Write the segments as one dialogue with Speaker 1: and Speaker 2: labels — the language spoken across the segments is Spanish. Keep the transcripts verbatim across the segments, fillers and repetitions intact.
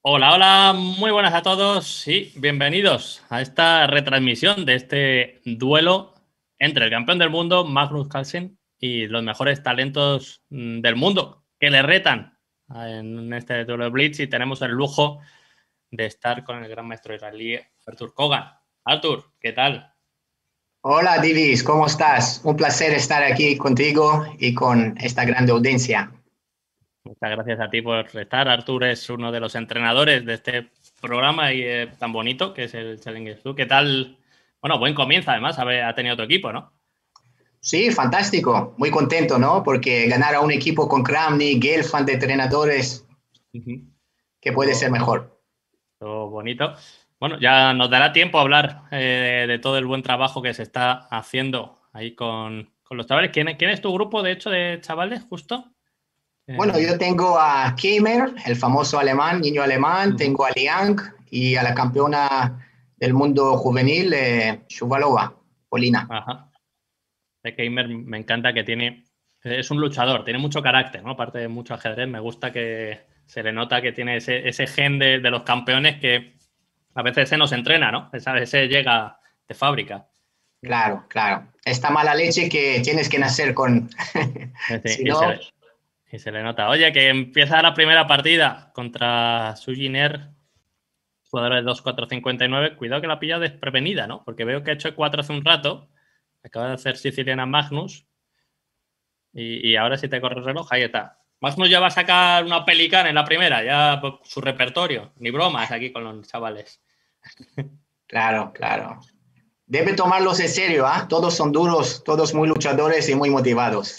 Speaker 1: Hola, hola, muy buenas a todos y bienvenidos a esta retransmisión de este duelo entre el campeón del mundo, Magnus Carlsen, y los mejores talentos mm, del mundo que le retan en este duelo de Blitz. Y tenemos el lujo de estar con el gran maestro israelí Artur Kogan. Artur, ¿qué tal?
Speaker 2: Hola Divis, ¿cómo estás? Un placer estar aquí contigo y con esta grande audiencia.
Speaker 1: Muchas gracias a ti por estar. Artur es uno de los entrenadores de este programa y eh, tan bonito que es el Challenge Tour. ¿Qué tal? Bueno, buen comienzo además, ha tenido tu equipo, ¿no?
Speaker 2: Sí, fantástico, muy contento, ¿no? Porque ganar a un equipo con Kramnik, Gelfand de entrenadores,
Speaker 1: Uh-huh.
Speaker 2: ¿qué puede ser
Speaker 1: Todo,
Speaker 2: mejor?
Speaker 1: todo bonito. Bueno, ya nos dará tiempo a hablar eh, de todo el buen trabajo que se está haciendo ahí con, con los chavales. ¿Quién, ¿Quién es tu grupo, de hecho, de chavales, justo?
Speaker 2: Bueno,
Speaker 1: Eh,
Speaker 2: yo tengo a Keimer, el famoso alemán, niño alemán,
Speaker 1: uh-huh.
Speaker 2: tengo a Liang y a la campeona del mundo juvenil, eh, Shuvalova, Polina.
Speaker 1: Ajá. De Keimer me encanta que tiene... Es un luchador, tiene mucho carácter, ¿no? Aparte de mucho ajedrez, me gusta que se le nota que tiene ese, ese gen de, de los campeones que a veces se nos entrena, ¿no? Esa, ese llega de fábrica.
Speaker 2: Claro, claro. Esta mala leche que tienes que nacer con.
Speaker 1: Sí,
Speaker 2: Si
Speaker 1: y se
Speaker 2: no,
Speaker 1: le, y se le nota. Oye, que empieza la primera partida contra Sujiner, jugador de dos cuatro cincuenta y nueve. Cuidado que la pilla desprevenida, ¿no? Porque veo que ha hecho cuatro hace un rato. Acaba de hacer Siciliana Magnus. Y, y ahora si te corre el reloj, ahí está. Magnus ya va a sacar una pelicana en la primera, ya pues, su repertorio. Ni bromas aquí con los chavales.
Speaker 2: claro, claro. Debe tomarlos en serio, ¿ah? ¿eh? Todos son duros, todos muy luchadores y muy motivados.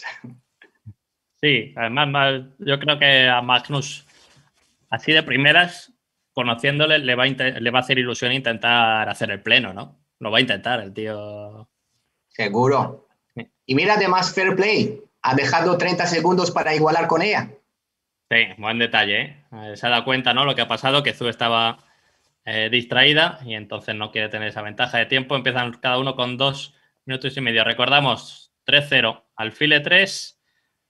Speaker 1: Sí, además yo creo que a Magnus, así de primeras, conociéndole, le va, a le va a hacer ilusión intentar hacer el pleno, ¿no? Lo va a intentar el tío.
Speaker 2: Seguro. Y mira, además, Fair Play. Ha dejado treinta segundos para igualar con ella.
Speaker 1: Sí, buen detalle, ¿eh? Se ha dado cuenta, ¿no? Lo que ha pasado, que Zu estaba eh, distraída y entonces no quiere tener esa ventaja de tiempo. Empiezan cada uno con dos minutos y medio. Recordamos, tres cero, alfil tres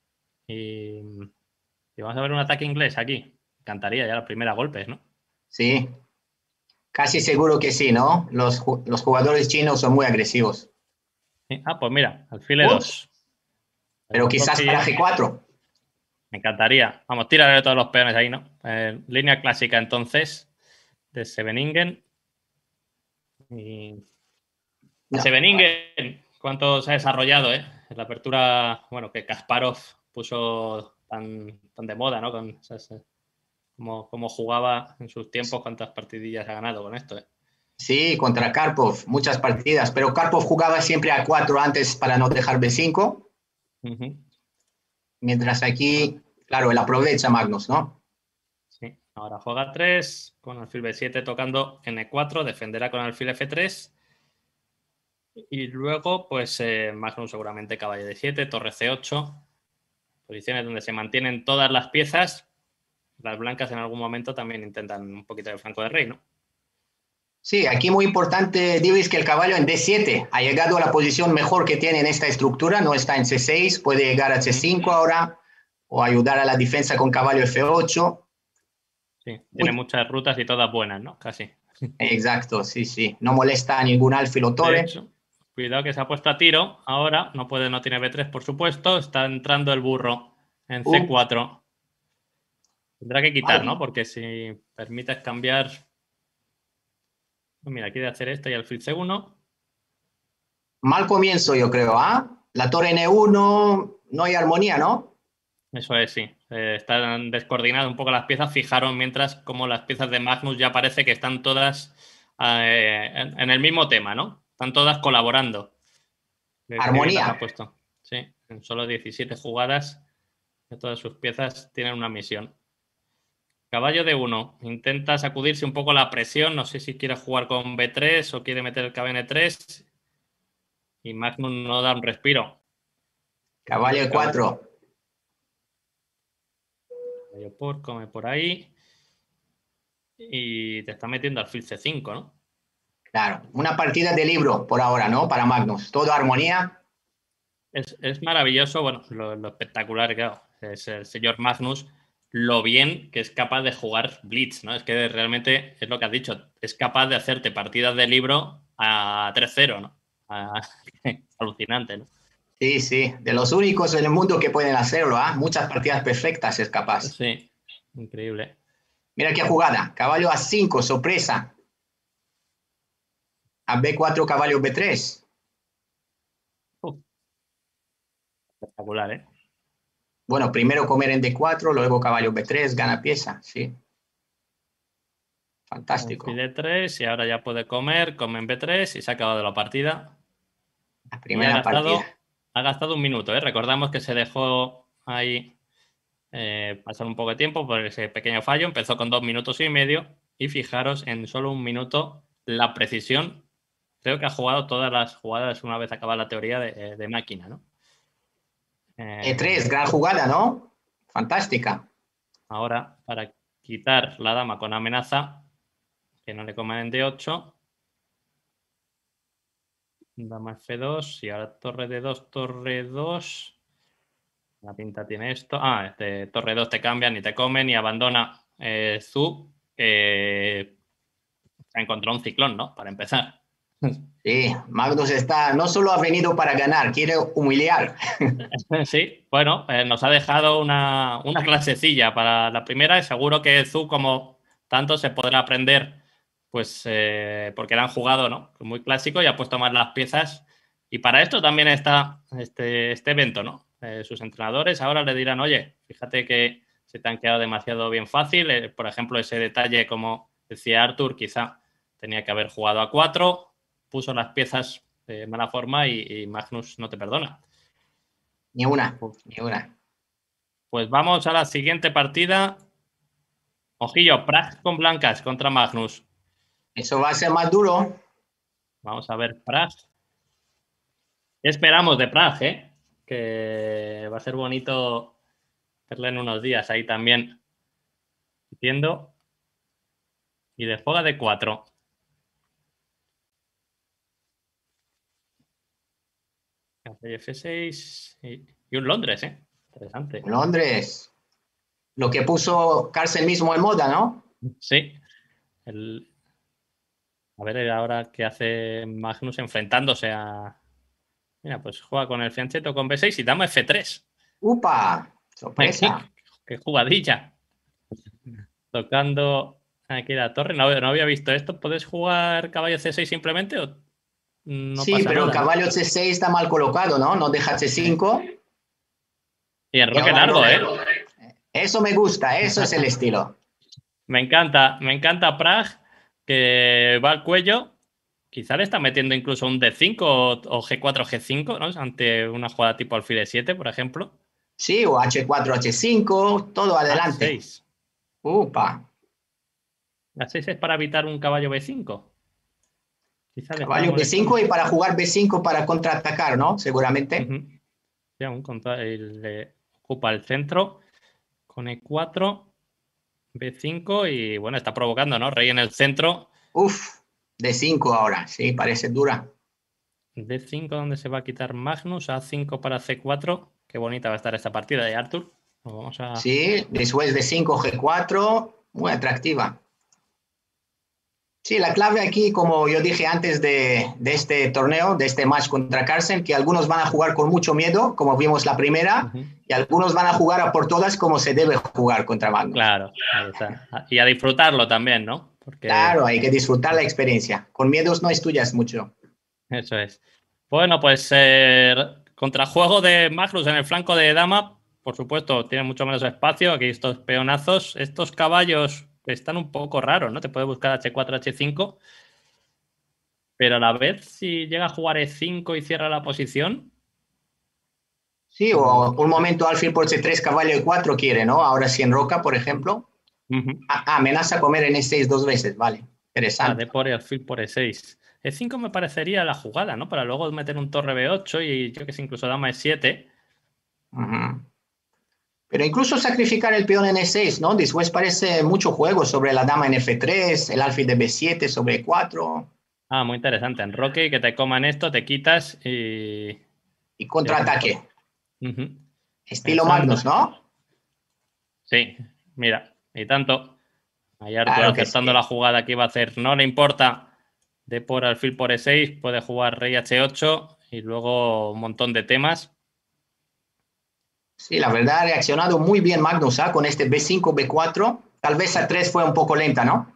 Speaker 1: y, y vamos a ver un ataque inglés aquí. Encantaría ya los primeros golpes, ¿no?
Speaker 2: Sí, casi seguro que sí, ¿no? Los, los jugadores chinos son muy agresivos.
Speaker 1: Sí. Ah, pues mira, alfil
Speaker 2: Ups,
Speaker 1: dos.
Speaker 2: pero
Speaker 1: Otro
Speaker 2: quizás para
Speaker 1: pie.
Speaker 2: G cuatro.
Speaker 1: Me encantaría. Vamos, tírale todos los peones ahí, ¿no? Eh, línea clásica entonces de Scheveningen. Y
Speaker 2: No,
Speaker 1: Scheveningen, cuánto se ha desarrollado, ¿eh? La apertura, bueno, que Kasparov puso tan, tan de moda, ¿no? Con, ¿sabes? Como, como jugaba en sus tiempos, cuántas partidillas ha ganado con esto, ¿eh?
Speaker 2: sí, contra Karpov, muchas partidas, pero Karpov jugaba siempre a cuatro antes para no dejar B cinco,
Speaker 1: Uh-huh.
Speaker 2: mientras
Speaker 1: Ah,
Speaker 2: aquí, claro, él aprovecha Magnus, ¿no?
Speaker 1: sí. Ahora juega tres, con alfil be siete tocando ene cuatro, defenderá con alfil efe tres. Y luego, pues eh, Magnus seguramente caballo de siete, torre ce ocho. Posiciones donde se mantienen todas las piezas. Las blancas en algún momento también intentan un poquito de flanco de rey, ¿no?
Speaker 2: Sí, aquí muy importante, Divis, que el caballo en D siete ha llegado a la posición mejor que tiene en esta estructura, no está en ce seis, puede llegar a ce cinco ahora o ayudar a la defensa con caballo efe ocho.
Speaker 1: Sí, tiene
Speaker 2: Muy,
Speaker 1: muchas rutas y todas buenas, ¿no? Casi.
Speaker 2: exacto, sí, sí, no molesta a ningún alfil o
Speaker 1: De
Speaker 2: torre.
Speaker 1: hecho, cuidado que se ha puesto a tiro. Ahora no puede, no tiene be tres, por supuesto. Está entrando el burro en ce
Speaker 2: Uh,
Speaker 1: cuatro. Tendrá que quitar, ¿no?
Speaker 2: mal,
Speaker 1: Porque si permites cambiar. Mira, quiere hacer esto y alfil ce uno.
Speaker 2: mal comienzo, yo creo, ¿ah? La torre ene uno, no hay armonía, ¿no?
Speaker 1: Eso es, sí. Eh, están descoordinadas un poco las piezas. Fijaron mientras como las piezas de Magnus ya parece que están todas eh, en, en el mismo tema, ¿no? Están todas colaborando. Qué, qué bien las ha
Speaker 2: Armonía.
Speaker 1: puesto. Sí, en solo diecisiete jugadas, de todas sus piezas tienen una misión. Caballo de uno. Intenta sacudirse un poco la presión. No sé si quiere jugar con be tres o quiere meter el caballo ene tres. Y Magnus no da un respiro.
Speaker 2: Caballo e
Speaker 1: Caballo
Speaker 2: cuatro.
Speaker 1: por, come por ahí. Y te está metiendo alfil ce cinco, ¿no?
Speaker 2: Claro, una partida de libro por ahora, ¿no? Para Magnus. Todo armonía.
Speaker 1: Es, es maravilloso, bueno, lo, lo espectacular, claro, es el señor Magnus. lo bien que es capaz de jugar Blitz, ¿no? Es que realmente es lo que has dicho, es capaz de hacerte partidas de libro a tres cero, ¿no? A... Alucinante, ¿no?
Speaker 2: Sí, sí, de los únicos en el mundo que pueden hacerlo, ¿ah? ¿eh? Muchas partidas perfectas es capaz.
Speaker 1: Sí, increíble.
Speaker 2: Mira qué jugada, caballo a cinco, sorpresa. A B cuatro, caballo B tres.
Speaker 1: Uh, espectacular, ¿eh?
Speaker 2: Bueno, primero comer en D cuatro, luego caballo B tres, gana pieza, sí. Fantástico.
Speaker 1: Alfil D tres y ahora ya puede comer, come en B tres y se ha acabado la partida.
Speaker 2: La
Speaker 1: Y ha
Speaker 2: primera
Speaker 1: gastado,
Speaker 2: partida.
Speaker 1: ha gastado un minuto, ¿eh? Recordamos que se dejó ahí eh, pasar un poco de tiempo por ese pequeño fallo. Empezó con dos minutos y medio y fijaros en solo un minuto la precisión. Creo que ha jugado todas las jugadas una vez acabada la teoría de, de máquina, ¿no?
Speaker 2: E tres,
Speaker 1: Eh,
Speaker 2: gran jugada, ¿no? Fantástica.
Speaker 1: ahora, para quitar la dama con amenaza, que no le coman en D ocho. Dama F dos y ahora torre D dos, torre dos. La pinta tiene esto. Ah, este, torre dos te cambian y te comen y abandona eh, Zu. Eh, se encontró un ciclón, ¿no? Para empezar.
Speaker 2: Sí, Magnus está, no solo ha venido para ganar, quiere humillar.
Speaker 1: Sí, bueno, eh, nos ha dejado una, una clasecilla para la primera y seguro que Zu, como tanto, se podrá aprender, pues, eh, porque la han jugado, ¿no? Muy clásico y ha puesto más las piezas. Y para esto también está este, este evento, ¿no? Eh, sus entrenadores ahora le dirán, oye, fíjate que se te han quedado demasiado bien fácil. Eh, por ejemplo, ese detalle, como decía Arthur, quizá tenía que haber jugado a cuatro, puso las piezas de mala forma y, y Magnus no te perdona.
Speaker 2: Ni una, ni una.
Speaker 1: Pues vamos a la siguiente partida. Ojillo, Prag con blancas contra Magnus.
Speaker 2: Eso va a ser más duro.
Speaker 1: Vamos a ver Prag. ¿Qué esperamos de Prag, eh? Que va a ser bonito verle en unos días ahí también. Entiendo. Y de juega de cuatro. F seis y, y un Londres, ¿eh? Interesante.
Speaker 2: Londres. Lo que puso Carlsen mismo en moda, ¿no?
Speaker 1: Sí. El... A ver ahora qué hace Magnus enfrentándose a... Mira, pues juega con el fianchetto con B seis y dama F tres.
Speaker 2: ¡Upa! Sorpresa.
Speaker 1: ¿Qué, qué jugadilla? Tocando aquí la torre. No, no había visto esto. ¿Puedes jugar caballo C seis simplemente o no
Speaker 2: Sí,
Speaker 1: pasa
Speaker 2: pero el
Speaker 1: nada, no?
Speaker 2: caballo C seis está mal colocado, ¿no? No deja C cinco.
Speaker 1: Y
Speaker 2: Y
Speaker 1: enroque
Speaker 2: ahora no.
Speaker 1: largo, ¿eh?
Speaker 2: Eso me gusta, eso es el estilo.
Speaker 1: Me encanta, me encanta Prag, que va al cuello. Quizá le está metiendo incluso un D cinco o, o G cuatro, G cinco, ¿no? Ante una jugada tipo alfil D siete, por ejemplo.
Speaker 2: Sí, o H cuatro, H cinco, todo
Speaker 1: Ah,
Speaker 2: adelante.
Speaker 1: seis.
Speaker 2: Upa.
Speaker 1: La seis es para evitar un caballo B cinco. Quizá le está
Speaker 2: Caballo B
Speaker 1: molestando.
Speaker 2: cinco y para jugar B cinco para contraatacar, ¿no? Seguramente.
Speaker 1: Uh-huh. Sí, aún contra, el, eh, ocupa el centro con E cuatro, B cinco y bueno, está provocando, ¿no? Rey en el centro.
Speaker 2: Uf, D cinco ahora, sí, parece dura.
Speaker 1: D cinco, donde se va a quitar Magnus. A cinco para C cuatro. Qué bonita va a estar esta partida de Arthur. Vamos a...
Speaker 2: Sí, después de cinco, G cuatro, muy atractiva. Sí, la clave aquí, como yo dije antes de, de este torneo, de este match contra Carlsen, que algunos van a jugar con mucho miedo, como vimos la primera,
Speaker 1: uh-huh.
Speaker 2: y algunos van a jugar a por todas como se debe jugar contra Magnus.
Speaker 1: Claro, ahí está. Y a disfrutarlo también, ¿no? Porque...
Speaker 2: Claro, hay que disfrutar la experiencia. Con miedos no estudias mucho.
Speaker 1: Eso es. Bueno, pues eh, contrajuego de Magnus en el flanco de dama. Por supuesto, tiene mucho menos espacio. Aquí estos peonazos. Estos caballos están un poco raros, ¿no? Te puede buscar H cuatro, H cinco. Pero a la vez, si llega a jugar E cinco y cierra la posición...
Speaker 2: Sí, o un momento alfil por C tres, caballo E cuatro quiere, ¿no? Ahora sí en roca, por ejemplo.
Speaker 1: Uh-huh.
Speaker 2: Ah, amenaza comer en E seis dos veces, vale. Interesante.
Speaker 1: Ah, D por E, alfil por E seis. E cinco me parecería la jugada, ¿no? Para luego meter un torre B ocho y yo que sé, incluso dama E siete.
Speaker 2: Uh-huh. Pero incluso sacrificar el peón en E seis, ¿no? Después parece mucho juego sobre la dama en F tres, el alfil de B siete sobre E cuatro.
Speaker 1: Ah, muy interesante. En Roque, que te coman esto, te quitas y...
Speaker 2: Y contraataque.
Speaker 1: Uh-huh.
Speaker 2: Estilo
Speaker 1: Pensando.
Speaker 2: Magnus, ¿no?
Speaker 1: Sí, Mira, y tanto. Ahí Artur
Speaker 2: Claro que
Speaker 1: acertando
Speaker 2: sí.
Speaker 1: la jugada que iba a hacer. No le importa. De por alfil por e seis. Puede jugar rey hache ocho. Y luego un montón de temas.
Speaker 2: Sí, la verdad ha reaccionado muy bien Magnus, ¿ah? Con este be cinco, be cuatro. Tal vez a tres fue un poco lenta, ¿no?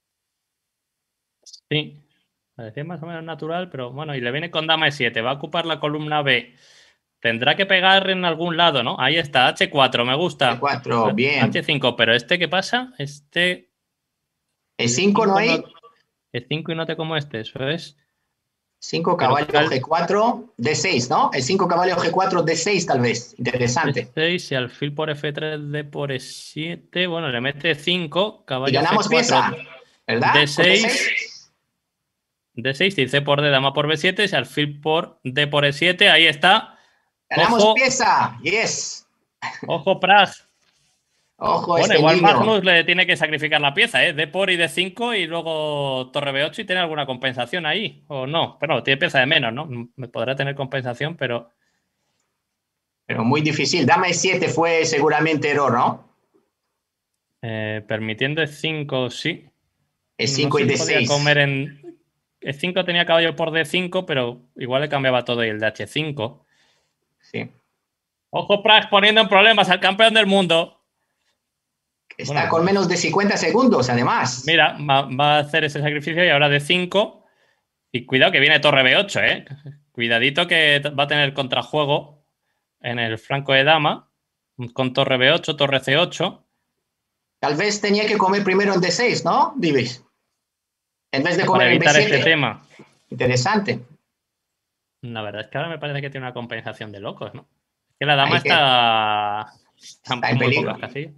Speaker 1: Sí. Parecía más o menos natural, pero bueno, y le viene con dama e siete. Va a ocupar la columna B. Tendrá que pegar en algún lado, ¿no? Ahí está, hache cuatro, me
Speaker 2: be
Speaker 1: gusta.
Speaker 2: cuatro, bien.
Speaker 1: hache cinco, pero ¿este qué pasa? Este...
Speaker 2: E cinco no hay.
Speaker 1: no, e cinco y no te como este, eso es.
Speaker 2: cinco
Speaker 1: Pero
Speaker 2: caballo
Speaker 1: cal
Speaker 2: ge cuatro, de seis, ¿no? El cinco caballo ge cuatro, de seis tal vez.
Speaker 1: e
Speaker 2: Interesante.
Speaker 1: seis y alfil por efe tres, d por e siete. Bueno, le mete cinco,
Speaker 2: Y
Speaker 1: caballo ce
Speaker 2: ganamos
Speaker 1: cuatro,
Speaker 2: pieza, ¿verdad?
Speaker 1: d
Speaker 2: Con de
Speaker 1: seis,
Speaker 2: seis.
Speaker 1: d seis y c por d, dama por be siete, y alfil por d por e siete. Ahí está.
Speaker 2: Ganamos
Speaker 1: Ojo,
Speaker 2: pieza. Yes.
Speaker 1: ojo, Prag.
Speaker 2: Ojo
Speaker 1: Bueno,
Speaker 2: este
Speaker 1: igual
Speaker 2: niño.
Speaker 1: Magnus le tiene que sacrificar la pieza, ¿eh? D por y D cinco y luego torre be ocho y tiene alguna compensación ahí. O no, pero tiene pieza de menos, ¿no? Me podrá tener compensación, pero...
Speaker 2: Pero muy difícil. Dama e siete fue seguramente error, ¿no?
Speaker 1: Eh, permitiendo e cinco, sí.
Speaker 2: E
Speaker 1: No
Speaker 2: cinco y
Speaker 1: sé si
Speaker 2: de
Speaker 1: podía
Speaker 2: seis.
Speaker 1: comer en... e cinco tenía caballo por D cinco, pero igual le cambiaba todo y el de hache cinco.
Speaker 2: Sí.
Speaker 1: Ojo, Prag poniendo en problemas al campeón del mundo.
Speaker 2: Está
Speaker 1: Bueno,
Speaker 2: con
Speaker 1: pues
Speaker 2: menos de cincuenta segundos, además.
Speaker 1: mira, va, va a hacer ese sacrificio y ahora de cinco. Y cuidado que viene torre be ocho, ¿eh? Cuidadito que va a tener contrajuego en el flanco de dama. Con torre be ocho, torre ce ocho.
Speaker 2: Tal vez tenía que comer primero en de seis, ¿no, Divis? En vez de
Speaker 1: Para
Speaker 2: comer en
Speaker 1: evitar este
Speaker 2: be siete.
Speaker 1: tema.
Speaker 2: Interesante.
Speaker 1: La verdad es que ahora me parece que tiene una compensación de locos, ¿no? Es que la dama
Speaker 2: Hay que...
Speaker 1: está, está
Speaker 2: Está en
Speaker 1: con muy
Speaker 2: peligro.
Speaker 1: pocas casillas.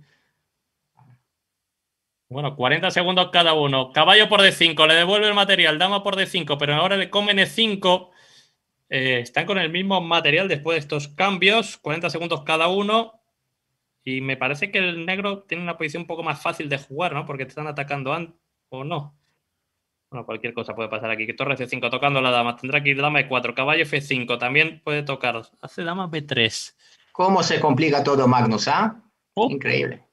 Speaker 1: Bueno, cuarenta segundos cada uno. Caballo por de cinco, le devuelve el material. Dama por de cinco, pero ahora le comen e cinco. Eh, están con el mismo material después de estos cambios. cuarenta segundos cada uno. Y me parece que el negro tiene una posición un poco más fácil de jugar, ¿no? Porque te están atacando antes o no. Bueno, cualquier cosa puede pasar aquí. Que torre ce cinco tocando la dama. Tendrá que ir dama e cuatro. Caballo efe cinco. También puede tocar. Hace dama be tres.
Speaker 2: ¿Cómo se complica todo Magnus, ah?
Speaker 1: Oh,
Speaker 2: Increíble.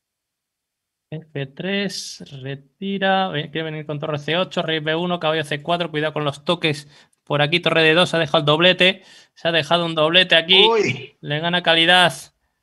Speaker 1: efe tres. Retira. Quiere venir con torre ce ocho. Rey be uno. Caballo ce cuatro. Cuidado con los toques. Por aquí torre de dos. Ha dejado el doblete. Se ha dejado un doblete aquí.
Speaker 2: Uy.
Speaker 1: Le gana calidad.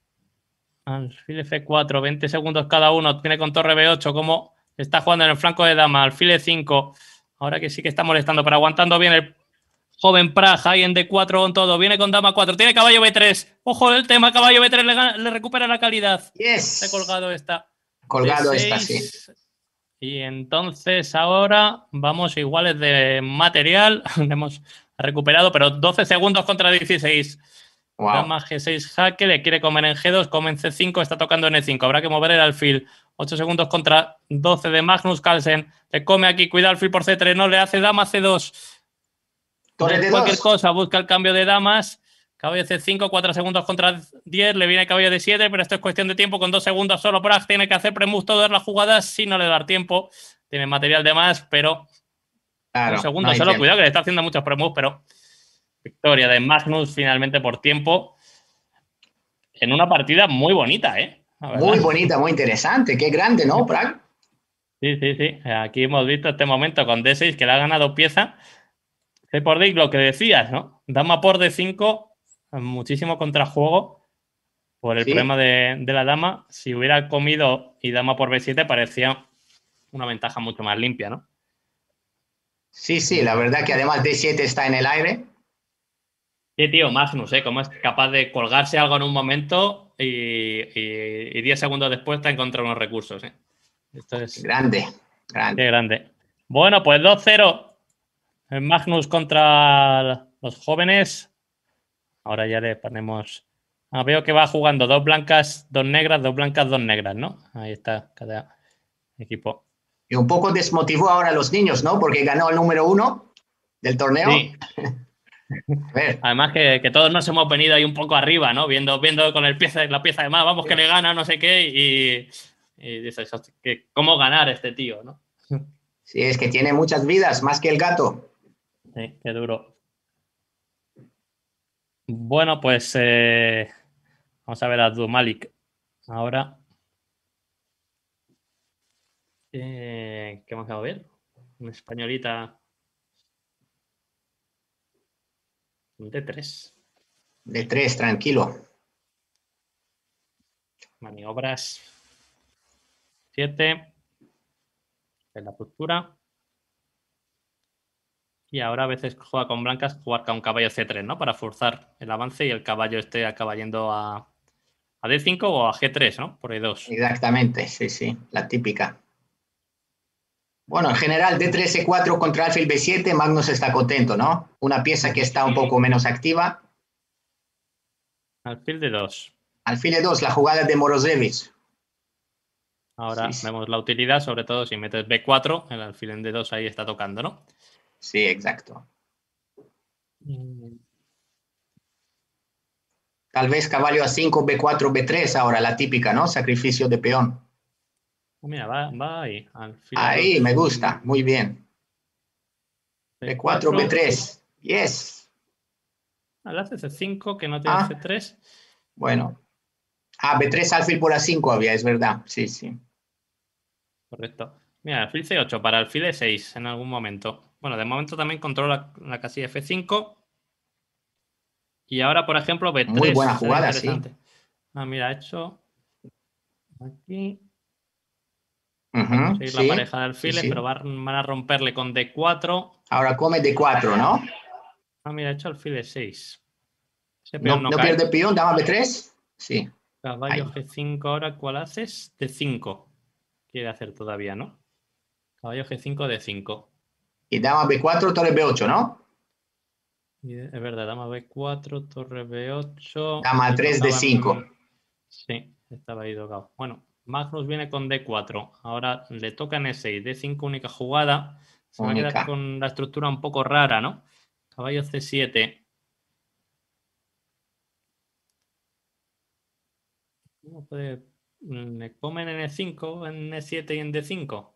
Speaker 1: Alfil efe cuatro. veinte segundos cada uno. Tiene con torre be ocho. Como... Está jugando en el flanco de dama, alfil e cinco. Ahora que sí que está molestando, pero aguantando bien el joven Prag. Ahí en de cuatro con todo. Viene con dama cuatro. Tiene caballo be tres. Ojo el tema, caballo be tres. Le, gana, le recupera la calidad.
Speaker 2: Yes.
Speaker 1: Está colgado esta.
Speaker 2: Colgado está, sí.
Speaker 1: de seis. Y entonces ahora vamos iguales de material. Hemos recuperado, pero doce segundos contra dieciséis.
Speaker 2: Wow.
Speaker 1: Dama ge seis jaque, le quiere comer en ge dos, come en ce cinco, está tocando en e cinco. Habrá que mover el alfil. ocho segundos contra doce de Magnus Carlsen. Le come aquí, cuida alfil por ce tres, no le hace dama ce dos.
Speaker 2: Torre de
Speaker 1: Cualquier
Speaker 2: dos.
Speaker 1: cosa, busca el cambio de damas. Caballo ce cinco, cuatro segundos contra diez. Le viene caballo de siete, pero esto es cuestión de tiempo. Con dos segundos solo Prag tiene que hacer premus todas las jugadas. Si no le da tiempo, tiene material de más, pero
Speaker 2: Claro,
Speaker 1: un segundo
Speaker 2: no hay
Speaker 1: solo.
Speaker 2: tiempo.
Speaker 1: Cuidado que le está haciendo muchos premus, pero victoria de Magnus finalmente por tiempo. En una partida muy bonita, ¿eh? La verdad.
Speaker 2: Muy bonita, muy interesante. Qué grande, ¿no, Prag?
Speaker 1: Sí, sí, sí. Aquí hemos visto este momento con de seis que le ha ganado pieza. C por D, lo que decías, ¿no? Dama por de cinco, muchísimo contrajuego por el
Speaker 2: Sí.
Speaker 1: problema de, de la dama. Si hubiera comido y dama por be siete parecía una ventaja mucho más limpia, ¿no?
Speaker 2: Sí, sí, la verdad que además de siete está en el aire.
Speaker 1: Sí, tío, Magnus, ¿eh? Cómo es capaz de colgarse algo en un momento y, y, y diez segundos después te ha encontrado unos recursos, ¿eh? Esto es...
Speaker 2: Grande, grande.
Speaker 1: Qué grande. Bueno, pues dos cero. Magnus contra los jóvenes. Ahora ya le ponemos... Ah, veo que va jugando dos blancas, dos negras, dos blancas, dos negras, ¿no? Ahí está cada equipo.
Speaker 2: Y un poco desmotivó ahora a los niños, ¿no? Porque ganó el número uno del torneo.
Speaker 1: Sí.
Speaker 2: A ver.
Speaker 1: Además que, que todos nos hemos venido ahí un poco arriba, ¿no? Viendo, viendo con el pieza, la pieza de más, vamos que le gana, no sé qué, y, y dices, que, ¿cómo ganar este tío, no?
Speaker 2: Sí, es que tiene muchas vidas, más que el gato.
Speaker 1: Sí, qué duro. Bueno, pues eh, vamos a ver a Abdul Malik ahora. ¿Qué, qué vamos a ver? Una españolita. De tres.
Speaker 2: De tres, tranquilo.
Speaker 1: Maniobras. siete. En la postura. Y ahora a veces juega con blancas, jugar con caballo ce tres, ¿no? Para forzar el avance y el caballo este acaba yendo a, a de cinco o a ge tres, ¿no? Por e dos.
Speaker 2: Exactamente, sí, sí, la típica. Bueno, en general, de tres, e cuatro contra alfil be siete, Magnus está contento, ¿no? Una pieza que está un poco menos activa.
Speaker 1: Alfil de dos.
Speaker 2: Alfil e dos, la jugada de Morozevich.
Speaker 1: Ahora
Speaker 2: Sí, sí.
Speaker 1: vemos la utilidad, sobre todo si metes be cuatro, el alfil en de dos ahí está tocando, ¿no?
Speaker 2: Sí, exacto. Tal vez caballo a cinco, be cuatro, be tres ahora, la típica, ¿no? Sacrificio de peón.
Speaker 1: Mira, va, va ahí. Alfil a
Speaker 2: Ahí,
Speaker 1: dos.
Speaker 2: me gusta, muy bien. be cuatro, be tres. Yes.
Speaker 1: Al hace ce cinco, que no tiene
Speaker 2: Ah,
Speaker 1: ce tres.
Speaker 2: bueno. Ah, be tres, alfil por a cinco había, es verdad. Sí, sí.
Speaker 1: Correcto. Mira, alfil ce ocho para alfil e seis en algún momento. Bueno, de momento también controla la casilla efe cinco. Y ahora, por ejemplo, be tres.
Speaker 2: Muy buena
Speaker 1: Será
Speaker 2: jugada,
Speaker 1: interesante.
Speaker 2: sí.
Speaker 1: Ah, mira, ha hecho aquí.
Speaker 2: Uh-huh,
Speaker 1: Para conseguir
Speaker 2: sí,
Speaker 1: la pareja de alfiles,
Speaker 2: sí, sí.
Speaker 1: pero van a romperle con de cuatro.
Speaker 2: Ahora come de cuatro, ¿no?
Speaker 1: Ah, mira, ha hecho alfil e seis. Ese
Speaker 2: No,
Speaker 1: peón no,
Speaker 2: no
Speaker 1: cae.
Speaker 2: pierde peón, dama be tres. Sí.
Speaker 1: Caballo
Speaker 2: Ahí.
Speaker 1: ge cinco ahora, ¿cuál haces? de cinco. Quiere hacer todavía, ¿no? Caballo ge cinco de cinco.
Speaker 2: Y dama be cuatro, torre be ocho, ¿no?
Speaker 1: Es verdad, dama be cuatro, torre be ocho.
Speaker 2: Dama
Speaker 1: Y
Speaker 2: tres de
Speaker 1: tocaba
Speaker 2: cinco.
Speaker 1: en... Sí, estaba ahí tocado. Bueno, Magnus viene con de cuatro. Ahora le toca en e seis. de cinco, única jugada. Se va a quedar
Speaker 2: Única.
Speaker 1: con la estructura un poco rara, ¿no? Caballo ce siete. ¿Cómo puede? ¿Le comen en e cinco, en e siete y en de cinco?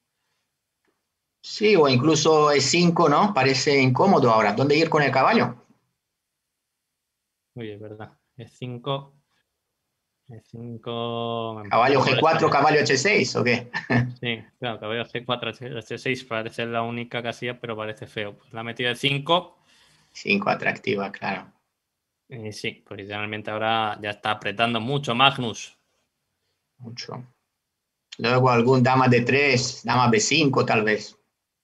Speaker 2: Sí, o incluso e cinco, ¿no? Parece incómodo ahora. ¿Dónde ir con el caballo?
Speaker 1: Uy, es verdad. e cinco. e cinco.
Speaker 2: Caballo ge cuatro,
Speaker 1: molesta.
Speaker 2: caballo hache seis, ¿o qué?
Speaker 1: Sí, claro, caballo ce cuatro, hache seis parece la única casilla, pero parece feo. Pues la ha metido de cinco.
Speaker 2: cinco atractiva, claro.
Speaker 1: Y sí, posicionalmente ahora ya está apretando mucho Magnus.
Speaker 2: Mucho. Luego algún dama de tres, dama be cinco, tal vez.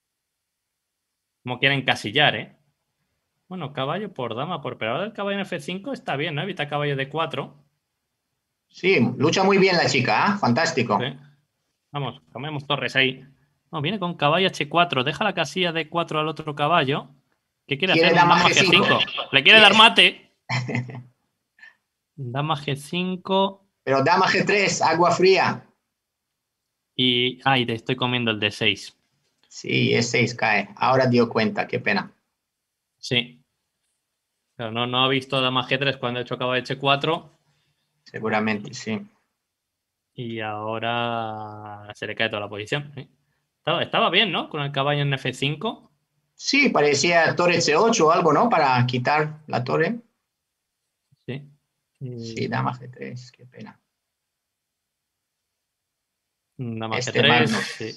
Speaker 1: Como quieren encasillar, ¿eh? Bueno, caballo por dama, por pero ahora el caballo en efe cinco está bien, ¿no? Evita caballo de cuatro.
Speaker 2: Sí, lucha muy bien la chica, ¿eh? Fantástico.
Speaker 1: Sí. Vamos, comemos torres ahí. No, viene con caballo hache cuatro. Deja la casilla de cuatro al otro caballo. ¿Qué quiere,
Speaker 2: Quiere
Speaker 1: hacer?
Speaker 2: dama
Speaker 1: Dama
Speaker 2: ge
Speaker 1: ge
Speaker 2: cinco.
Speaker 1: cinco. Le quiere
Speaker 2: Yes.
Speaker 1: dar mate. Dama ge cinco.
Speaker 2: Pero dama ge tres, agua fría.
Speaker 1: Y. Ay, te estoy comiendo el de seis.
Speaker 2: Sí, e seis cae. Ahora dio cuenta, qué pena.
Speaker 1: Sí. Pero no, no ha visto dama ge tres cuando ha hecho caballo hache cuatro.
Speaker 2: Seguramente, sí.
Speaker 1: Y ahora se le cae toda la posición. ¿Sí? Estaba, estaba bien, ¿no? Con el caballo en efe cinco.
Speaker 2: Sí, parecía torre ce ocho o algo, ¿no? Para quitar la torre.
Speaker 1: Sí. Y...
Speaker 2: Sí, dama ge tres, qué pena.
Speaker 1: Dama
Speaker 2: Este
Speaker 1: ge tres.
Speaker 2: Magnus.
Speaker 1: Sí.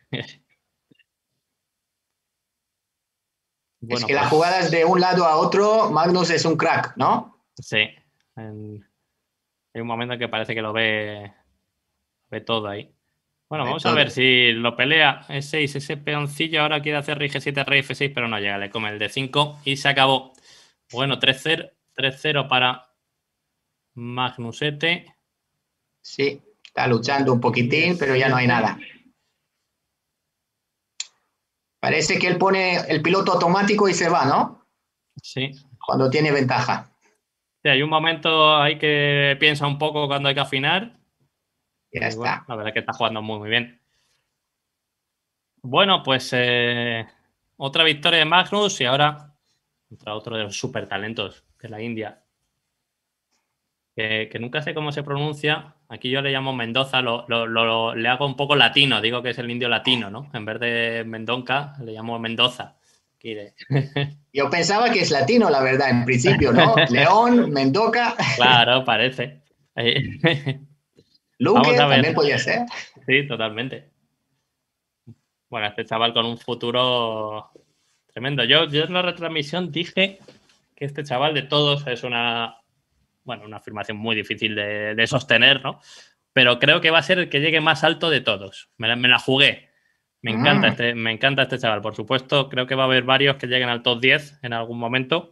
Speaker 2: Es
Speaker 1: Bueno,
Speaker 2: que
Speaker 1: pues,
Speaker 2: las jugadas de un lado a otro, Magnus es un crack, ¿no?
Speaker 1: sí. En... Hay un momento en que parece que lo ve, ve todo ahí. Bueno,
Speaker 2: De
Speaker 1: vamos a
Speaker 2: todo.
Speaker 1: ver si lo pelea e seis. Ese peoncillo ahora quiere hacer rey ge siete, rey efe seis, pero no llega. Le come el de cinco y se acabó. Bueno, tres cero para Magnusete.
Speaker 2: Sí, está luchando un poquitín, pero ya no hay nada. Parece que él pone el piloto automático y se va, ¿no?
Speaker 1: Sí.
Speaker 2: Cuando tiene ventaja.
Speaker 1: Sí, hay un momento ahí que piensa un poco cuando hay que afinar.
Speaker 2: Ya
Speaker 1: Y bueno,
Speaker 2: está.
Speaker 1: la verdad es que está jugando muy, muy bien. Bueno, pues eh, otra victoria de Magnus y ahora contra otro de los super talentos de la India. Que, que nunca sé cómo se pronuncia. Aquí yo le llamo Mendoza, lo, lo, lo, le hago un poco latino, digo que es el indio latino, ¿no? En vez de Mendonca, le llamo Mendoza.
Speaker 2: Yo pensaba que es latino, la verdad, en principio, ¿no? León, Mendoca.
Speaker 1: Claro, parece.
Speaker 2: Luque
Speaker 1: Vamos a ver.
Speaker 2: también podía ser.
Speaker 1: Sí, totalmente. Bueno, este chaval con un futuro tremendo. Yo, yo en la retransmisión dije que este chaval de todos es una, bueno, una afirmación muy difícil de, de sostener, ¿no? Pero creo que va a ser el que llegue más alto de todos. Me la, me la jugué. Me encanta,
Speaker 2: Mm.
Speaker 1: este, me encanta este chaval. Por supuesto, creo que va a haber varios que lleguen al top diez en algún momento,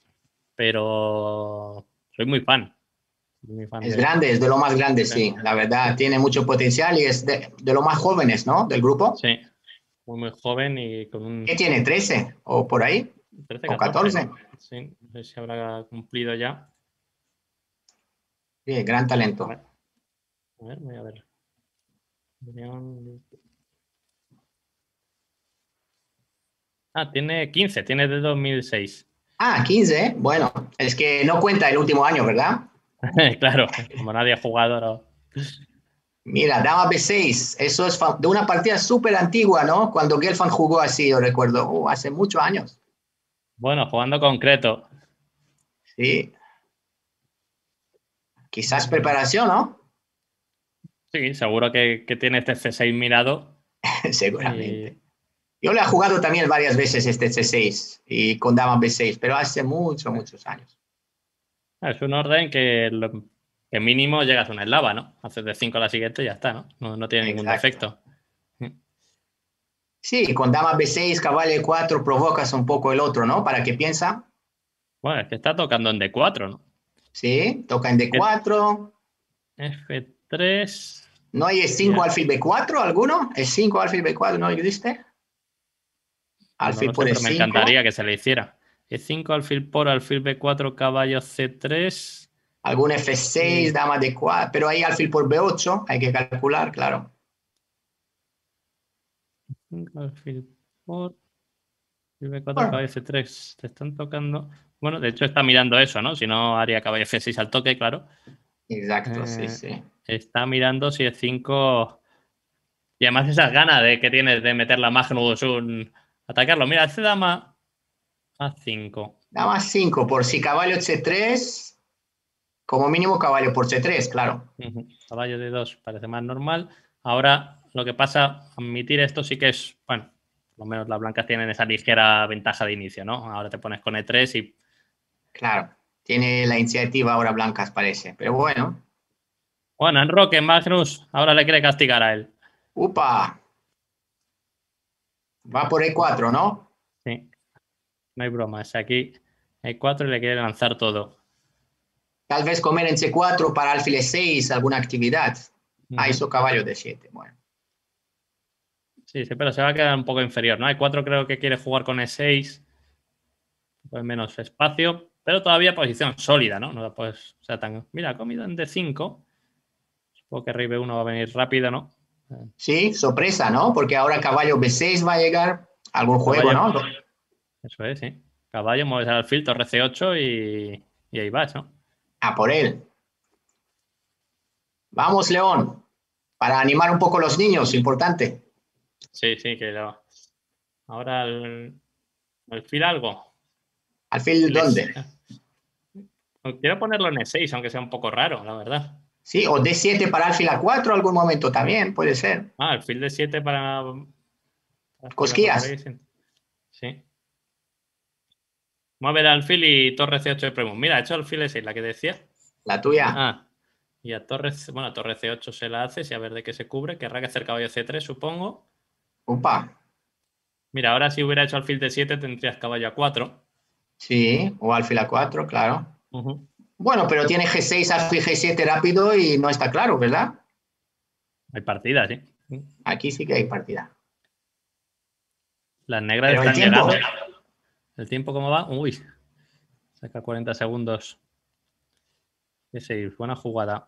Speaker 1: pero soy muy fan. Soy muy fan
Speaker 2: Es
Speaker 1: de...
Speaker 2: grande, es de lo más grande,
Speaker 1: Sí,
Speaker 2: sí. La verdad, tiene mucho potencial y es de, de los más jóvenes, ¿no? Del grupo.
Speaker 1: sí, muy, muy joven y con un
Speaker 2: ¿Qué tiene? ¿trece o por ahí?
Speaker 1: trece,
Speaker 2: ¿O
Speaker 1: catorce.
Speaker 2: catorce?
Speaker 1: Sí, no sé si habrá cumplido ya.
Speaker 2: Sí, gran
Speaker 1: A
Speaker 2: talento.
Speaker 1: ver, a ver, voy a ver. Ah, tiene quince, tiene de dos mil seis.
Speaker 2: Ah, quince. Bueno, es que no cuenta el último año, ¿verdad?
Speaker 1: Claro, como nadie ha jugado, no.
Speaker 2: Mira, dama B seis, eso es de una partida súper antigua, ¿no? Cuando Gelfand jugó así, yo recuerdo, uh, hace muchos años.
Speaker 1: Bueno, jugando concreto.
Speaker 2: Sí, quizás preparación, ¿no?
Speaker 1: Sí, seguro que, que tiene este C seis mirado.
Speaker 2: Seguramente.
Speaker 1: Y,
Speaker 2: Yo le he jugado también varias veces este C seis y con dama B seis, pero hace muchos, muchos años.
Speaker 1: es un orden que, lo, que mínimo llegas a una eslava, ¿no? Haces de cinco a la siguiente y ya está, ¿no? No, no tiene ningún
Speaker 2: Exacto.
Speaker 1: defecto.
Speaker 2: Sí, con dama B seis, caballo E cuatro, provocas un poco el otro, ¿no? Para que piensa.
Speaker 1: Bueno, es que está tocando en D cuatro, ¿no?
Speaker 2: Sí, toca en D cuatro.
Speaker 1: F tres.
Speaker 2: ¿No hay E cinco, alfil B cuatro alguno? ¿E cinco, alfil B cuatro no existe?
Speaker 1: Pues no
Speaker 2: Alfil
Speaker 1: lo sé,
Speaker 2: por
Speaker 1: pero me
Speaker 2: E cinco.
Speaker 1: encantaría que se le hiciera. E cinco, alfil por, alfil B cuatro, caballo C tres.
Speaker 2: Algún F seis,
Speaker 1: Y
Speaker 2: dama D cuatro, pero ahí alfil por B ocho, hay que calcular, claro.
Speaker 1: alfil por, alfil B cuatro,
Speaker 2: Bueno,
Speaker 1: caballo C tres. Te están tocando. Bueno, de hecho está mirando eso, ¿no? Si no, haría caballo F seis al toque, claro.
Speaker 2: exacto, sí,
Speaker 1: Eh,
Speaker 2: sí.
Speaker 1: está mirando si E cinco. Y además esas ganas de que tienes de meter la Magnus un atacarlo. Mira, hace dama A cinco.
Speaker 2: Dama cinco por si caballo C tres, como mínimo caballo por C tres, claro.
Speaker 1: Uh-huh. Caballo de dos parece más normal. Ahora, lo que pasa, admitir esto sí que es, bueno, por lo menos las blancas tienen esa ligera ventaja de inicio, ¿no? Ahora te pones con E tres y...
Speaker 2: Claro, tiene la iniciativa ahora blancas, parece. Pero bueno.
Speaker 1: Bueno, enroque, Magnus, ahora le quiere castigar a él.
Speaker 2: Upa. Va por E cuatro, ¿no?
Speaker 1: Sí, no hay bromas. Aquí hay cuatro y le quiere lanzar todo.
Speaker 2: Tal vez comer en C cuatro para alfil E seis, alguna actividad. Ah,
Speaker 1: Uh-huh.
Speaker 2: hizo caballo D siete, bueno.
Speaker 1: Sí, sí, pero se va a quedar un poco inferior, ¿no? Hay cuatro creo que quiere jugar con E seis, pues menos espacio, pero todavía posición sólida, ¿no? No pues, o sea, tan... Mira, ha comido en D cinco. Supongo que rey B uno va a venir rápido, ¿no?
Speaker 2: Sí, sorpresa, ¿no? Porque ahora caballo B seis va a llegar. Algún juego,
Speaker 1: Caballo,
Speaker 2: ¿no?
Speaker 1: eso es, sí. Caballo, mueves al alfil, torre C ocho y, y ahí vas, ¿no?
Speaker 2: A por él. Vamos, León. Para animar un poco a los niños, importante.
Speaker 1: Sí, sí, que lo... Ahora el alfil algo.
Speaker 2: ¿Alfil
Speaker 1: Les...
Speaker 2: dónde?
Speaker 1: Quiero ponerlo en E seis, aunque sea un poco raro, la verdad.
Speaker 2: Sí, o D siete para alfil A cuatro algún momento también, puede ser.
Speaker 1: Ah, alfil de siete para... para jugar con
Speaker 2: Cosquillas.
Speaker 1: rey. Sí. Mueve el alfil y torre C ocho de primo. Mira, he hecho alfil E seis, la que decía.
Speaker 2: La tuya.
Speaker 1: Ah, y a torre... Bueno, a torre C ocho se la hace, si a ver de qué se cubre. Querrá que hacer caballo C tres, supongo.
Speaker 2: Upa.
Speaker 1: Mira, ahora si hubiera hecho alfil de siete tendrías caballo A cuatro.
Speaker 2: Sí, o alfil A cuatro, claro.
Speaker 1: Uh-huh.
Speaker 2: Bueno, pero tiene G seis, alfil G siete rápido y no está claro, ¿verdad?
Speaker 1: Hay partidas, sí.
Speaker 2: Aquí sí que hay partida.
Speaker 1: Las negras
Speaker 2: Pero el
Speaker 1: están
Speaker 2: tiempo,
Speaker 1: llegando. ¿El tiempo cómo va? Uy, saca cuarenta segundos. Ese, buena jugada.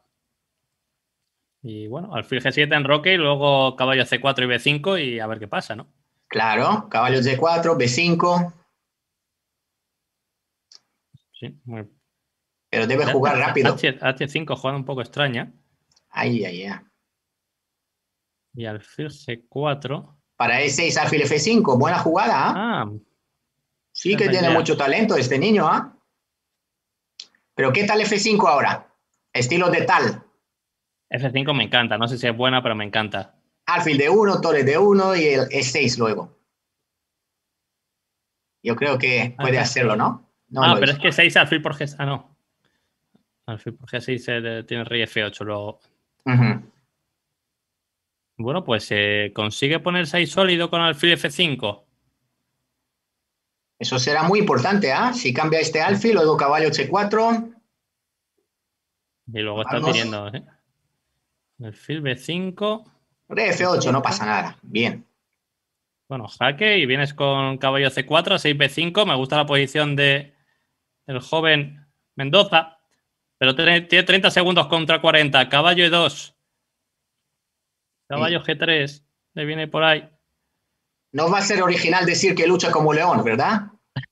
Speaker 1: Y bueno, alfil G siete en roque y luego caballo C cuatro y B cinco y a ver qué pasa, ¿no?
Speaker 2: claro. Caballo D cuatro, B cinco.
Speaker 1: Sí, muy...
Speaker 2: Pero debe jugar rápido.
Speaker 1: H cinco jugada un poco extraña.
Speaker 2: Ahí, ahí, ahí.
Speaker 1: Y alfil G cuatro.
Speaker 2: Para E seis, alfil F cinco. Buena jugada, ¿ah?
Speaker 1: Ah,
Speaker 2: Sí
Speaker 1: esa es
Speaker 2: que
Speaker 1: la
Speaker 2: tiene
Speaker 1: idea.
Speaker 2: mucho talento este niño, ¿ah? Pero ¿qué tal F cinco ahora? Estilo de tal.
Speaker 1: F cinco me encanta. No sé si es buena, pero me encanta.
Speaker 2: Alfil de uno, torre de uno y el E seis luego. Yo creo que puede hacerlo, ¿no? No
Speaker 1: ah,
Speaker 2: lo
Speaker 1: pero
Speaker 2: hizo.
Speaker 1: es que seis alfil por G seis. Ah, no. Alfil por G seis eh, tiene rey F ocho luego.
Speaker 2: Uh-huh.
Speaker 1: Bueno, pues eh, consigue ponerse ahí sólido con alfil F cinco.
Speaker 2: Eso será muy importante, ¿ah? ¿eh? Si cambia este alfil, luego caballo C cuatro.
Speaker 1: Y luego está
Speaker 2: Vamos.
Speaker 1: teniendo ¿eh? Alfil B cinco.
Speaker 2: Rey F ocho, no pasa nada. Bien.
Speaker 1: Bueno, jaque y vienes con caballo C cuatro, seis B cinco. Me gusta la posición de el joven Mendoza. Pero tiene treinta segundos contra cuarenta. Caballo E dos. Caballo
Speaker 2: Sí.
Speaker 1: G tres. Le viene por ahí.
Speaker 2: No va a ser original decir que lucha como león, ¿verdad?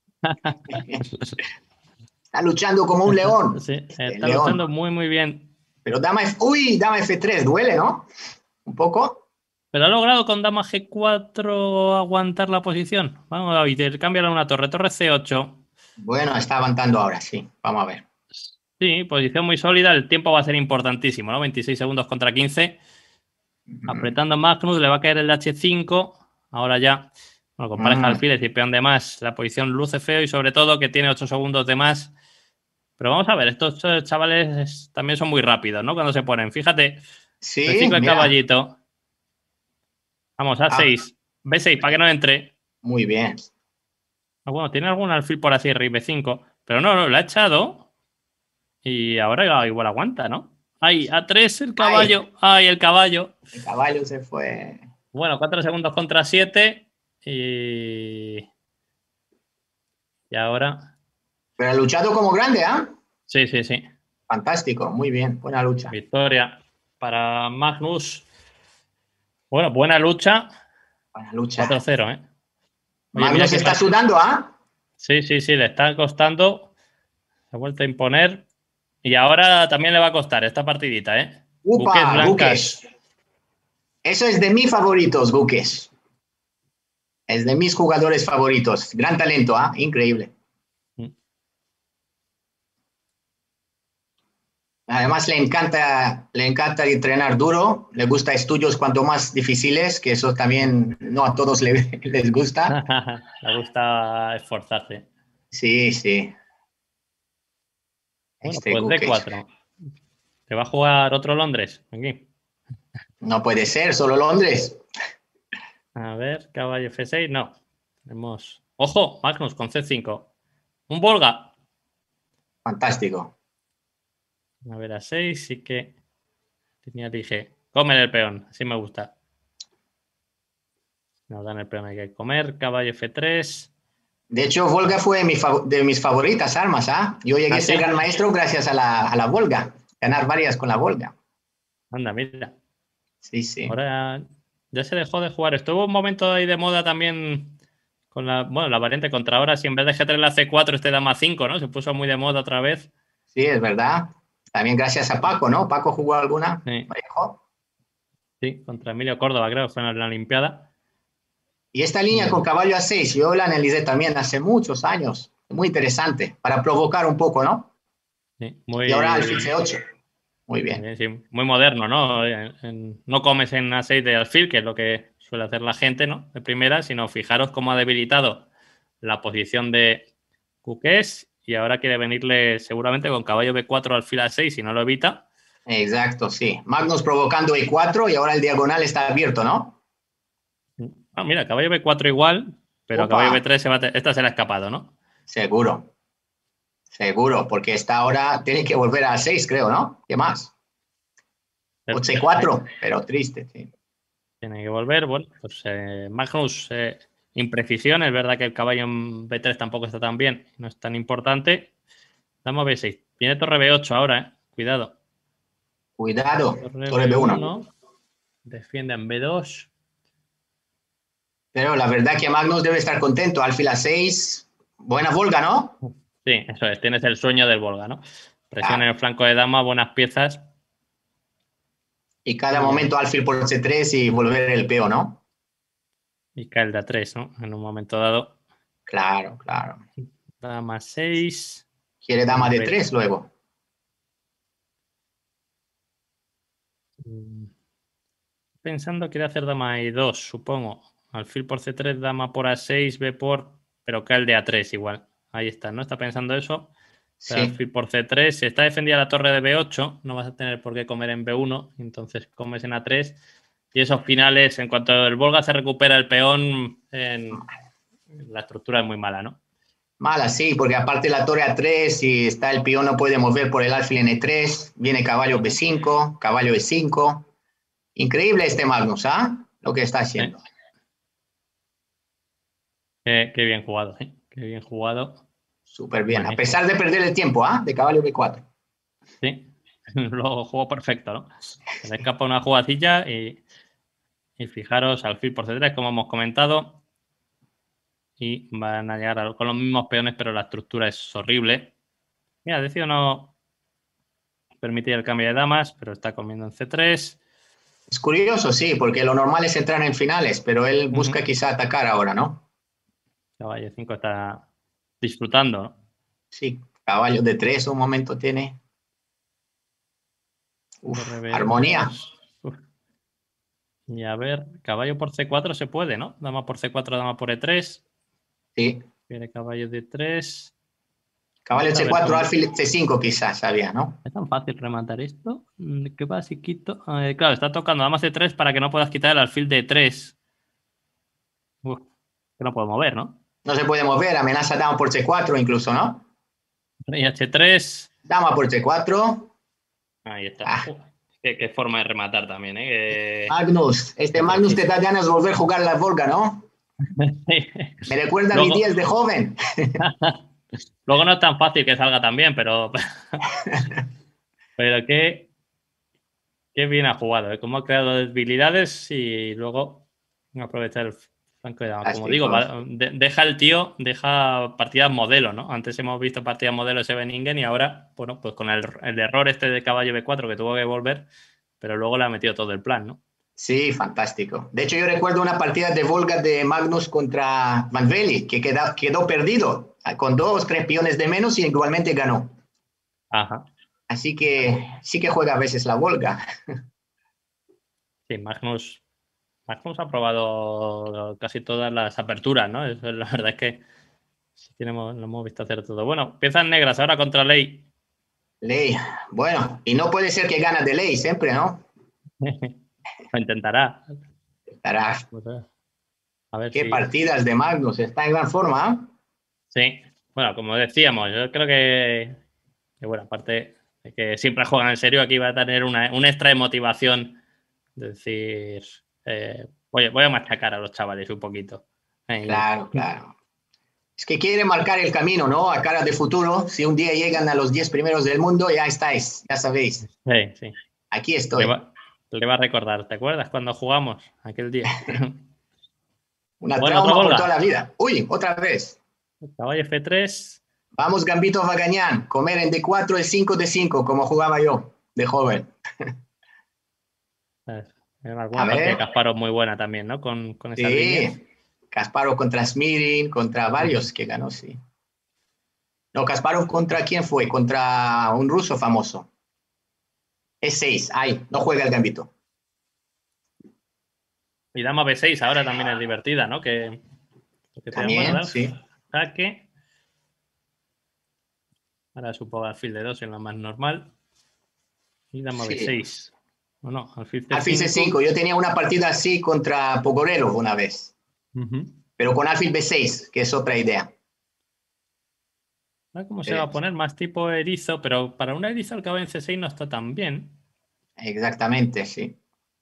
Speaker 2: Está luchando como un león.
Speaker 1: Sí,
Speaker 2: Este,
Speaker 1: está
Speaker 2: león.
Speaker 1: luchando muy, muy bien.
Speaker 2: Pero dama F... Uy, dama F tres, duele, ¿no? Un poco.
Speaker 1: Pero ha logrado con dama G cuatro aguantar la posición. Vamos a ver, cambiar una torre. Torre C ocho.
Speaker 2: Bueno, está avanzando ahora, sí. Vamos a ver.
Speaker 1: Sí, posición muy sólida. El tiempo va a ser importantísimo, ¿no? veintiséis segundos contra quince.
Speaker 2: Uh-huh.
Speaker 1: Apretando Magnus, le va a caer el H cinco. Ahora ya, bueno, con pareja
Speaker 2: Uh-huh.
Speaker 1: alfiles y peón de más, la posición luce feo y sobre todo que tiene ocho segundos de más. Pero vamos a ver, estos chavales también son muy rápidos, ¿no? Cuando se ponen. Fíjate,
Speaker 2: Sí,
Speaker 1: recicla el
Speaker 2: mira.
Speaker 1: caballito. Vamos, A seis.
Speaker 2: Ah,
Speaker 1: B seis, para que no entre.
Speaker 2: muy bien.
Speaker 1: Ah, bueno, tiene algún alfil por así, rey B cinco. Pero no, no, lo ha echado. Y ahora igual aguanta, ¿no? Ay, A tres el caballo. Ay, el caballo.
Speaker 2: El caballo se fue.
Speaker 1: Bueno, cuatro segundos contra siete. Y. Y ahora.
Speaker 2: Pero ha luchado como grande, ¿ah? ¿eh?
Speaker 1: Sí, sí, sí.
Speaker 2: Fantástico, muy bien. Buena lucha.
Speaker 1: Victoria para Magnus. Bueno, buena lucha.
Speaker 2: Buena lucha.
Speaker 1: cuatro cero, ¿eh? Oye, mira
Speaker 2: Magnus
Speaker 1: que
Speaker 2: está
Speaker 1: part...
Speaker 2: sudando, ¿ah? ¿eh?
Speaker 1: Sí, sí, sí, le está costando. Se ha vuelto a imponer. Y ahora también le va a costar esta partidita, ¿eh? Buques
Speaker 2: Upa,
Speaker 1: blancas.
Speaker 2: Guques. Eso es de mis favoritos, Guques. Es de mis jugadores favoritos. Gran talento, ¿ah? ¿eh? Increíble. Además, le encanta, le encanta entrenar duro, le gusta estudios cuanto más difíciles, que eso también no a todos le, les gusta.
Speaker 1: Le gusta esforzarse.
Speaker 2: Sí, sí.
Speaker 1: Bueno,
Speaker 2: Este
Speaker 1: pues D
Speaker 2: Guques.
Speaker 1: cuatro. ¿Te va a jugar otro Londres? Aquí.
Speaker 2: No puede ser, solo Londres.
Speaker 1: A ver, caballo F seis. No. Tenemos. ¡Ojo! Magnus con C cinco. Un Volga.
Speaker 2: Fantástico.
Speaker 1: A ver, A seis sí que tenía dije. Comer el peón. Así me gusta. Nos dan el peón, hay que comer. Caballo F tres.
Speaker 2: De hecho, Volga fue mi de mis favoritas armas, ¿ah? ¿eh? Yo llegué
Speaker 1: ¿Ah,
Speaker 2: a ser
Speaker 1: sí?
Speaker 2: gran maestro gracias a la, a la Volga. Ganar varias con la Volga.
Speaker 1: Anda, mira.
Speaker 2: Sí, sí.
Speaker 1: Ahora ya se dejó de jugar. Estuvo un momento ahí de moda también con la, bueno, la variante contra ahora. Si en vez de G tres la C cuatro, este dama cinco, ¿no? Se puso muy de moda otra vez.
Speaker 2: Sí, es verdad. También gracias a Paco, ¿no? Paco jugó alguna.
Speaker 1: Sí,
Speaker 2: Parejo.
Speaker 1: sí, contra Emilio Córdoba, creo que fue en la Olimpiada.
Speaker 2: Y esta línea con caballo A seis, yo la analicé también hace muchos años. Muy interesante, para provocar un poco, ¿no?
Speaker 1: Sí, muy,
Speaker 2: Y ahora alfil C ocho. Muy bien.
Speaker 1: sí, muy moderno, ¿no? En, en, no comes en A seis de alfil, que es lo que suele hacer la gente, ¿no? De primera, sino fijaros cómo ha debilitado la posición de Cuqués y ahora quiere venirle seguramente con caballo B cuatro alfil A seis si no lo evita.
Speaker 2: Exacto, sí. Magnus provocando E cuatro y ahora el diagonal está abierto, ¿no?
Speaker 1: Ah, mira, caballo B cuatro igual, pero
Speaker 2: Opa.
Speaker 1: caballo B tres se va a esta se le ha escapado, ¿no?
Speaker 2: Seguro. Seguro, porque esta ahora tiene que volver a seis, creo, ¿no? ¿Qué más? O C cuatro, pero triste, sí.
Speaker 1: Tiene que volver. Bueno, pues eh, Magnus, eh, imprecisión. Es verdad que el caballo en B tres tampoco está tan bien, no es tan importante. Damos B seis. Viene torre B ocho ahora, ¿eh? Cuidado.
Speaker 2: Cuidado,
Speaker 1: Torre,
Speaker 2: torre B uno.
Speaker 1: B uno. Defiende en B dos.
Speaker 2: Pero la verdad que Magnus debe estar contento. Alfil A seis. Buena Volga, ¿no?
Speaker 1: Sí, eso es. Tienes el sueño del Volga, ¿no? Presión
Speaker 2: Claro.
Speaker 1: en el flanco de dama, buenas piezas.
Speaker 2: Y cada momento alfil por C tres y volver el peón, ¿no?
Speaker 1: Y cae el de A tres, ¿no? En un momento dado.
Speaker 2: Claro, claro.
Speaker 1: Dama seis.
Speaker 2: Quiere dama de tres luego.
Speaker 1: pensando que quiere hacer dama a i dos, supongo. Alfil por ce tres, dama por a seis, b por... Pero cae el de a tres igual. Ahí está, ¿no? Está pensando eso.
Speaker 2: Sí.
Speaker 1: Alfil por ce tres. Si está defendida la torre de be ocho, no vas a tener por qué comer en be uno. Entonces comes en a tres. Y esos finales, en cuanto el Volga se recupera el peón, en... la estructura es muy mala, ¿no?
Speaker 2: Mala, sí, porque aparte la torre a tres, si está el peón no puede mover por el alfil en e tres, viene caballo be cinco, caballo e cinco. Increíble este Magnus, ¿ah? ¿eh? Lo que está haciendo.
Speaker 1: Sí. Qué, qué bien jugado, ¿eh? Qué bien jugado.
Speaker 2: Súper bien,
Speaker 1: Manejo.
Speaker 2: a pesar de perder el tiempo, ¿ah? ¿eh? De caballo be cuatro.
Speaker 1: Sí, lo juego perfecto, ¿no? Se le escapa una jugadilla y, y fijaros, alfil por ce tres, como hemos comentado. Y van a llegar a, con los mismos peones, pero la estructura es horrible. Mira, decido no permitir el cambio de damas, pero está comiendo en ce tres.
Speaker 2: Es curioso, sí, porque lo normal es entrar en finales, pero él busca
Speaker 1: Uh-huh.
Speaker 2: quizá atacar ahora, ¿no?
Speaker 1: Caballo cinco está disfrutando, ¿no?
Speaker 2: Sí, caballo de tres un momento tiene. Uf, armonía.
Speaker 1: Uf. Y a ver, caballo por ce cuatro se puede, ¿no? Dama por ce cuatro, dama por e tres.
Speaker 2: Sí.
Speaker 1: Viene caballo de tres.
Speaker 2: Caballo ce cuatro, alfil ce cinco quizás había, ¿no?
Speaker 1: ¿Es tan fácil rematar esto? ¿Qué pasa si quito? Eh, claro, está tocando dama ce tres para que no puedas quitar el alfil de tres. Uf, que no puedo mover, ¿no?
Speaker 2: No se puede mover, amenaza dama por ce cuatro incluso, ¿no?
Speaker 1: Rey hache tres.
Speaker 2: Dama por ce cuatro.
Speaker 1: Ahí está.
Speaker 2: Ah.
Speaker 1: Uf, qué, qué forma de rematar también, ¿eh? Que...
Speaker 2: Magnus, este
Speaker 1: qué
Speaker 2: Magnus te
Speaker 1: preciso.
Speaker 2: da ganas de volver a jugar la Volga, ¿no? Me recuerda
Speaker 1: Luego...
Speaker 2: a mis días de joven.
Speaker 1: Luego no es tan fácil que salga también, pero... pero qué... Qué bien ha jugado, ¿eh? Cómo ha creado debilidades y luego aprovechar el flanco de dama. Como digo, va, de, deja el tío, deja partidas modelo, ¿no? Antes hemos visto partidas modelo ese Beningen y ahora, bueno, pues con el, el error este de caballo be cuatro que tuvo que volver, pero luego le ha metido todo el plan, ¿no?
Speaker 2: Sí, fantástico. De hecho, yo recuerdo una partida de Volga de Magnus contra Van Veli, que queda, quedó perdido, con dos, tres peones de menos y igualmente ganó.
Speaker 1: Ajá.
Speaker 2: Así que sí que juega a veces la Volga.
Speaker 1: Sí, Magnus, Magnus ha probado casi todas las aperturas, ¿no? Eso, la verdad es que sí tenemos, lo hemos visto hacer todo. Bueno, piezas negras ahora contra Ley.
Speaker 2: Ley, bueno, y no puede ser que gana de Ley siempre, ¿no?
Speaker 1: Lo intentará.
Speaker 2: Estará.
Speaker 1: A ver
Speaker 2: Qué
Speaker 1: si...
Speaker 2: partidas de Magnus, está en gran forma, ¿eh?
Speaker 1: Sí, bueno, como decíamos, yo creo que, que bueno, aparte de que siempre juegan en serio, aquí va a tener una, un extra de motivación de decir, eh, oye, voy a machacar a los chavales un poquito. Ahí.
Speaker 2: Claro, claro. Es que quiere marcar el camino, ¿no? A cara de futuro. Si un día llegan a los diez primeros del mundo, ya estáis, ya sabéis.
Speaker 1: Sí, sí.
Speaker 2: Aquí estoy.
Speaker 1: Le va, le va a recordar, ¿te acuerdas cuando jugamos aquel día?
Speaker 2: Una
Speaker 1: Bueno, otro
Speaker 2: trauma por
Speaker 1: Volga.
Speaker 2: toda la vida. Uy, otra vez.
Speaker 1: Caballo efe tres.
Speaker 2: Vamos, Gambito Vagañán. Comer en de cuatro el cinco de cinco, como jugaba yo, de joven.
Speaker 1: En alguna partida de Kasparov muy buena también, ¿no? Con, con esas
Speaker 2: sí.
Speaker 1: líneas.
Speaker 2: Kasparov contra Smirin, contra varios uh-huh. que ganó, sí. No, Kasparov contra quién fue? Contra un ruso famoso. e seis, ay, no juega el Gambito.
Speaker 1: Y dama be seis ahora también es divertida, ¿no? Que, que
Speaker 2: también, bueno, sí.
Speaker 1: Jaque. Ahora supongo alfil de dos en la más normal. Y dama sí. be seis. ¿O no? Alfil ce cinco.
Speaker 2: Alfil ce cinco. Yo tenía una partida así contra Pogorelov una vez. Uh-huh. Pero con alfil be seis, que es otra idea.
Speaker 1: ¿Cómo se eh, va a poner? Más tipo erizo, pero para un erizo el caballo en ce seis no está tan bien.
Speaker 2: Exactamente, sí.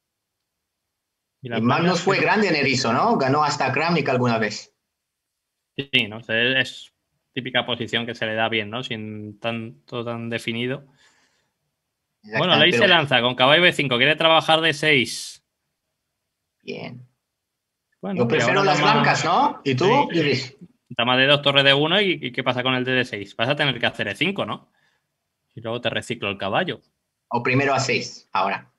Speaker 2: Y,
Speaker 1: y
Speaker 2: Magnus fue que... grande en erizo, ¿no? Ganó hasta Kramnik alguna vez.
Speaker 1: Sí, ¿no? Es típica posición que se le da bien, ¿no? Sin tanto tan definido. Bueno, Ley pero... se lanza con caballo be cinco, quiere trabajar de seis.
Speaker 2: Bien. Bueno, yo prefiero las dama... blancas, ¿no? ¿Y tú?
Speaker 1: Sí. Dama de dos, torre de uno, ¿y, ¿y qué pasa con el de seis? Vas a tener que hacer e cinco, ¿no? Y luego te reciclo el caballo.
Speaker 2: O primero a seis, ahora.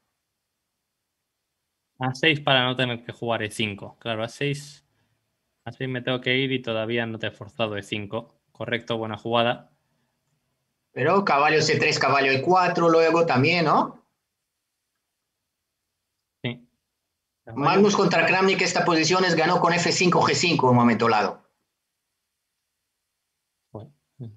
Speaker 1: a seis para no tener que jugar e cinco. Claro, a seis... a seis me tengo que ir y todavía no te he forzado e cinco. Correcto, buena jugada.
Speaker 2: Pero caballo ce tres, caballo e cuatro luego también, ¿no?
Speaker 1: Sí.
Speaker 2: Magnus contra Kramnik, esta posición es ganó con F cinco, G cinco en un momento dado.
Speaker 1: Bueno,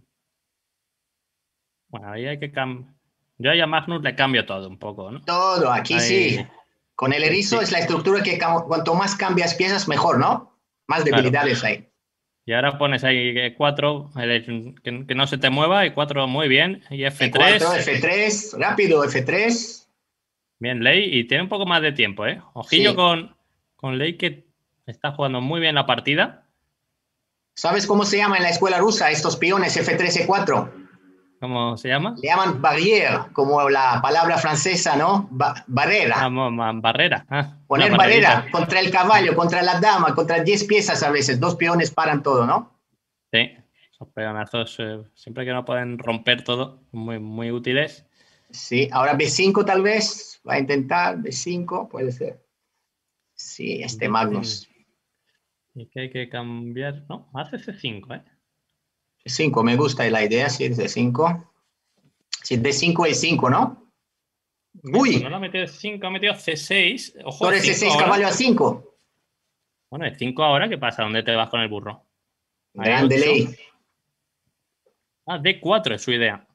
Speaker 1: bueno, ahí hay que cambiar. Yo a Magnus le cambio todo un poco, ¿no?
Speaker 2: Todo, aquí
Speaker 1: ahí...
Speaker 2: sí. Con el erizo sí. Es la estructura que cuanto más cambias piezas, mejor, ¿no? Más debilidades claro. Hay.
Speaker 1: Y ahora pones ahí cuatro, que, que no se te mueva, y cuatro muy bien. Y F tres.
Speaker 2: cuatro, F tres, rápido, F tres.
Speaker 1: Bien, Lei, y tiene un poco más de tiempo, ¿eh? Ojillo sí. con, con Lei, que está jugando muy bien la partida.
Speaker 2: ¿Sabes cómo se llama en la escuela rusa estos peones F tres, E cuatro?
Speaker 1: ¿Cómo se llama?
Speaker 2: Le llaman barrière, como la palabra francesa, ¿no? Ba barrera.
Speaker 1: Ah, barrera. Ah,
Speaker 2: Poner barrera contra el caballo, contra la dama, contra diez piezas a veces. Dos peones paran todo, ¿no?
Speaker 1: Sí, esos peonazos, eh, siempre que no pueden romper todo, muy, muy útiles.
Speaker 2: Sí, ahora B cinco tal vez. Va a intentar B cinco, puede ser. Sí, este Magnus.
Speaker 1: Y que hay que cambiar. No, hace C cinco, ¿eh?
Speaker 2: C cinco, me gusta la idea, sí, C cinco. Sí, D cinco y cinco, ¿no?
Speaker 1: Uy. No lo ha metido C cinco, ha metido C seis. Ojo,
Speaker 2: Torre C seis, caballo A cinco.
Speaker 1: Bueno, es cinco ahora, ¿qué pasa? ¿Dónde te vas con el burro?
Speaker 2: Grande ley.
Speaker 1: Ah, D cuatro es su idea.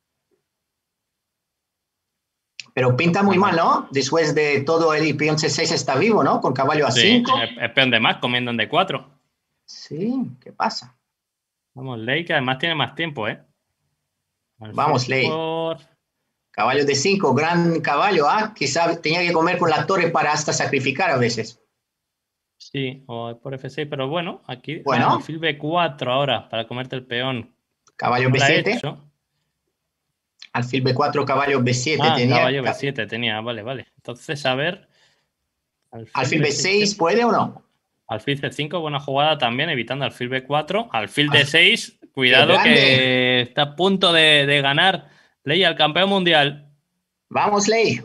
Speaker 2: Pero pinta muy mal, ¿no? Después de todo el peón C seis está vivo, ¿no? Con caballo A cinco.
Speaker 1: Sí, es peón de más comiendo en D cuatro.
Speaker 2: Sí, ¿qué pasa?
Speaker 1: Vamos, Ley, que además tiene más tiempo, ¿eh?
Speaker 2: Al Vamos, Ley. Por... Caballo de cinco, gran caballo, ¿ah? Quizá tenía que comer con la torre para hasta sacrificar a veces.
Speaker 1: Sí, o por F seis, pero bueno, aquí
Speaker 2: bueno.
Speaker 1: Ah, alfil B cuatro ahora para comerte el peón.
Speaker 2: Caballo B siete. Alfil B cuatro, caballo B siete
Speaker 1: ah,
Speaker 2: tenía.
Speaker 1: Caballo B siete tenía, vale, vale. Entonces, a ver.
Speaker 2: Alfil, alfil B seis, ¿puede o no?
Speaker 1: Alfil C cinco, buena jugada también, evitando alfil B cuatro. Alfil D seis, cuidado que está a punto de, de ganar Ley al campeón mundial.
Speaker 2: Vamos, Ley.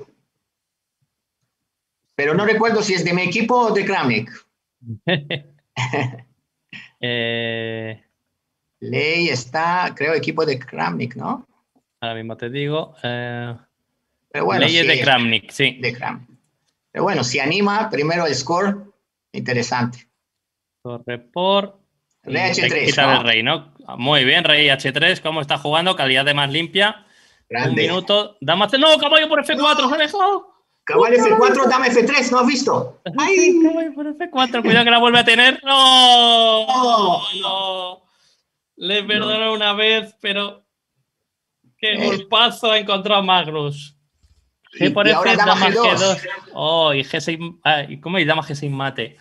Speaker 2: Pero no recuerdo si es de mi equipo o de Kramnik.
Speaker 1: eh...
Speaker 2: Ley está, creo, equipo de Kramnik, ¿no?
Speaker 1: Ahora mismo te digo. Eh...
Speaker 2: Pero bueno,
Speaker 1: Ley es
Speaker 2: sí,
Speaker 1: de Kramnik, sí.
Speaker 2: De Kramnik. Pero bueno, si anima, primero el score, interesante.
Speaker 1: Torre por...
Speaker 2: Rey H tres,
Speaker 1: quitar
Speaker 2: ¿no?
Speaker 1: el rey, ¿no? Muy bien, rey H tres, ¿cómo está jugando? Calidad de más limpia.
Speaker 2: Grande.
Speaker 1: Un minuto. Dama C... ¡No! ¡Caballo por F cuatro! ¡Se ha dejado!
Speaker 2: Caballo F cuatro, dama F tres, ¿no has visto?
Speaker 1: ¡Ay! Caballo por F cuatro, cuidado que la vuelve a tener. ¡No! ¡No! no. Le perdono no. una vez, pero... ¡Qué eh. golpazo ha encontrado Magnus! G por
Speaker 2: y, y
Speaker 1: F,
Speaker 2: ahora dama G dos.
Speaker 1: Oh, y G seis... Ah, ¿cómo hay dama G seis mate?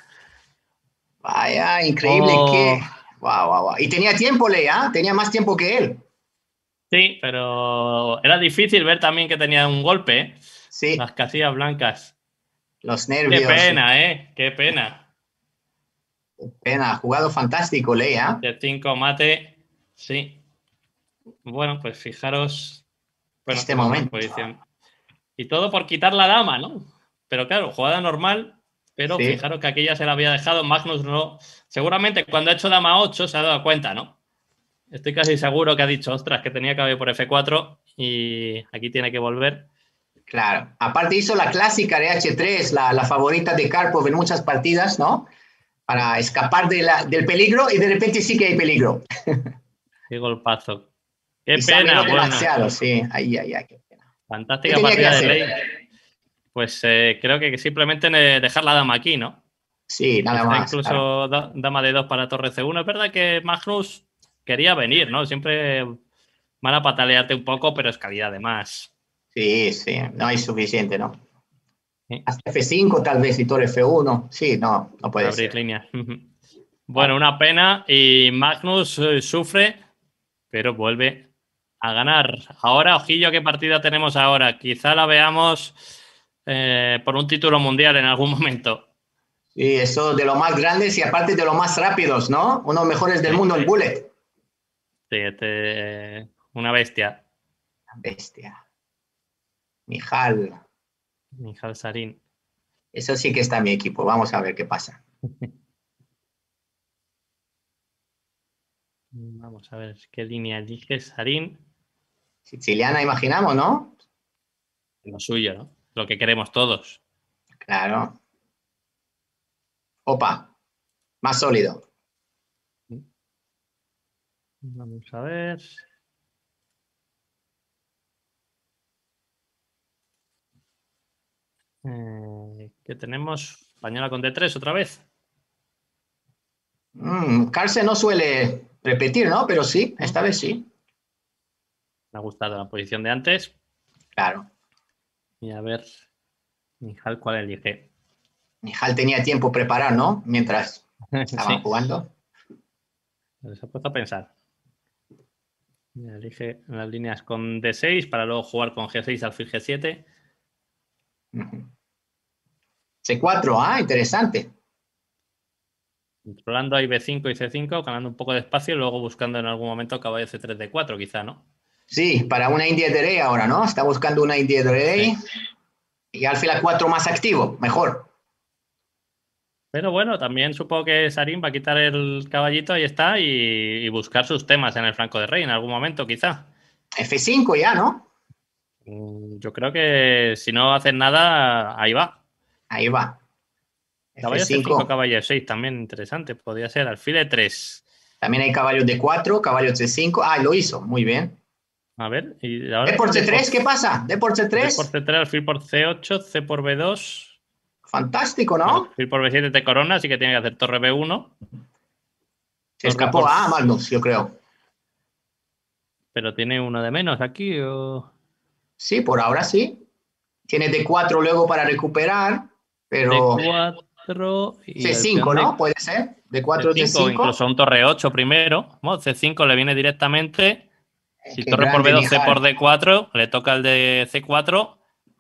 Speaker 2: Vaya, increíble oh. que... Wow, wow, wow. Y tenía tiempo, Ley, ¿ah? ¿eh? Tenía más tiempo que él.
Speaker 1: Sí, pero era difícil ver también que tenía un golpe, ¿eh?
Speaker 2: Sí.
Speaker 1: Las casillas blancas.
Speaker 2: Los nervios.
Speaker 1: Qué pena, ¿eh? Qué pena.
Speaker 2: Qué pena. Jugado fantástico, Ley, ¿ah?
Speaker 1: ¿eh? De cinco mate, sí. Bueno, pues fijaros...
Speaker 2: Bueno, este momento.
Speaker 1: Posición. Y todo por quitar la dama, ¿no? Pero claro, jugada normal... Pero sí. Fijaros que aquí ya se la había dejado, Magnus no... Seguramente cuando ha hecho dama ocho se ha dado cuenta, ¿no? Estoy casi seguro que ha dicho, ostras, que tenía caballo por F cuatro y aquí tiene que volver.
Speaker 2: Claro. Aparte hizo la clásica de H tres, la, la favorita de Karpov en muchas partidas, ¿no? Para escapar de la, del peligro y de repente sí que hay peligro.
Speaker 1: Qué golpazo. Qué
Speaker 2: y
Speaker 1: pena, bueno.
Speaker 2: Demasiado, sí. Ay, ay, ay, qué pena.
Speaker 1: Fantástica partida de Ley. Pues eh, creo que simplemente dejar la dama aquí, ¿no?
Speaker 2: Sí, nada
Speaker 1: Está
Speaker 2: más.
Speaker 1: Incluso claro. dama de dos para torre C uno. Es verdad que Magnus quería venir, ¿no? Siempre van a patalearte un poco, pero es calidad de más.
Speaker 2: Sí, sí, no hay suficiente, ¿no? Sí. Hasta F cinco tal vez y torre F uno. Sí, no, no puede
Speaker 1: Abrir
Speaker 2: ser.
Speaker 1: línea. Bueno, una pena y Magnus eh, sufre, pero vuelve a ganar. Ahora, ojillo, ¿qué partida tenemos ahora? Quizá la veamos eh, por un título mundial en algún momento.
Speaker 2: Sí, eso de los más grandes y aparte de los más rápidos, ¿no? Uno de los mejores del sí. mundo, el Bullet.
Speaker 1: Sí, este, una bestia.
Speaker 2: Una bestia. Mijal.
Speaker 1: Mijal Sarin.
Speaker 2: Eso sí que está en mi equipo. Vamos a ver qué pasa.
Speaker 1: Vamos a ver qué línea elige Sarin.
Speaker 2: Siciliana, imaginamos, ¿no?
Speaker 1: Lo suyo, ¿no? Lo que queremos todos.
Speaker 2: Claro. Opa, más sólido.
Speaker 1: Vamos a ver. Eh, ¿Qué tenemos? Española con D tres otra vez.
Speaker 2: Mm, Carlsen no suele repetir, ¿no? Pero sí, esta vez sí.
Speaker 1: Me ha gustado la posición de antes.
Speaker 2: Claro.
Speaker 1: Y a ver, Nihal, ¿cuál elige?
Speaker 2: Nihal tenía tiempo preparar, ¿no? Mientras estaban
Speaker 1: Sí.
Speaker 2: jugando.
Speaker 1: Se ha puesto a pensar. Elige las líneas con D seis para luego jugar con G seis, alfil G siete.
Speaker 2: Uh-huh. C cuatro, ah, interesante.
Speaker 1: Controlando ahí B cinco y C cinco, ganando un poco de espacio y luego buscando en algún momento caballo C tres, D cuatro, quizá, ¿no?
Speaker 2: Sí, para una India de Rey ahora, ¿no? Está buscando una India de Rey.
Speaker 1: Sí.
Speaker 2: Y alfil A cuatro más activo, mejor.
Speaker 1: Pero bueno, también supongo que Sarin va a quitar el caballito, ahí está, y, y buscar sus temas en el flanco de rey en algún momento, quizá.
Speaker 2: F cinco ya, ¿no?
Speaker 1: Yo creo que si no hacen nada, ahí va.
Speaker 2: Ahí va.
Speaker 1: Caballo C cinco, caballo E seis, también interesante. Podría ser alfil E tres.
Speaker 2: También hay caballo D cuatro, caballo C cinco. Ah, lo hizo, muy bien.
Speaker 1: A ver, y ahora.
Speaker 2: D por C tres, ¿qué pasa? D por C tres.
Speaker 1: D por C tres, alfil por C ocho, C por B dos.
Speaker 2: Fantástico, ¿no?
Speaker 1: Alfil por B siete te corona, así que tiene que hacer torre B uno.
Speaker 2: Se escapó por... a Magnus, yo creo.
Speaker 1: Pero tiene uno de menos aquí, o...
Speaker 2: Sí, por ahora sí. Tiene D cuatro luego para recuperar, pero...
Speaker 1: D cuatro y
Speaker 2: C cinco, ¿no?
Speaker 1: de...
Speaker 2: Puede ser. D cuatro,
Speaker 1: C cinco,
Speaker 2: D cinco.
Speaker 1: incluso un torre ocho primero. Bueno, C cinco le viene directamente. Si
Speaker 2: Qué
Speaker 1: torre por B dos, C
Speaker 2: Nihal.
Speaker 1: por D cuatro, le toca el de C cuatro.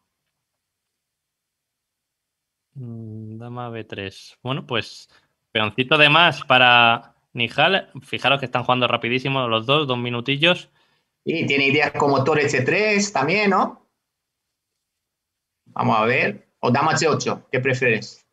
Speaker 1: Dama B tres. Bueno, pues peoncito de más para Nihal. Fijaros que están jugando rapidísimo los dos, dos minutillos.
Speaker 2: Y tiene ideas como torre C tres también, ¿no? Vamos a ver. O dama C ocho, ¿qué prefieres?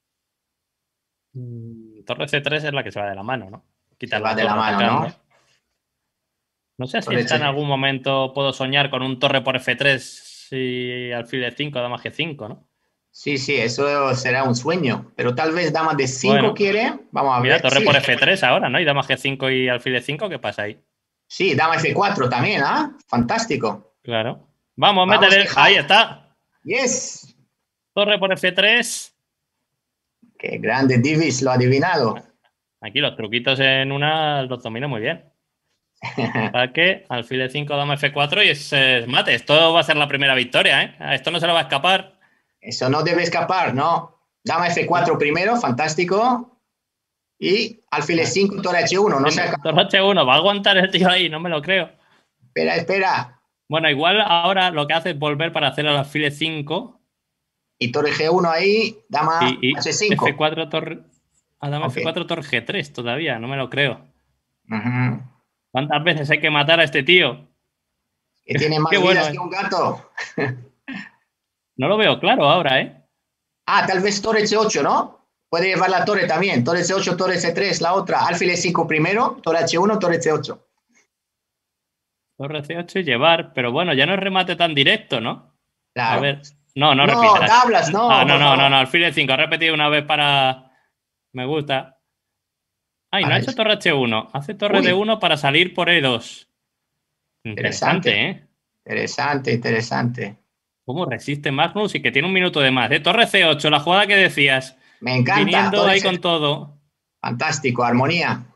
Speaker 1: Torre C tres es la que se va de la mano, ¿no?
Speaker 2: Se va de la mano, atacando. ¿No?
Speaker 1: No sé si está en algún momento puedo soñar con un torre por F tres y alfil de cinco, dama G cinco, ¿no?
Speaker 2: Sí, sí, eso será un sueño. Pero tal vez dama D cinco bueno, quiere. Vamos a
Speaker 1: mira,
Speaker 2: ver.
Speaker 1: torre
Speaker 2: sí.
Speaker 1: por F tres ahora, ¿no? Y dama G cinco y alfil de cinco, ¿qué pasa ahí?
Speaker 2: Sí, dama F cuatro también, ¿ah? ¿eh? Fantástico.
Speaker 1: Claro. Vamos, Vamos métele. Ahí está.
Speaker 2: Yes.
Speaker 1: Torre por F tres.
Speaker 2: Qué grande, Divis, lo ha adivinado.
Speaker 1: Aquí los truquitos en una los domino muy bien. Ataque, alfil de cinco, dama F cuatro y es eh, mate. Esto va a ser la primera victoria, ¿eh? A esto no se lo va a escapar.
Speaker 2: Eso no debe escapar, ¿no? Dama F cuatro primero, fantástico. Y alfil de cinco, torre H uno. No se acaba.
Speaker 1: Torre H uno, va a aguantar el tío ahí, no me lo creo.
Speaker 2: Espera, espera.
Speaker 1: Bueno, igual ahora lo que hace es volver para hacer el alfil de cinco.
Speaker 2: Y torre G uno ahí, dama
Speaker 1: y, y
Speaker 2: H cinco.
Speaker 1: F cuatro, torre... Ah, dama okay. F cuatro, torre G tres todavía, no me lo creo.
Speaker 2: Uh-huh.
Speaker 1: ¿Cuántas veces hay que matar a este tío?
Speaker 2: Que tiene más
Speaker 1: Qué
Speaker 2: vidas
Speaker 1: bueno,
Speaker 2: que un gato.
Speaker 1: No lo veo claro ahora, ¿eh?
Speaker 2: Ah, tal vez torre C ocho, ¿no? Puede llevar la torre también. Torre C ocho, torre C tres, la otra. Alfil E cinco primero, torre H uno, torre C ocho.
Speaker 1: Torre C ocho y llevar, pero bueno, ya no es remate tan directo, ¿no?
Speaker 2: Claro.
Speaker 1: A ver. No, no,
Speaker 2: no
Speaker 1: repitas.
Speaker 2: tablas, no.
Speaker 1: Ah, no, no, no, no, alfil E cinco. Ha repetido una vez para... Me gusta. Ay, no ha hecho torre H uno. Hace torre D uno para salir por E dos. Interesante,
Speaker 2: interesante,
Speaker 1: ¿eh?
Speaker 2: Interesante, interesante.
Speaker 1: ¿Cómo resiste Magnus? Y que tiene un minuto de más. ¿eh? Torre C ocho, la jugada que decías.
Speaker 2: Me encanta.
Speaker 1: Viniendo ahí con todo.
Speaker 2: Fantástico, armonía.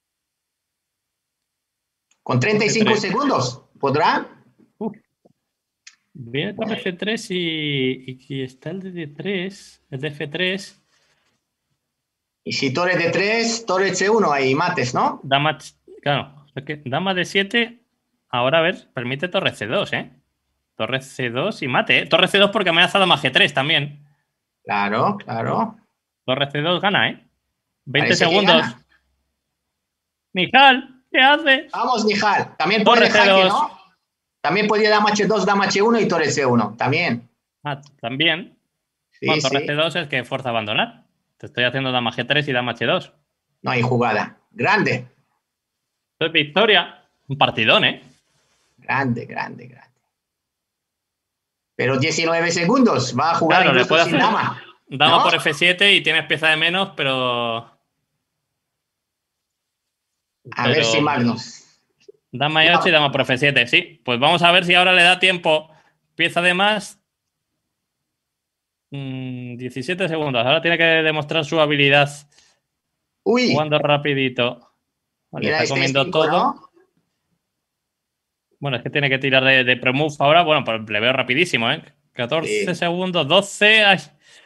Speaker 2: Con treinta y cinco segundos, ¿podrá?
Speaker 1: Uf. Viene torre C tres y, y está el de D tres, el de F tres.
Speaker 2: Y si torre D tres, torre C uno, ahí mates, ¿no?
Speaker 1: Dama, claro, dama D siete, ahora a ver, permite torre C dos, ¿eh? Torre C dos y mate, ¿eh? Torre C dos porque amenaza dama G tres también.
Speaker 2: Claro, claro.
Speaker 1: Torre C dos gana, ¿eh? veinte segundos. Nihal, ¿qué hace?
Speaker 2: Vamos, Nihal. También puede jaque, ¿no? También podría dama H dos, dama H uno y torre C uno, también.
Speaker 1: Ah, también.
Speaker 2: Sí,
Speaker 1: bueno, torre
Speaker 2: sí.
Speaker 1: C dos es que fuerza a abandonar. Te estoy haciendo dama G tres y dama H dos.
Speaker 2: No hay jugada. Grande.
Speaker 1: Esto es victoria. Un partidón, ¿eh?
Speaker 2: Grande, grande, grande. Pero diecinueve segundos. Va a jugar
Speaker 1: claro,
Speaker 2: incluso
Speaker 1: le puede
Speaker 2: sin
Speaker 1: hacer,
Speaker 2: dama.
Speaker 1: dama
Speaker 2: ¿No?
Speaker 1: por efe siete y tienes pieza de menos, pero...
Speaker 2: A ver si
Speaker 1: pero
Speaker 2: Magnus.
Speaker 1: dama e ocho y dama por efe siete, sí. Pues vamos a ver si ahora le da tiempo. Pieza de más. Mm, diecisiete segundos. Ahora tiene que demostrar su habilidad
Speaker 2: Uy,
Speaker 1: jugando rapidito. Vale,
Speaker 2: mira
Speaker 1: está
Speaker 2: este
Speaker 1: comiendo
Speaker 2: cinco,
Speaker 1: todo.
Speaker 2: ¿no?
Speaker 1: Bueno, es que tiene que tirar de, de pre-move ahora. Bueno, pues le veo rapidísimo, ¿eh? catorce
Speaker 2: Sí,
Speaker 1: segundos, doce. Ay,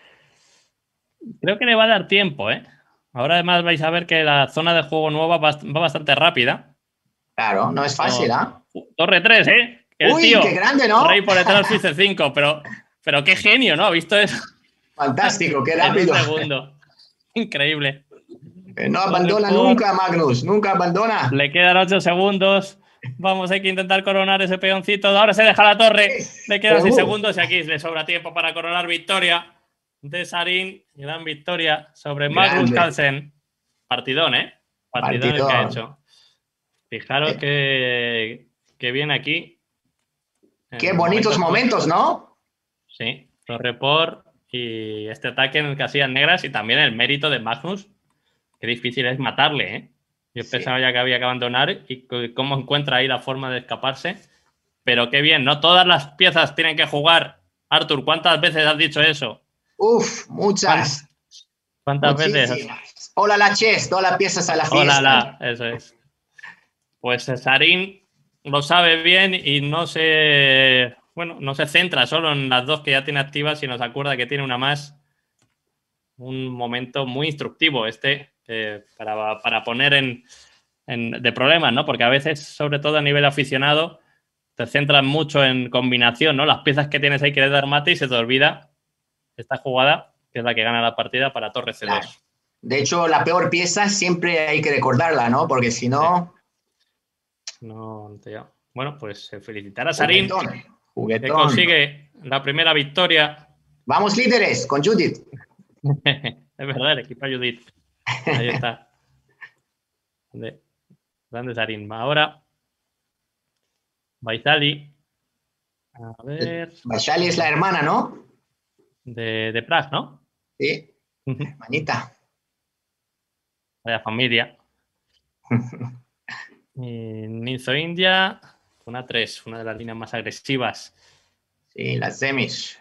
Speaker 1: creo que le va a dar tiempo, ¿eh? Ahora además vais a ver que la zona de juego nueva va, va bastante rápida.
Speaker 2: claro, no es fácil,
Speaker 1: Oh,
Speaker 2: ¿ah?
Speaker 1: torre tres, ¿eh? El
Speaker 2: Uy, qué
Speaker 1: tío,
Speaker 2: grande,
Speaker 1: rey
Speaker 2: ¿no?
Speaker 1: por detrás, fice cinco, pero, pero qué genio, ¿no? ¿Ha visto eso?
Speaker 2: Fantástico, qué
Speaker 1: En un
Speaker 2: rápido.
Speaker 1: segundo. Increíble.
Speaker 2: Eh, No
Speaker 1: Torre
Speaker 2: abandona
Speaker 1: por...
Speaker 2: nunca, Magnus, nunca abandona.
Speaker 1: Le quedan ocho segundos. Vamos, hay que intentar coronar ese peoncito. Ahora se deja la torre. Le quedan seis
Speaker 2: Uh,
Speaker 1: segundos y aquí le sobra tiempo para coronar victoria de Sarin. Gran victoria sobre Magnus
Speaker 2: grande,
Speaker 1: Carlsen. Partidón, ¿eh? Partidón el que ha
Speaker 2: partidón.
Speaker 1: hecho. Fijaros
Speaker 2: Eh,
Speaker 1: que, que viene aquí.
Speaker 2: Qué
Speaker 1: En
Speaker 2: bonitos
Speaker 1: momentos.
Speaker 2: momentos, ¿no?
Speaker 1: Sí, torre por y este ataque en casillas negras y también el mérito de Magnus. Qué difícil es matarle, ¿eh? Yo
Speaker 2: Sí.
Speaker 1: pensaba ya que había que abandonar y cómo encuentra ahí la forma de escaparse. Pero qué bien, no todas las piezas tienen que jugar. Arthur, ¿cuántas veces has dicho eso?
Speaker 2: Uf, muchas,
Speaker 1: ¿Cuántas veces?
Speaker 2: muchísimas. Hola la chess, todas las piezas a la
Speaker 1: Hola,
Speaker 2: fiesta.
Speaker 1: la, eso es. Pues Sarin lo sabe bien y no se, bueno, no se centra solo en las dos que ya tiene activas, sino se acuerda que tiene una más. Un momento muy instructivo este eh, para, para, poner en, en, de problemas, ¿no? Porque a veces, sobre todo a nivel aficionado, te centras mucho en combinación, ¿no? Las piezas que tienes ahí que dar mate y se te olvida esta jugada, que es la que gana la partida para torre ce dos.
Speaker 2: Claro. De hecho, la peor pieza siempre hay que recordarla, ¿no? Porque si no...
Speaker 1: Sí. No, tío. Bueno, pues felicitar a Sarin,
Speaker 2: Juguetón,
Speaker 1: que
Speaker 2: juguetón.
Speaker 1: consigue la primera victoria.
Speaker 2: Vamos líderes con Judith.
Speaker 1: Es verdad, el equipo Judith. Ahí está. Grande, grande Sarin. Ahora, Baizali. A ver.
Speaker 2: Bashali es la hermana, ¿no?
Speaker 1: De, de Prague, ¿no?
Speaker 2: Sí, hermanita.
Speaker 1: Vaya familia. Y Ninzo India, una tres, una de las líneas más agresivas.
Speaker 2: Sí, las semis.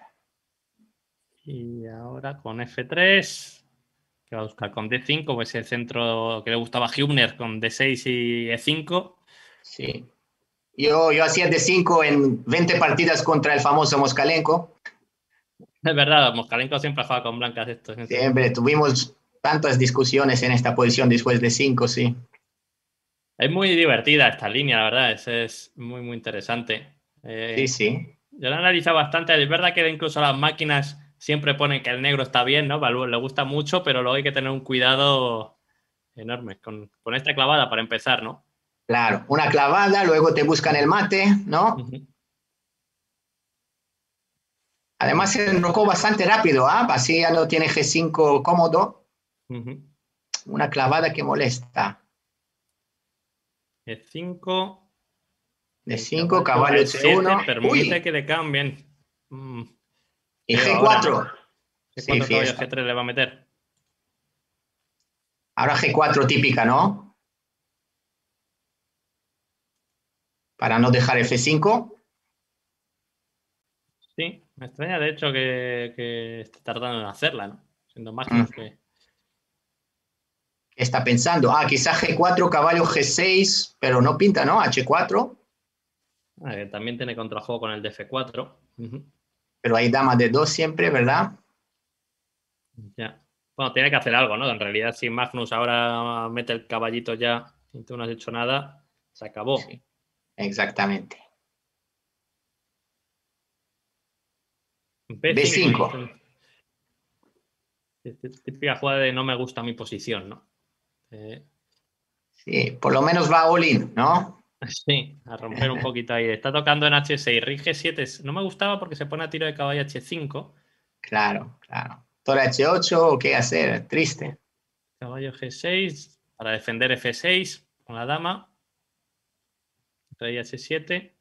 Speaker 1: Y ahora con efe tres, que va a buscar con de cinco, pues el centro que le gustaba a Hübner con de seis y e cinco.
Speaker 2: Sí. Yo, yo hacía de cinco en veinte partidas contra el famoso Moskalenko.
Speaker 1: Es verdad, Moskalenko siempre juega con blancas estos.
Speaker 2: Siempre tuvimos tantas discusiones en esta posición después de cinco, sí.
Speaker 1: Es muy divertida esta línea, la verdad. Es, es muy, muy interesante. Eh,
Speaker 2: Sí, sí.
Speaker 1: Yo la he analizado bastante. Es verdad que incluso las máquinas siempre ponen que el negro está bien, ¿no? Le gusta mucho, pero luego hay que tener un cuidado enorme con, con esta clavada para empezar, ¿no?
Speaker 2: Claro, una clavada, luego te buscan el mate, ¿no?
Speaker 1: Uh-huh.
Speaker 2: Además se enrocó bastante rápido, ¿ah? ¿eh? Así ya no tiene ge cinco cómodo.
Speaker 1: Uh-huh.
Speaker 2: Una clavada que molesta.
Speaker 1: e cinco.
Speaker 2: De cinco, caballo
Speaker 1: e
Speaker 2: ce uno.
Speaker 1: Permite
Speaker 2: Uy.
Speaker 1: que le cambien. Mm.
Speaker 2: Y ge cuatro.
Speaker 1: Ahora, ¿no? ¿Qué
Speaker 2: Sí,
Speaker 1: cuatro caballos
Speaker 2: fiesta.
Speaker 1: ge tres le va a meter?
Speaker 2: Ahora ge cuatro típica, ¿no? Para no dejar efe cinco.
Speaker 1: Sí, me extraña de hecho que, que esté tardando en hacerla, ¿no? Siendo Magnus mm. que...
Speaker 2: ¿Qué está pensando? Ah, quizá ge cuatro, caballo ge seis, pero no pinta, ¿no? hache cuatro.
Speaker 1: Ah, que también tiene contrajuego con el de efe cuatro. Uh-huh.
Speaker 2: Pero hay dama de dos siempre, ¿verdad?
Speaker 1: Ya. Bueno, tiene que hacer algo, ¿no? En realidad, si Magnus ahora mete el caballito ya y tú no has hecho nada, se acabó.
Speaker 2: Sí, exactamente.
Speaker 1: be cinco. Típica jugada de no me gusta mi posición, ¿no? Eh...
Speaker 2: Sí, por lo menos va all-in, ¿no?
Speaker 1: Sí, a romper un poquito ahí. Está tocando en hache seis, rey ge siete. No me gustaba porque se pone a tiro de caballo hache cinco.
Speaker 2: Claro, claro. Torre hache ocho, ¿qué hacer? Triste.
Speaker 1: Caballo ge seis para defender efe seis con la dama. Rey hache siete.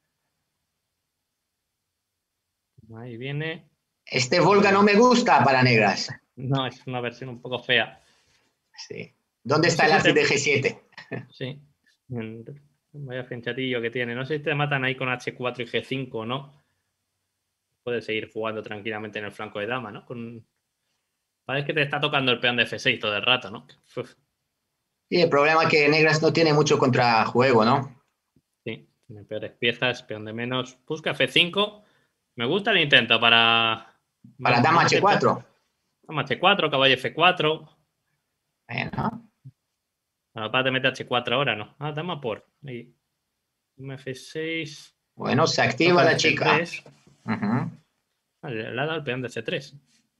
Speaker 1: Ahí viene.
Speaker 2: Este Volga no me gusta para negras.
Speaker 1: No, es una versión un poco fea.
Speaker 2: Sí. ¿Dónde
Speaker 1: No
Speaker 2: está
Speaker 1: sé
Speaker 2: el
Speaker 1: si
Speaker 2: alfil
Speaker 1: te...
Speaker 2: de G siete?
Speaker 1: Sí. Vaya finchatillo que tiene. No sé si te matan ahí con hache cuatro y ge cinco o no. Puedes seguir jugando tranquilamente en el flanco de dama, ¿no? Con... Parece que te está tocando el peón de efe seis todo el rato, ¿no? Uf.
Speaker 2: Sí, el problema es que negras no tiene mucho contrajuego, ¿no?
Speaker 1: Sí, tiene peores piezas, peón de menos. Busca efe cinco. Me gusta el intento para...
Speaker 2: Para
Speaker 1: No, no
Speaker 2: dama
Speaker 1: mete...
Speaker 2: hache cuatro.
Speaker 1: Dama hache cuatro, caballo efe cuatro.
Speaker 2: Bueno.
Speaker 1: Bueno, para te meter hache cuatro ahora, ¿no? Ah, dama por. Ahí. efe seis.
Speaker 2: Bueno, se activa
Speaker 1: Toca el
Speaker 2: la chica.
Speaker 1: ce tres.
Speaker 2: Uh-huh.
Speaker 1: Vale, le ha dado el peón de ce tres.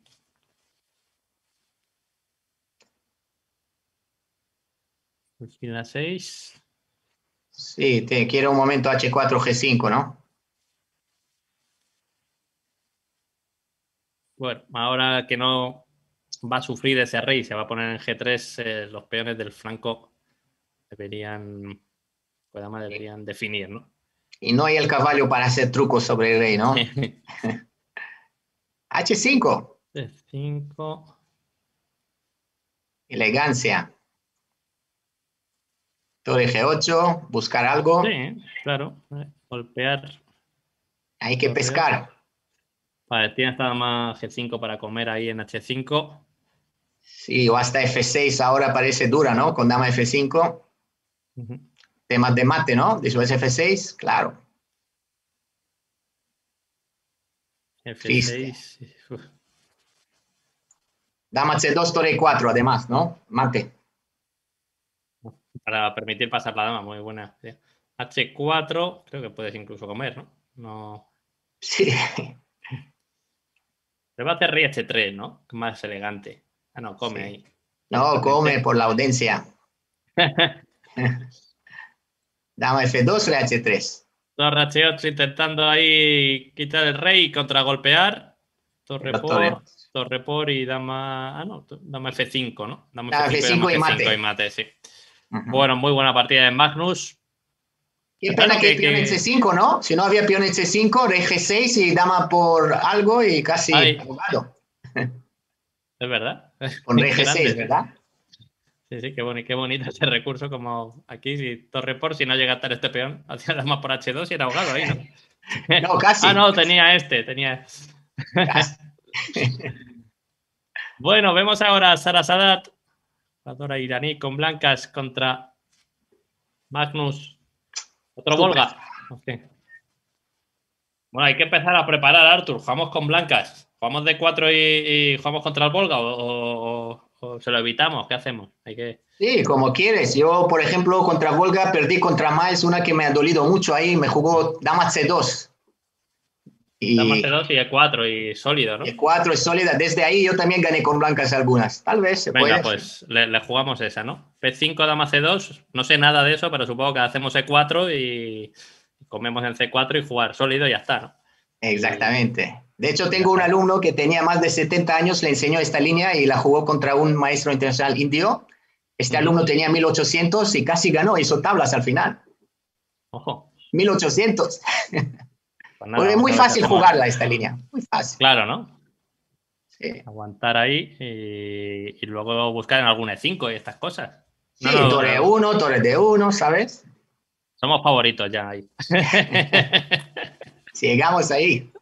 Speaker 1: Alfil a seis.
Speaker 2: Sí, te quiere un momento hache cuatro ge cinco, ¿no?
Speaker 1: Bueno, ahora que no va a sufrir ese rey, se va a poner en ge tres, eh, los peones del flanco deberían, pues además deberían definir, ¿no?
Speaker 2: Y no hay el caballo para hacer trucos sobre el rey, ¿no? hache cinco.
Speaker 1: ce cinco.
Speaker 2: Elegancia. Torre ge ocho. Buscar algo.
Speaker 1: Sí, claro. eh, Golpear.
Speaker 2: Hay que
Speaker 1: Torreón.
Speaker 2: pescar.
Speaker 1: Vale, tienes nada más ge cinco para comer ahí en hache cinco.
Speaker 2: Sí, o hasta efe seis ahora parece dura, ¿no? Con dama efe cinco.
Speaker 1: Uh-huh.
Speaker 2: Temas de mate, ¿no? Después efe seis, claro.
Speaker 1: efe
Speaker 2: Triste.
Speaker 1: seis. Uf.
Speaker 2: Dama ce dos, torre cuatro, además, ¿no? Mate.
Speaker 1: Para permitir pasar la dama, muy buena. hache cuatro, creo que puedes incluso comer, ¿no? No.
Speaker 2: Sí.
Speaker 1: Le va a hacer rey hache tres, ¿no? Más elegante. Ah, no, come
Speaker 2: Sí.
Speaker 1: ahí.
Speaker 2: No, come por la audiencia. Dama efe dos, rey hache tres.
Speaker 1: Torre hache ocho intentando ahí quitar el rey y contragolpear. Torre por, torre por y dama... Ah, no, dama efe cinco, ¿no? Dama
Speaker 2: Dama
Speaker 1: efe cinco y dama
Speaker 2: efe cinco y
Speaker 1: ge cinco
Speaker 2: mate.
Speaker 1: y mate, sí.
Speaker 2: Uh-huh.
Speaker 1: Bueno, muy buena partida de Magnus.
Speaker 2: Qué
Speaker 1: Claro
Speaker 2: pena que
Speaker 1: que...
Speaker 2: hay peón en
Speaker 1: que...
Speaker 2: ce cinco, ¿no? Si no había peón en ce cinco, rey ge seis y dama por algo y casi
Speaker 1: Ay,
Speaker 2: abogado.
Speaker 1: es verdad.
Speaker 2: Con rey ge seis,
Speaker 1: Grande, sí.
Speaker 2: ¿verdad?
Speaker 1: Sí, sí, qué, boni qué bonito ese recurso como aquí, si torre por, si no llega a estar este peón, hacía dama por hache dos y era ahogado ahí, ¿no?
Speaker 2: No,
Speaker 1: Ah,
Speaker 2: casi.
Speaker 1: no, tenía este, tenía...
Speaker 2: Casi.
Speaker 1: Bueno, vemos ahora a Sara Sadat, jugadora iraní con blancas contra Magnus. Otro
Speaker 2: Super.
Speaker 1: Volga. Okay. Bueno, hay que empezar a preparar, Artur. ¿Jugamos con blancas? ¿Jugamos de cuatro y, y jugamos contra el Volga? ¿O, o, o se lo evitamos? ¿Qué hacemos? Hay que...
Speaker 2: Sí, como quieres. Yo, por ejemplo, contra Volga perdí contra Miles, una que me ha dolido mucho ahí. Me jugó dama ce dos.
Speaker 1: Dama
Speaker 2: Y
Speaker 1: ce dos y e cuatro y sólido, ¿no?
Speaker 2: e cuatro es sólida. Desde ahí yo también gané con blancas algunas. Tal vez se
Speaker 1: Venga,
Speaker 2: puede.
Speaker 1: pues le, le jugamos esa, ¿no? pe cinco, dama ce dos. No sé nada de eso, pero supongo que hacemos e cuatro y comemos en ce cuatro y jugar sólido y ya está, ¿no?
Speaker 2: Exactamente. De hecho,
Speaker 1: Y ya
Speaker 2: tengo un
Speaker 1: está.
Speaker 2: alumno que tenía más de setenta años, le enseñó esta línea y la jugó contra un maestro internacional indio. Este
Speaker 1: Uh-huh.
Speaker 2: alumno tenía mil ochocientos y casi ganó, hizo tablas al final.
Speaker 1: Ojo.
Speaker 2: mil ochocientos.
Speaker 1: Pues nada,
Speaker 2: Porque es
Speaker 1: vamos
Speaker 2: muy
Speaker 1: a ver si
Speaker 2: fácil
Speaker 1: hacemos...
Speaker 2: jugarla esta línea. Muy fácil.
Speaker 1: Claro, ¿no?
Speaker 2: Sí,
Speaker 1: Aguantar ahí y, y luego buscar en algún e cinco y estas cosas. No,
Speaker 2: sí,
Speaker 1: no,
Speaker 2: torre
Speaker 1: no,
Speaker 2: uno, torre de uno, ¿sabes?
Speaker 1: somos favoritos ya ahí.
Speaker 2: Si llegamos ahí.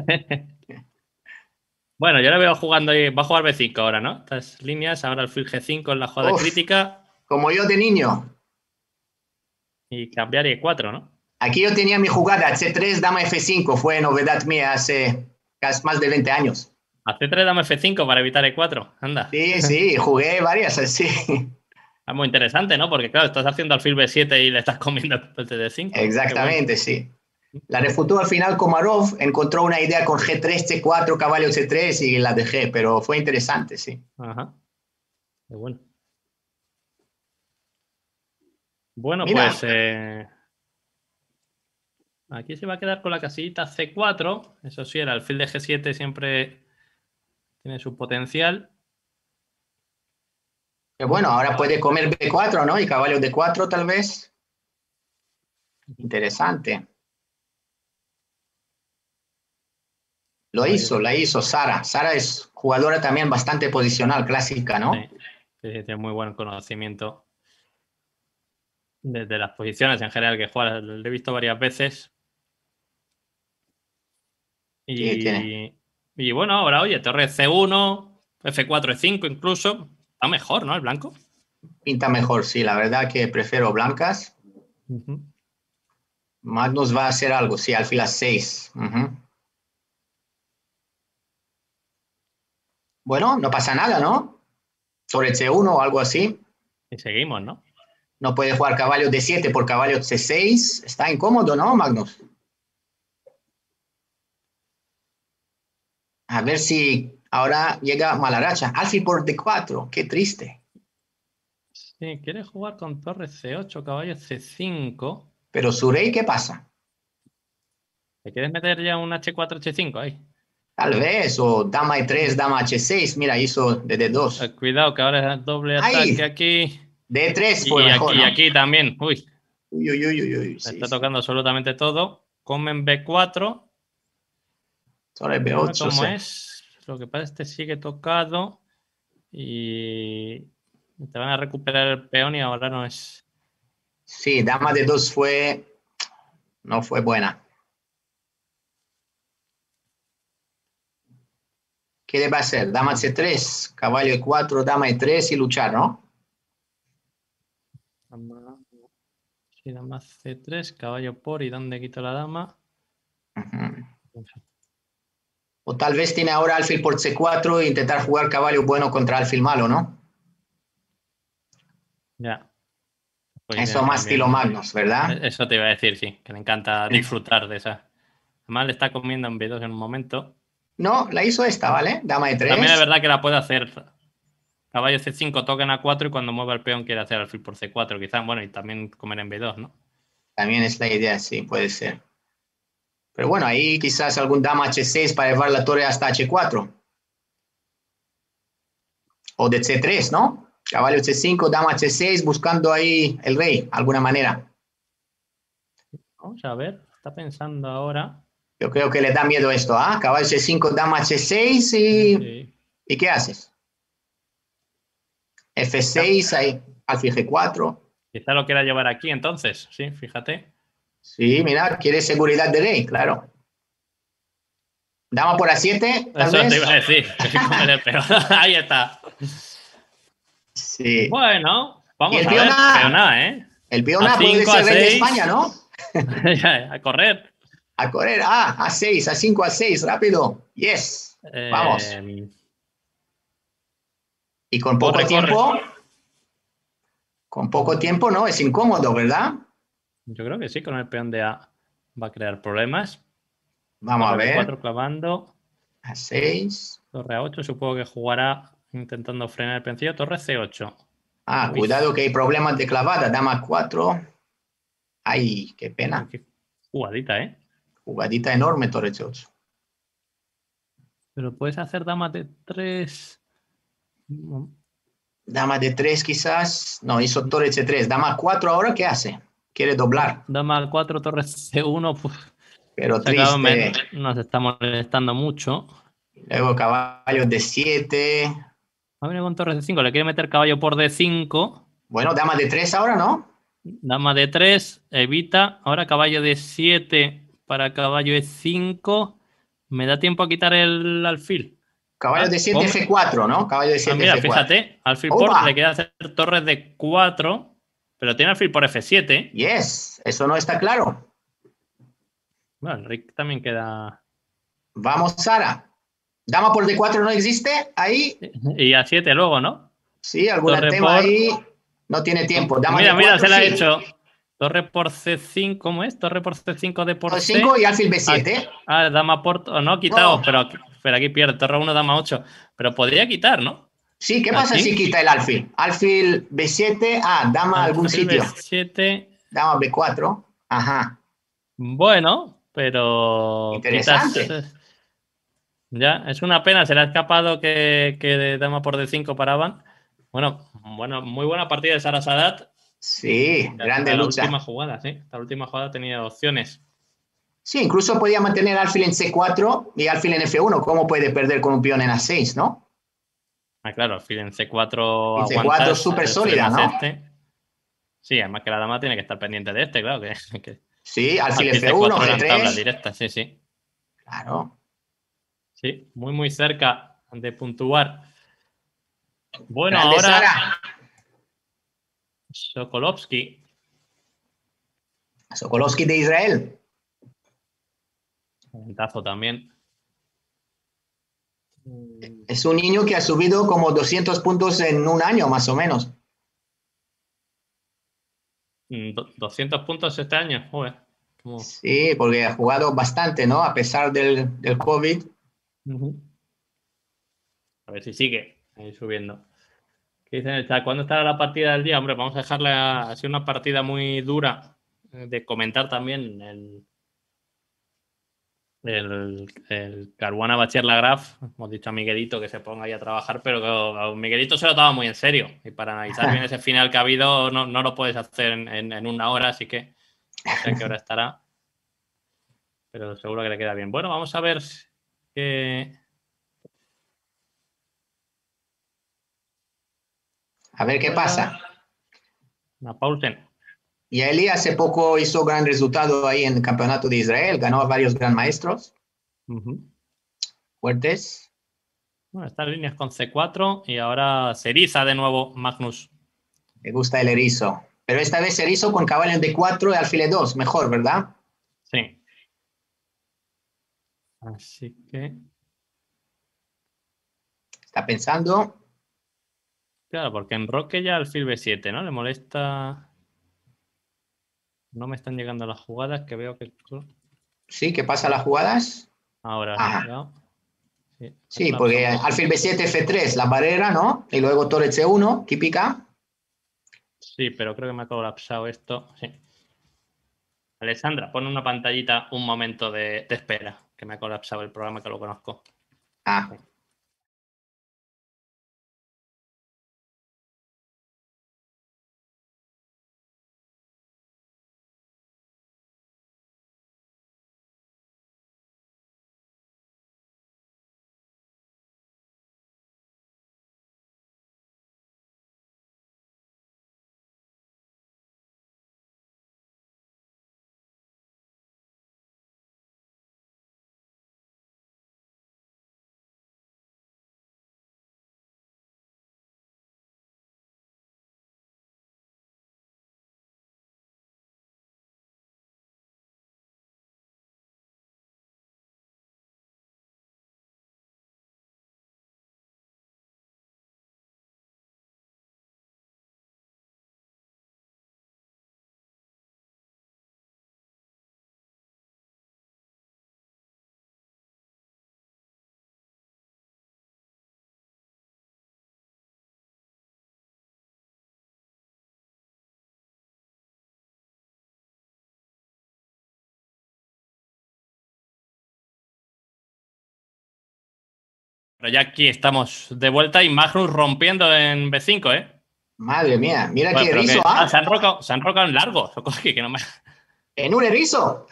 Speaker 1: Bueno, yo le veo jugando ahí. Va a jugar be cinco ahora, ¿no? Estas líneas, ahora el fil ge cinco en la jugada
Speaker 2: Uf,
Speaker 1: crítica
Speaker 2: como yo de niño.
Speaker 1: y cambiar e cuatro, ¿no?
Speaker 2: Aquí yo tenía mi jugada, ce tres, dama efe cinco, fue novedad mía hace casi más de veinte años.
Speaker 1: A ce tres dame efe cinco para evitar e cuatro. Anda.
Speaker 2: Sí, sí, jugué varias así.
Speaker 1: Es muy interesante, ¿no? Porque claro, estás haciendo alfil be siete y le estás comiendo el te de cinco, ¿no? Qué bueno.
Speaker 2: Exactamente, sí. La refutó al final Komarov, encontró una idea con ge tres, ce cuatro, caballo ce tres y la dejé, pero fue interesante, sí.
Speaker 1: Ajá. Qué bueno. Bueno,
Speaker 2: Mira,
Speaker 1: pues eh, aquí se va a quedar con la casillita ce cuatro. Eso sí, el alfil de ge siete siempre tiene su potencial.
Speaker 2: que bueno, ahora puede comer be cuatro, ¿no? Y caballo de cuatro tal vez. Interesante. Lo hizo, la hizo Sara. Sara es jugadora también bastante posicional, clásica, ¿no?
Speaker 1: Sí, sí, tiene muy buen conocimiento de, de las posiciones en general que juega. Lo he visto varias veces. Y,
Speaker 2: Sí, tiene.
Speaker 1: y bueno, ahora, oye, torre ce uno, efe cuatro, e cinco incluso. Está mejor, ¿no? El blanco.
Speaker 2: Pinta mejor, sí. La verdad que prefiero blancas.
Speaker 1: Uh-huh.
Speaker 2: Magnus va a hacer algo, sí, alfil a seis. Uh-huh. Bueno, no pasa nada, ¿no? Sobre ce uno o algo así.
Speaker 1: Y seguimos, ¿no?
Speaker 2: No puede jugar caballo de siete por caballo ce seis. Está incómodo, ¿no, Magnus? A ver si ahora llega mala racha. Alfil por de cuatro. Qué triste.
Speaker 1: Sí, quiere jugar con torre ce ocho, caballo ce cinco.
Speaker 2: Pero su rey, ¿qué pasa?
Speaker 1: ¿Te quieres meter ya un hache cuatro, hache cinco ahí?
Speaker 2: Tal vez, o dama e tres, dama hache seis. Mira, hizo de de dos.
Speaker 1: Eh, cuidado, que ahora es doble ataque
Speaker 2: ¡Ay!
Speaker 1: aquí.
Speaker 2: de tres fue
Speaker 1: Y, y
Speaker 2: mejor,
Speaker 1: aquí, y
Speaker 2: ¿no?
Speaker 1: aquí también. Uy,
Speaker 2: Uy, uy, uy, uy, uy.
Speaker 1: se
Speaker 2: Sí,
Speaker 1: está
Speaker 2: sí.
Speaker 1: tocando absolutamente todo. Comen be cuatro.
Speaker 2: Torre be
Speaker 1: Ahora,
Speaker 2: ocho, o
Speaker 1: ¿cómo
Speaker 2: sea.
Speaker 1: es? Lo que pasa es que este sigue tocado. Y te van a recuperar el peón y ahora no es.
Speaker 2: Sí, dama de dos fue... No fue buena. ¿Qué le va a hacer? Dama ce tres, caballo e cuatro, dama e tres y luchar, ¿no?
Speaker 1: Dama, sí, dama ce tres, caballo por. ¿Y dónde quito la dama?
Speaker 2: Uh-huh. O tal vez tiene ahora alfil por ce cuatro e intentar jugar caballo bueno contra alfil malo, ¿no?
Speaker 1: Ya. Pues
Speaker 2: Eso más estilo
Speaker 1: también.
Speaker 2: Magnus, ¿verdad?
Speaker 1: Eso te iba a decir, sí, que le encanta disfrutar de esa. Además, le está comiendo en be dos en un momento.
Speaker 2: No, la hizo esta, ¿vale? Dama de
Speaker 1: También es
Speaker 2: tres.
Speaker 1: verdad que la puede hacer. Caballo ce cinco, toca en a cuatro y cuando mueva el peón quiere hacer alfil por ce cuatro, quizás. Bueno, y también comer en be dos, ¿no?
Speaker 2: También es la idea, sí, puede ser. Pero bueno, ahí quizás algún dama hache seis para llevar la torre hasta hache cuatro. O de ce tres, ¿no? Caballo ce cinco, dama hache seis, buscando ahí el rey, alguna manera.
Speaker 1: Vamos a ver, está pensando ahora.
Speaker 2: Yo creo que le da miedo esto, ¿ah? Caballo ce cinco, dama hache seis y...
Speaker 1: Sí.
Speaker 2: ¿Y qué haces? efe seis, ahí, alfil ge cuatro.
Speaker 1: Quizá lo quiera llevar aquí entonces, sí, fíjate.
Speaker 2: Sí, mira, quiere seguridad de rey, claro. Dama por a siete, tal
Speaker 1: Eso
Speaker 2: vez.
Speaker 1: te iba a decir, que comer el peón. Ahí está.
Speaker 2: Sí.
Speaker 1: Bueno,
Speaker 2: Y
Speaker 1: vamos
Speaker 2: el
Speaker 1: a ver,
Speaker 2: peón A.
Speaker 1: peona, ¿eh?
Speaker 2: El peón
Speaker 1: A
Speaker 2: A puede
Speaker 1: cinco, a
Speaker 2: ser rey de
Speaker 1: seis.
Speaker 2: España, ¿no?
Speaker 1: A correr.
Speaker 2: A correr, A, a seis, a cinco, a seis, rápido. Yes.
Speaker 1: Eh,
Speaker 2: Vamos. Y con poco
Speaker 1: corre,
Speaker 2: tiempo,
Speaker 1: corre.
Speaker 2: con poco tiempo, ¿no? Es incómodo, ¿verdad?
Speaker 1: Yo creo que sí, con el peón de A va a crear problemas.
Speaker 2: Vamos
Speaker 1: Torre
Speaker 2: a
Speaker 1: be
Speaker 2: ver.
Speaker 1: cuatro clavando.
Speaker 2: A seis.
Speaker 1: Torre a ocho, supongo que jugará intentando frenar el peoncillo. Torre ce ocho.
Speaker 2: Ah,
Speaker 1: Uy.
Speaker 2: cuidado que hay problemas de clavada. Dama cuatro. Ay, qué pena.
Speaker 1: Qué jugadita, ¿eh?
Speaker 2: Jugadita enorme, torre ce ocho.
Speaker 1: Pero puedes hacer dama de tres.
Speaker 2: Dama de tres quizás. No, hizo torre ce tres. Dama cuatro ahora, ¿qué hace? Quiere doblar.
Speaker 1: Dama cuatro, torre ce uno. Pues,
Speaker 2: Pero
Speaker 1: triste.
Speaker 2: triste.
Speaker 1: Nos está molestando mucho.
Speaker 2: Luego caballo de siete.
Speaker 1: Ha venido con torre ce cinco. Le quiere meter caballo por de cinco.
Speaker 2: Bueno, dama de tres ahora, ¿no?
Speaker 1: Dama de tres. Evita. Ahora caballo de siete para caballo e cinco. ¿Me da tiempo a quitar el alfil?
Speaker 2: Caballo de siete, efe cuatro, ¿no? Caballo de
Speaker 1: Ah,
Speaker 2: siete,
Speaker 1: mira,
Speaker 2: efe cuatro.
Speaker 1: fíjate. Alfil por
Speaker 2: ¡Opa!
Speaker 1: le queda hacer torres de cuatro. Pero tiene alfil por efe siete.
Speaker 2: Yes, eso no está claro.
Speaker 1: Bueno, el Rick también queda.
Speaker 2: Vamos, Sara. Dama por de cuatro no existe ahí.
Speaker 1: Y a siete luego, ¿no?
Speaker 2: Sí, alguna
Speaker 1: Torre
Speaker 2: tema
Speaker 1: por...
Speaker 2: ahí. No tiene tiempo. Dama
Speaker 1: Mira,
Speaker 2: de
Speaker 1: mira,
Speaker 2: cuatro,
Speaker 1: se la ha
Speaker 2: sí.
Speaker 1: hecho. Torre por ce cinco, ¿cómo es? Torre por ce cinco de por
Speaker 2: Torre
Speaker 1: C.
Speaker 2: cinco y alfil be siete.
Speaker 1: Ah, ah, dama por... Oh, no, quitado,
Speaker 2: No.
Speaker 1: pero, aquí, pero aquí pierde. Torre uno, dama ocho. Pero podría quitar, ¿no?
Speaker 2: Sí, ¿qué pasa
Speaker 1: Aquí.
Speaker 2: si quita el alfil? Alfil be siete. Ah, dama a algún
Speaker 1: Alfil
Speaker 2: sitio.
Speaker 1: be siete.
Speaker 2: Dama be cuatro. Ajá.
Speaker 1: Bueno, pero...
Speaker 2: Interesante.
Speaker 1: Quitas... Ya, es una pena. Se le ha escapado que, que de dama por de cinco paraban. Bueno, bueno, muy buena partida de Sara Sadat.
Speaker 2: Sí, grande
Speaker 1: Hasta la
Speaker 2: lucha.
Speaker 1: última jugada, sí. Hasta la última jugada tenía opciones.
Speaker 2: Sí, incluso podía mantener alfil en ce cuatro y alfil en efe uno. ¿Cómo puede perder con un peón en a seis, no?
Speaker 1: Ah, claro, alfil en ce cuatro
Speaker 2: En ce cuatro es
Speaker 1: aguantas,
Speaker 2: súper
Speaker 1: te
Speaker 2: sólida,
Speaker 1: frenas
Speaker 2: ¿no?
Speaker 1: este. Sí, además que la dama tiene que estar pendiente de este, claro. Que, que...
Speaker 2: Sí, alfil
Speaker 1: Alfil
Speaker 2: efe uno,
Speaker 1: ce cuatro eran tablas
Speaker 2: ge tres.
Speaker 1: directas, sí, sí.
Speaker 2: Claro.
Speaker 1: Sí, muy, muy cerca de puntuar. Bueno,
Speaker 2: Grande
Speaker 1: ahora
Speaker 2: Sara.
Speaker 1: Sokolovsky.
Speaker 2: Sokolovsky de Israel.
Speaker 1: Ventazo también.
Speaker 2: Es un niño que ha subido como doscientos puntos en un año, más o menos.
Speaker 1: doscientos puntos este año. Joder. ¿Cómo?
Speaker 2: Sí, porque ha jugado bastante, ¿no? A pesar del, del COVID.
Speaker 1: Uh-huh. A ver si sigue ahí subiendo. ¿Qué dicen en el chat? ¿Cuándo estará la partida del día? Hombre, vamos a dejarla así una partida muy dura de comentar también el, el, el Caruana Bacher Lagraf. Hemos dicho a Miguelito que se ponga ahí a trabajar, pero a Miguelito se lo toma muy en serio. Y para analizar bien ese final que ha habido, no, no lo puedes hacer en, en, en una hora, así que no sé a qué hora estará. Pero seguro que le queda bien. Bueno, vamos a ver qué.
Speaker 2: A ver qué pasa.
Speaker 1: Una Paulsen.
Speaker 2: Y Eli hace poco hizo gran resultado ahí en el campeonato de Israel. Ganó a varios gran maestros.
Speaker 1: Uh-huh.
Speaker 2: Fuertes.
Speaker 1: Bueno, estas líneas con ce cuatro y ahora se eriza de nuevo Magnus.
Speaker 2: Me gusta el erizo. Pero esta vez erizo con caballo en de cuatro y alfil e dos. Mejor, ¿verdad?
Speaker 1: Sí. Así que.
Speaker 2: Está pensando.
Speaker 1: Claro, porque en Roque ya alfil be siete, ¿no? Le molesta. No me están llegando las jugadas que veo que.
Speaker 2: Sí, ¿qué pasa las jugadas?
Speaker 1: Ahora me ha
Speaker 2: Ajá.
Speaker 1: llegado. Sí,
Speaker 2: Sí, porque
Speaker 1: colapsamos.
Speaker 2: alfil be siete, efe tres, la barrera, ¿no? Y luego torre ce uno, típica.
Speaker 1: Sí, pero creo que me ha colapsado esto. Sí. Alessandra, pon una pantallita un momento de, de espera, que me ha colapsado el programa que lo conozco.
Speaker 2: Ah.
Speaker 1: Sí. Pero ya aquí estamos de vuelta y Magnus rompiendo en be cinco, ¿eh?
Speaker 2: Madre mía, mira
Speaker 1: Bueno,
Speaker 2: qué
Speaker 1: pero
Speaker 2: erizo,
Speaker 1: que
Speaker 2: ¿ah?
Speaker 1: ah, se han rocado, se han rocado en largo. Que no me...
Speaker 2: En un erizo.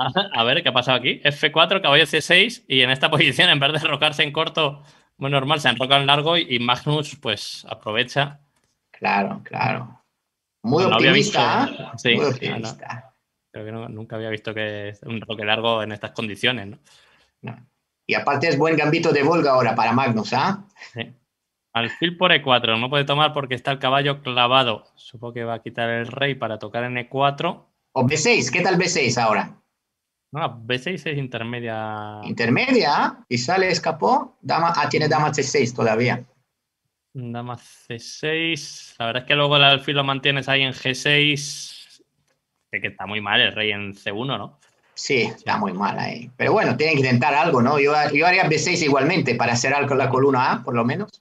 Speaker 1: A ver, ¿qué ha pasado aquí? efe cuatro, caballo ce seis y en esta posición, en vez de rocarse en corto, muy normal, se han rocado en largo y Magnus pues aprovecha.
Speaker 2: Claro, claro. Muy
Speaker 1: No, no había visto...
Speaker 2: optimista, ¿ah?
Speaker 1: Sí,
Speaker 2: Muy
Speaker 1: no, no.
Speaker 2: optimista.
Speaker 1: Creo que no, nunca había visto que es un roque largo en estas condiciones, ¿no?
Speaker 2: No. Y aparte es buen gambito de Volga ahora para Magnus, ¿ah?
Speaker 1: Sí. Alfil por e cuatro, no puede tomar porque está el caballo clavado. Supongo que va a quitar el rey para tocar en e cuatro.
Speaker 2: O be seis, ¿qué tal be seis ahora?
Speaker 1: No, be seis es intermedia.
Speaker 2: Intermedia, ¿ah? Y sale, escapó. Dama, ah, tiene dama ce seis todavía.
Speaker 1: Dama ce seis. La verdad es que luego el alfil lo mantienes ahí en ge seis. Que está muy mal el rey en ce uno, ¿no?
Speaker 2: Sí, está muy mal ahí. Pero bueno, tienen que intentar algo, ¿no? Yo, yo haría be seis igualmente para hacer algo con la columna A, por lo menos.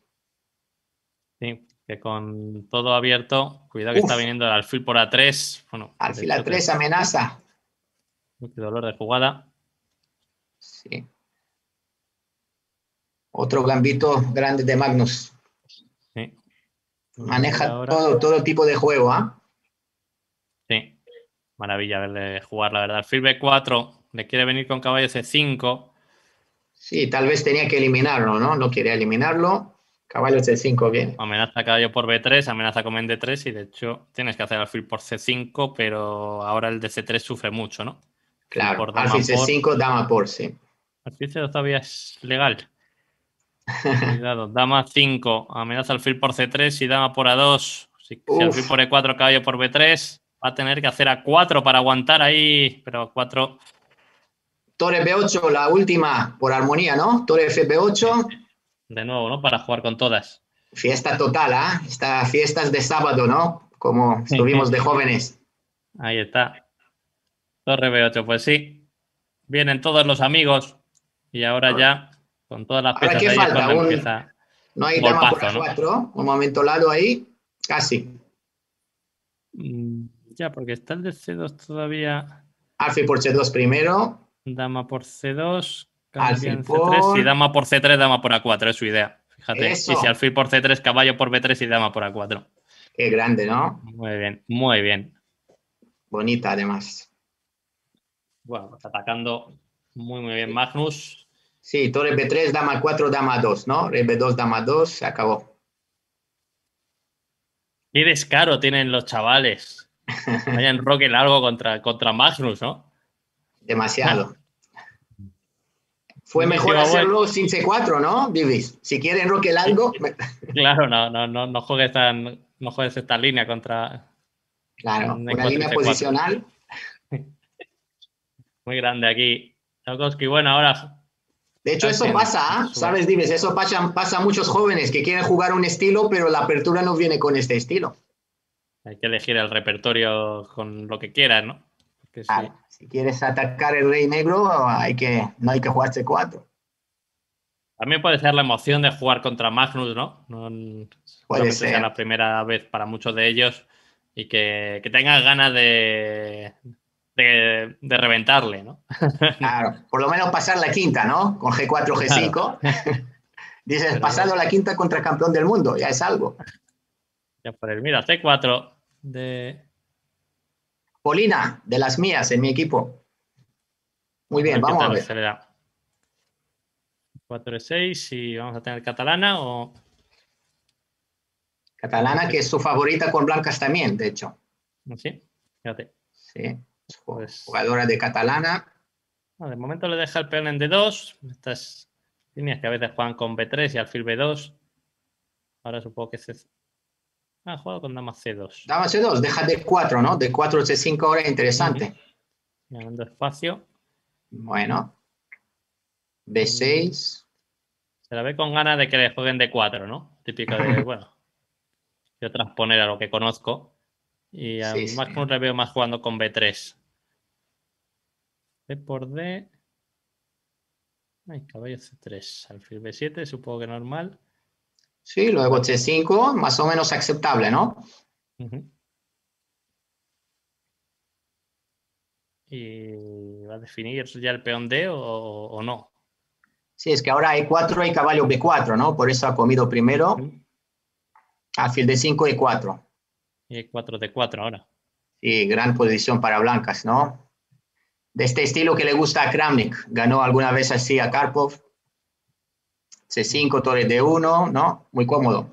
Speaker 1: Sí, que con todo abierto, cuidado que está
Speaker 2: Uf,
Speaker 1: viniendo el alfil por a tres. Bueno, de
Speaker 2: alfil a
Speaker 1: hecho, que
Speaker 2: tres amenaza.
Speaker 1: uy, qué dolor de jugada.
Speaker 2: Sí. Otro gambito grande de Magnus.
Speaker 1: Sí.
Speaker 2: Maneja
Speaker 1: Ahora.
Speaker 2: todo, todo tipo de juego, ¿ah?
Speaker 1: Sí. Maravilla verle jugar, la verdad. Alfil be cuatro le quiere venir con caballo C cinco.
Speaker 2: Sí, tal vez tenía que eliminarlo, ¿no? No quería eliminarlo. Caballo C cinco viene.
Speaker 1: Amenaza caballo por B tres, amenaza con en D tres y de hecho tienes que hacer alfil por C cinco, pero ahora el de C tres sufre mucho, ¿no? Alfil
Speaker 2: Claro,
Speaker 1: por dama
Speaker 2: alfil C
Speaker 1: por...
Speaker 2: cinco, dama por, sí.
Speaker 1: Alfil C dos todavía es legal. Cuidado, dama cinco, amenaza alfil por C tres y dama por A dos. Si, si alfil por E cuatro, caballo por B tres, va a tener que hacer A cuatro para aguantar ahí, pero A cuatro...
Speaker 2: Torre B ocho, la última por armonía, ¿no? Torre F B ocho.
Speaker 1: De nuevo, ¿no? Para jugar con todas.
Speaker 2: Fiesta total, ¿ah? ¿eh? Estas fiestas de sábado, ¿no? Como estuvimos de jóvenes.
Speaker 1: Ahí está. Torre B ocho, pues sí. Vienen todos los amigos y ahora ya, con todas las
Speaker 2: ¿Ahora
Speaker 1: piezas
Speaker 2: qué
Speaker 1: ahí, es
Speaker 2: falta?
Speaker 1: cuando
Speaker 2: Un,
Speaker 1: empieza
Speaker 2: no hay
Speaker 1: un
Speaker 2: dama por
Speaker 1: golpazo,
Speaker 2: A cuatro, ¿no? Un momento lado ahí, casi.
Speaker 1: Mm, ya, porque está el de C dos todavía.
Speaker 2: Alfil por C dos primero.
Speaker 1: Dama por C dos,
Speaker 2: Alfil
Speaker 1: cambian C tres
Speaker 2: por...
Speaker 1: y dama por C tres, dama por A cuatro, es su idea. Fíjate.
Speaker 2: Eso.
Speaker 1: Y si alfil por C tres, caballo por B tres y dama por A cuatro.
Speaker 2: Qué grande, ¿no?
Speaker 1: Muy bien, muy bien.
Speaker 2: Bonita, además.
Speaker 1: Bueno, pues atacando muy, muy bien Magnus.
Speaker 2: Sí, torre B tres, dama cuatro, dama dos, ¿no? Rey B dos, dama dos, se acabó.
Speaker 1: Qué descaro tienen los chavales. Vaya enroque largo contra, contra Magnus, ¿no?
Speaker 2: Demasiado. Fue mejor hacerlo sin C cuatro, ¿no, Divis? Si quieren enroque largo...
Speaker 1: Claro, no, no, no, no juegues tan, no juegues esta línea contra...
Speaker 2: Claro, una línea posicional.
Speaker 1: Muy grande aquí. Tarkovsky, bueno, ahora...
Speaker 2: De hecho, eso pasa, ¿eh? ¿Sabes, Divis? Eso pasa, pasa a muchos jóvenes que quieren jugar un estilo, pero la apertura no viene con este estilo.
Speaker 1: Hay que elegir el repertorio con lo que quieras, ¿no? Porque
Speaker 2: Claro,
Speaker 1: si...
Speaker 2: si quieres atacar el rey negro, hay que, no hay que jugar C cuatro.
Speaker 1: También puede ser la emoción de jugar contra Magnus, ¿no? no
Speaker 2: puede ser.
Speaker 1: sea la primera vez para muchos de ellos y que, que tengan ganas de, de, de reventarle, ¿no?
Speaker 2: Claro, por lo menos pasar la quinta, ¿no? Con G cuatro, G cinco. Claro. Dices, pero pasado bueno. La quinta contra campeón del mundo, ya es algo.
Speaker 1: Ya por el, mira, C cuatro de...
Speaker 2: Polina, de las mías, en mi equipo. Muy bien, vamos a ver.
Speaker 1: Se le da. cuatro de seis y vamos a tener catalana o...
Speaker 2: Catalana, que es su favorita con blancas también, de hecho.
Speaker 1: Sí, fíjate.
Speaker 2: Sí, pues... jugadora de catalana.
Speaker 1: No, de momento le deja el peón en D dos. Estas líneas que a veces juegan con B tres y alfil B dos. Ahora supongo que se... Ah, ha jugado con dama C dos.
Speaker 2: Dama C dos, deja D cuatro, ¿no? D cuatro, C cinco ahora, interesante.
Speaker 1: Uh-huh. Ganando espacio.
Speaker 2: Bueno. B seis.
Speaker 1: Se la ve con ganas de que le jueguen D cuatro, ¿no? Típico de, bueno, yo transponer a lo que conozco. Y a sí, Magnus sí. Le veo más jugando con B tres. B por D. Ay, caballo C tres. Alfil B siete, supongo que normal.
Speaker 2: Sí, luego C cinco, más o menos aceptable, ¿no?
Speaker 1: Uh-huh. ¿Y va a definir ya el peón D o, o no?
Speaker 2: Sí, es que ahora E cuatro y caballo B cuatro, ¿no? Por eso ha comido primero. Uh-huh. Alfil D cinco, E cuatro.
Speaker 1: Y E cuatro, D cuatro ahora.
Speaker 2: Sí, gran posición para blancas, ¿no? De este estilo que le gusta a Kramnik. Ganó alguna vez así a Karpov. C cinco, torre D uno, ¿no? Muy cómodo.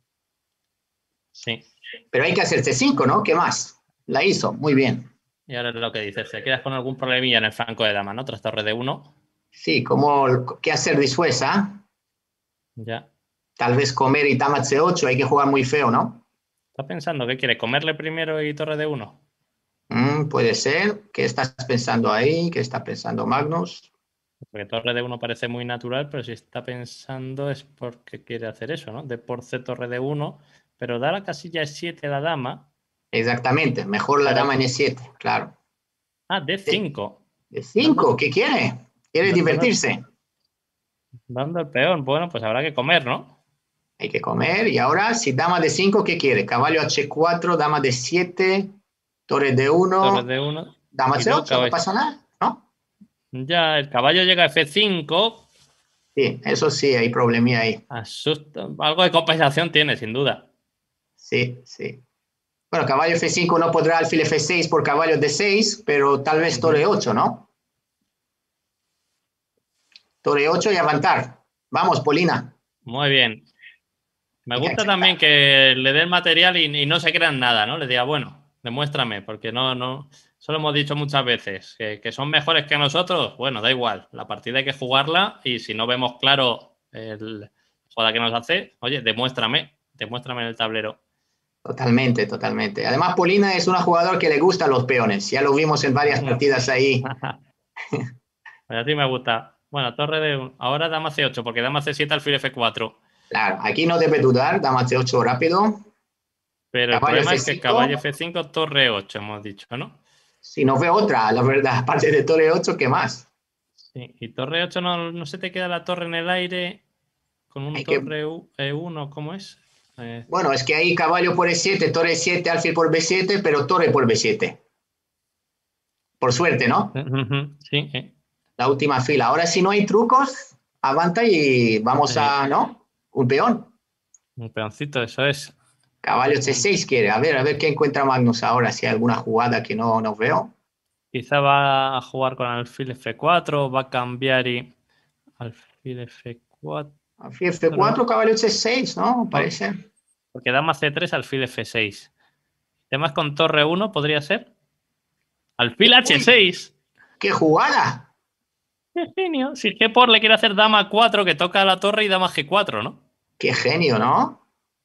Speaker 1: Sí.
Speaker 2: Pero hay que hacer C cinco, ¿no? ¿Qué más? La hizo, muy bien.
Speaker 1: Y ahora es lo que dices, se quedas con algún problemilla en el flanco de dama, ¿no? Tras torre D uno.
Speaker 2: Sí, como, ¿qué hacer después, ah? ¿eh?
Speaker 1: Ya.
Speaker 2: Tal vez comer y dama C ocho, hay que jugar muy feo, ¿no?
Speaker 1: ¿Está pensando qué quiere? ¿Comerle primero y torre D uno?
Speaker 2: Mm, puede ser. ¿Qué estás pensando ahí? ¿Qué está pensando Magnus?
Speaker 1: Porque torre D uno parece muy natural, pero si está pensando es porque quiere hacer eso, ¿no? D por C, torre D uno, pero da la casilla E siete a la dama.
Speaker 2: Exactamente, mejor la pero... dama en E siete, claro.
Speaker 1: Ah, D cinco.
Speaker 2: D cinco, ¿qué quiere? ¿Quiere dando, divertirse?
Speaker 1: Dando el peón, bueno, pues habrá que comer, ¿no?
Speaker 2: Hay que comer, y ahora, si dama D cinco, ¿qué quiere? Caballo H cuatro, dama D siete, torre D uno,
Speaker 1: torre D uno
Speaker 2: dama C ocho, no pasa nada, ¿no?
Speaker 1: Ya, el caballo llega a F cinco.
Speaker 2: Sí, eso sí, hay problemilla ahí.
Speaker 1: Asusta. Algo de compensación tiene, sin duda.
Speaker 2: Sí, sí. Bueno, caballo F cinco no podrá alfil F seis por caballo D seis, pero tal vez torre ocho, ¿no? torre ocho y avanzar. Vamos, Polina.
Speaker 1: Muy bien. Me gusta también que le den material y, y no se crean nada, ¿no? Le diga, bueno, demuéstrame, porque no, no, eso lo hemos dicho muchas veces, que, que son mejores que nosotros, bueno, da igual, la partida hay que jugarla y si no vemos claro el jugada que nos hace, oye, demuéstrame, demuéstrame en el tablero.
Speaker 2: Totalmente, totalmente. Además, Polina es una jugadora que le gustan los peones, ya lo vimos en varias partidas ahí.
Speaker 1: Pues a ti me gusta. Bueno, torre de... Ahora dama ce ocho, porque dama ce siete, alfil efe cuatro.
Speaker 2: Claro, aquí no debe dudar, dama ce ocho rápido.
Speaker 1: Pero el problema es que caballo efe cinco, torre ocho, hemos dicho, ¿no?
Speaker 2: Si no ve otra, la verdad, aparte de torre ocho, ¿qué más?
Speaker 1: Sí, y torre ocho no, no se te queda la torre en el aire con un
Speaker 2: Hay
Speaker 1: torre
Speaker 2: que...
Speaker 1: e uno, ¿cómo es? Eh...
Speaker 2: Bueno, es que hay caballo por e siete, torre e siete, alfil por be siete, pero torre por be siete. Por suerte, ¿no?
Speaker 1: Sí. Eh.
Speaker 2: La última fila. Ahora, si no hay trucos, avanza y vamos sí. a, ¿no? Un peón.
Speaker 1: Un peoncito, eso es.
Speaker 2: Caballo ce seis quiere. A ver, a ver qué encuentra Magnus ahora, si hay alguna jugada que no, no veo.
Speaker 1: Quizá va a jugar con alfil efe cuatro, va a cambiar y... Alfil efe cuatro.
Speaker 2: Alfil efe cuatro, caballo ce seis, ¿no? Parece.
Speaker 1: Porque dama ce tres, alfil efe seis. Además con torre uno podría ser. Alfil hache seis.
Speaker 2: ¡Qué jugada!
Speaker 1: ¡Qué genio! Si G por le quiere hacer dama cuatro, que toca la torre y dama ge cuatro, ¿no?
Speaker 2: ¡Qué genio!, ¿no?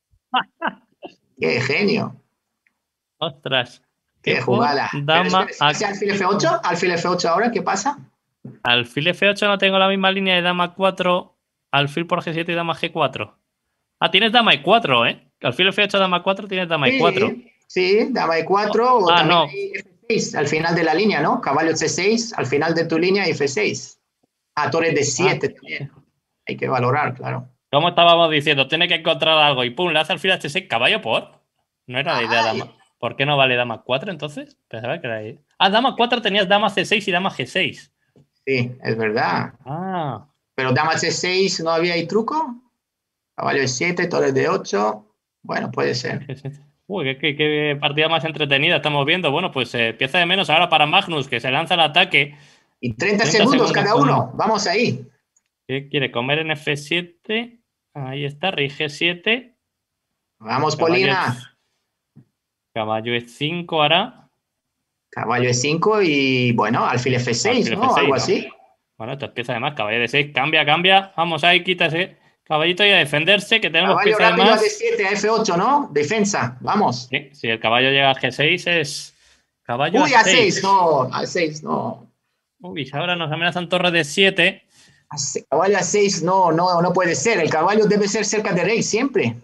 Speaker 2: ¡Qué genio!
Speaker 1: ¡Ostras!
Speaker 2: ¡Qué jugada!
Speaker 1: Dama
Speaker 2: Pero es que, alfil efe ocho, alfil efe ocho ahora, ¿qué pasa?
Speaker 1: Alfil efe ocho no tengo la misma línea de dama cuatro, alfil por ge siete y dama ge cuatro. Ah, tienes dama e cuatro, ¿eh? Alfil efe ocho, dama cuatro, tienes dama e cuatro.
Speaker 2: Sí, sí, dama e cuatro o
Speaker 1: ah,
Speaker 2: también
Speaker 1: no.
Speaker 2: hay efe seis al final de la línea, ¿no? Caballo ce seis al final de tu línea, efe seis. Ah, torre de siete ah. también. Hay que valorar, claro.
Speaker 1: Como estábamos diciendo, tiene que encontrar algo y pum, le hace alfil hache seis, caballo por. No era la idea dama. ¿Por qué no vale dama cuatro entonces? Pensaba que era ahí. Ah, dama cuatro tenías dama ce seis y dama ge seis.
Speaker 2: Sí, es verdad.
Speaker 1: Ah.
Speaker 2: Pero dama ce seis, ¿no había ahí truco? Caballo de siete, torre de ocho. Bueno, puede ser.
Speaker 1: Uy, qué, qué, qué partida más entretenida estamos viendo. Bueno, pues eh, pieza de menos ahora para Magnus, que se lanza el ataque.
Speaker 2: Y treinta, treinta segundos, segundos cada uno. Con... Vamos ahí.
Speaker 1: ¿Qué quiere? Comer en efe siete. Ahí está, rey ge siete.
Speaker 2: Vamos, Polina.
Speaker 1: Caballo e cinco ahora.
Speaker 2: Caballo e cinco y, bueno, alfil efe seis, alfil ¿no? efe seis, algo ¿no? así.
Speaker 1: Bueno, esto es pieza de más. Caballo de seis. Cambia, cambia. Vamos ahí, quítase. Caballito y a defenderse, que tenemos
Speaker 2: caballo
Speaker 1: pieza
Speaker 2: rápido
Speaker 1: de más.
Speaker 2: A de siete, a efe ocho, ¿no? Defensa, vamos.
Speaker 1: Sí, si el caballo llega a ge seis es... Caballo
Speaker 2: Uy, a seis, no, a seis, no.
Speaker 1: Uy, ahora nos amenazan torre de siete.
Speaker 2: Caballo a seis, no, no, no puede ser. El caballo debe ser cerca de rey, siempre.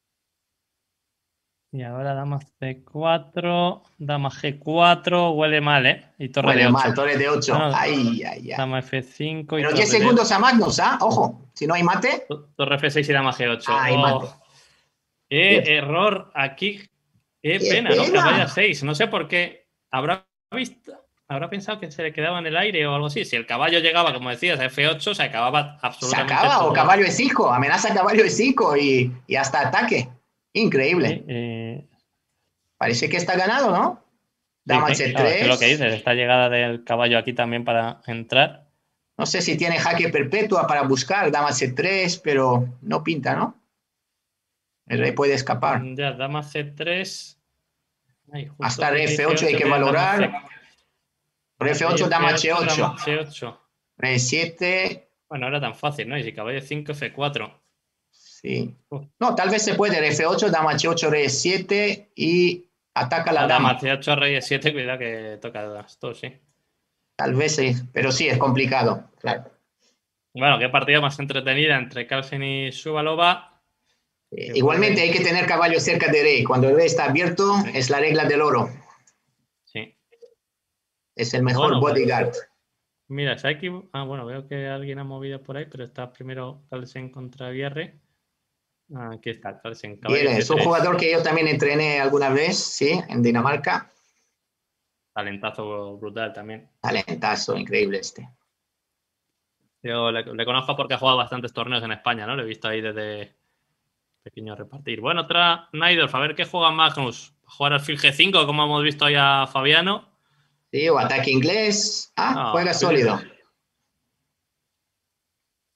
Speaker 1: Y ahora dama ce cuatro, dama ge cuatro, huele mal, ¿eh? Y torre
Speaker 2: huele
Speaker 1: de ocho.
Speaker 2: mal, torre de ocho.
Speaker 1: No, no.
Speaker 2: Ay, ay, ay.
Speaker 1: Dama efe cinco y
Speaker 2: Pero
Speaker 1: torre
Speaker 2: diez segundos
Speaker 1: de...
Speaker 2: a Magnus, ¿ah? ¿eh? Ojo, si no hay mate.
Speaker 1: Torre efe seis y dama ge ocho.
Speaker 2: Ay,
Speaker 1: oh.
Speaker 2: mate.
Speaker 1: Qué Bien. Error aquí. Qué, Qué pena, pena, ¿no? Caballo a seis. No sé por qué. Habrá visto... Habrá pensado que se le quedaba en el aire o algo así. Si el caballo llegaba, como decías, a efe ocho, se acababa absolutamente.
Speaker 2: Se acaba, o caballo e cinco, amenaza caballo e cinco y, y hasta ataque. Increíble.
Speaker 1: Sí, eh...
Speaker 2: Parece que está ganado, ¿no? Dama
Speaker 1: sí,
Speaker 2: ce tres.
Speaker 1: Claro, es lo que dices, esta llegada del caballo aquí también para entrar.
Speaker 2: No sé si tiene jaque perpetua para buscar dama ce tres, pero no pinta, ¿no? El rey puede escapar.
Speaker 1: Ya, dama ce tres. Ay,
Speaker 2: hasta rey efe ocho hay que valorar. Por efe ocho, dama hache ocho. Rey siete.
Speaker 1: Bueno, era tan fácil, ¿no? Y si caballo cinco, efe cuatro.
Speaker 2: Sí. No, tal vez se puede. efe ocho, dama hache ocho, rey siete y ataca la, la
Speaker 1: dama.
Speaker 2: dama
Speaker 1: hache ocho, rey siete, cuidado que toca esto, sí.
Speaker 2: Tal vez sí, pero sí, es complicado, claro.
Speaker 1: Bueno, qué partida más entretenida entre Carlsen y Shuvalova.
Speaker 2: Eh, igualmente hay que tener caballo cerca de rey. Cuando el rey está abierto, sí. Es la regla del oro.
Speaker 1: Sí.
Speaker 2: Es el mejor bueno, bodyguard.
Speaker 1: Mira, se ha equivocado. Ah, bueno, veo que alguien ha movido por ahí, pero está primero Carlsen contra Vierre. Ah, aquí está, Carlsen.
Speaker 2: Vierre, es un jugador que yo también entrené alguna vez, sí, en Dinamarca.
Speaker 1: Talentazo brutal también.
Speaker 2: Talentazo, increíble este.
Speaker 1: Yo le, le conozco porque ha jugado bastantes torneos en España, ¿no? Lo he visto ahí desde pequeño repartir. Bueno, otra Naidorf, a ver qué juega Magnus. Jugar alfil ge cinco, como hemos visto ahí a Fabiano.
Speaker 2: Sí, o ataque inglés. Ah, no, juega sólido.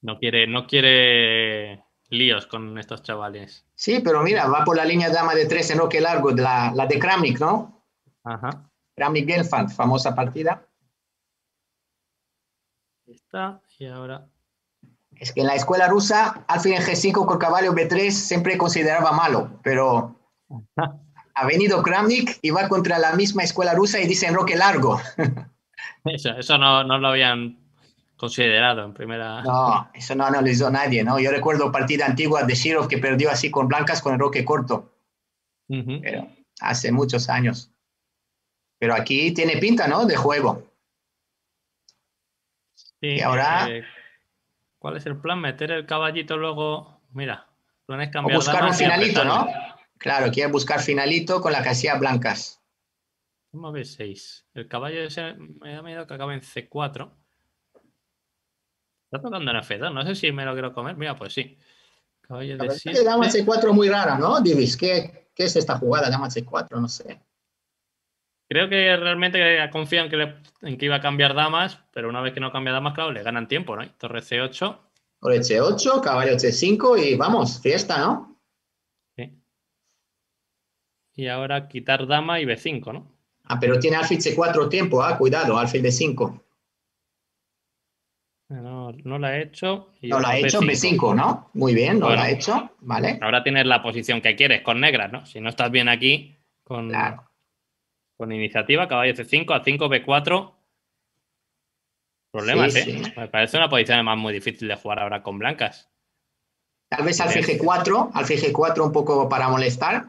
Speaker 1: No quiere, no quiere líos con estos chavales.
Speaker 2: Sí, pero mira, va por la línea dama de tres en roque largo, de la, la de Kramnik, ¿no?
Speaker 1: Ajá.
Speaker 2: Kramnik Gelfand, famosa partida.
Speaker 1: Está, y ahora.
Speaker 2: Es que en la escuela rusa, alfil en G cinco con caballo B tres siempre consideraba malo, pero ha venido Kramnik y va contra la misma escuela rusa y dice en roque largo.
Speaker 1: Eso, eso no, no lo habían considerado en primera.
Speaker 2: No, eso no analizó nadie, ¿no? Yo recuerdo partida antigua de Shirov que perdió así con blancas con el roque corto,
Speaker 1: Uh-huh.
Speaker 2: pero hace muchos años. Pero aquí tiene pinta, ¿no? De juego.
Speaker 1: Sí,
Speaker 2: Y ahora
Speaker 1: eh, ¿cuál es el plan? Meter el caballito luego. Mira, el plan es
Speaker 2: o
Speaker 1: cambiar
Speaker 2: buscar un
Speaker 1: damas y
Speaker 2: finalito,
Speaker 1: apretarle.
Speaker 2: ¿no? Claro, quiere buscar finalito con la casilla blancas.
Speaker 1: Vamos a ver seis. El caballo ese me da miedo que acabe en C cuatro. Está tocando en F dos. No sé si me lo quiero comer. Mira, pues sí. Caballo
Speaker 2: La
Speaker 1: de
Speaker 2: verdad que dama
Speaker 1: siete.
Speaker 2: C cuatro es muy rara, ¿no, Divis? ¿Qué, ¿Qué es esta jugada, dama C cuatro? No sé.
Speaker 1: Creo que realmente confían que le- en que iba a cambiar damas, pero una vez que no cambia damas, claro, le ganan tiempo, ¿no? Torre C ocho.
Speaker 2: Por C ocho, caballo C cinco y vamos, fiesta, ¿no?
Speaker 1: Sí. Y ahora quitar dama y B cinco, ¿no?
Speaker 2: Ah, pero tiene alfil C cuatro tiempo, ah, cuidado, alfil D cinco.
Speaker 1: No, no la he hecho. Y
Speaker 2: No la
Speaker 1: ahora
Speaker 2: ha hecho,
Speaker 1: B cinco.
Speaker 2: B cinco, ¿no? Muy bien, no la ha
Speaker 1: Bueno,
Speaker 2: hecho, ¿vale?
Speaker 1: ahora tienes la posición que quieres con negras, ¿no? Si no estás bien aquí con,
Speaker 2: Claro.
Speaker 1: con iniciativa, caballo C cinco, A cinco, B cuatro.
Speaker 2: Sí,
Speaker 1: Problemas, ¿eh?
Speaker 2: sí.
Speaker 1: Me parece una posición además muy difícil de jugar ahora con blancas.
Speaker 2: Tal vez alfil
Speaker 1: Tienes...
Speaker 2: G cuatro, alfil G cuatro un poco para molestar.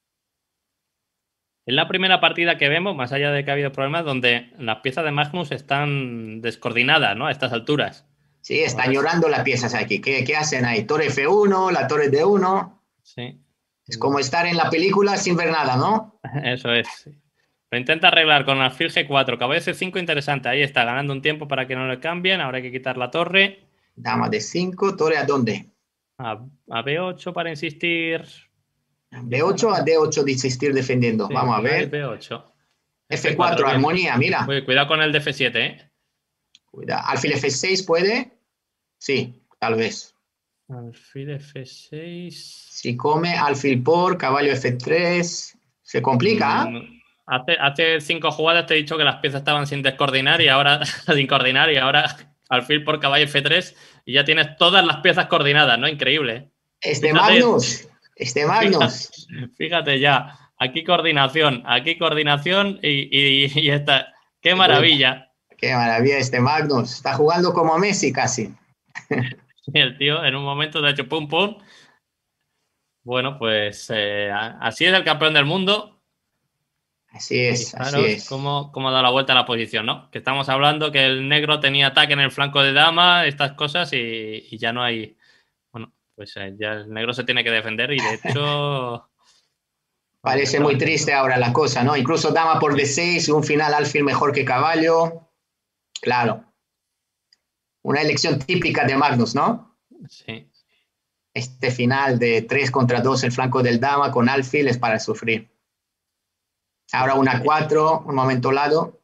Speaker 1: Es la primera partida que vemos, más allá de que ha habido problemas, donde las piezas de Magnus están descoordinadas, ¿no? A estas alturas.
Speaker 2: Sí, están
Speaker 1: Ahora es...
Speaker 2: llorando las piezas aquí. ¿Qué, ¿Qué hacen ahí? Torre F uno, la torre D uno.
Speaker 1: Sí.
Speaker 2: Es como estar en la película sin ver nada, ¿no?
Speaker 1: Eso es. Lo intenta arreglar con alfil G cuatro, caballo C cinco, interesante. Ahí está, ganando un tiempo para que no le cambien. Ahora hay que quitar la torre.
Speaker 2: Dama D cinco, torre a dónde?
Speaker 1: A, a B ocho para insistir.
Speaker 2: B ocho a D ocho de insistir defendiendo.
Speaker 1: Sí,
Speaker 2: Vamos a
Speaker 1: hay
Speaker 2: ver.
Speaker 1: B ocho.
Speaker 2: F
Speaker 1: F cuatro,
Speaker 2: cuatro,
Speaker 1: bien.
Speaker 2: armonía, mira.
Speaker 1: Uy, cuidado con el de F siete, ¿eh?
Speaker 2: Cuidado. Alfil F seis puede. Sí, tal vez.
Speaker 1: Alfil F seis.
Speaker 2: Si come, alfil por, caballo F tres. Se complica, ¿ah?
Speaker 1: Mm, hace, hace cinco jugadas te he dicho que las piezas estaban sin descoordinar y ahora sin coordinar y ahora alfil por caballo F tres y ya tienes todas las piezas coordinadas, ¿no? Increíble. ¿Eh?
Speaker 2: Este
Speaker 1: Fíjate,
Speaker 2: Magnus. Este
Speaker 1: fíjate,
Speaker 2: Magnus.
Speaker 1: fíjate ya. Aquí coordinación, aquí coordinación y, y, y esta. ¡Qué
Speaker 2: Cuida.
Speaker 1: maravilla!
Speaker 2: Qué maravilla este Magnus. Está jugando como Messi casi.
Speaker 1: Y el tío en un momento te ha hecho pum pum. Bueno, pues eh, así es el campeón del mundo.
Speaker 2: Así es, así
Speaker 1: Fijaros
Speaker 2: es.
Speaker 1: cómo, cómo ha dado la vuelta a la posición, ¿no? Que estamos hablando que el negro tenía ataque en el flanco de dama, estas cosas, y, y ya no hay. Bueno, pues eh, ya el negro se tiene que defender y de hecho. Vamos,
Speaker 2: Parece
Speaker 1: está
Speaker 2: muy triste ahora la cosa, ¿no? Incluso dama por D seis, un final alfil mejor que caballo. Claro. Una elección típica de Magnus, ¿no?
Speaker 1: Sí.
Speaker 2: Este final de tres contra dos el flanco del dama con alfil es para sufrir. Ahora una cuatro, un momento lado.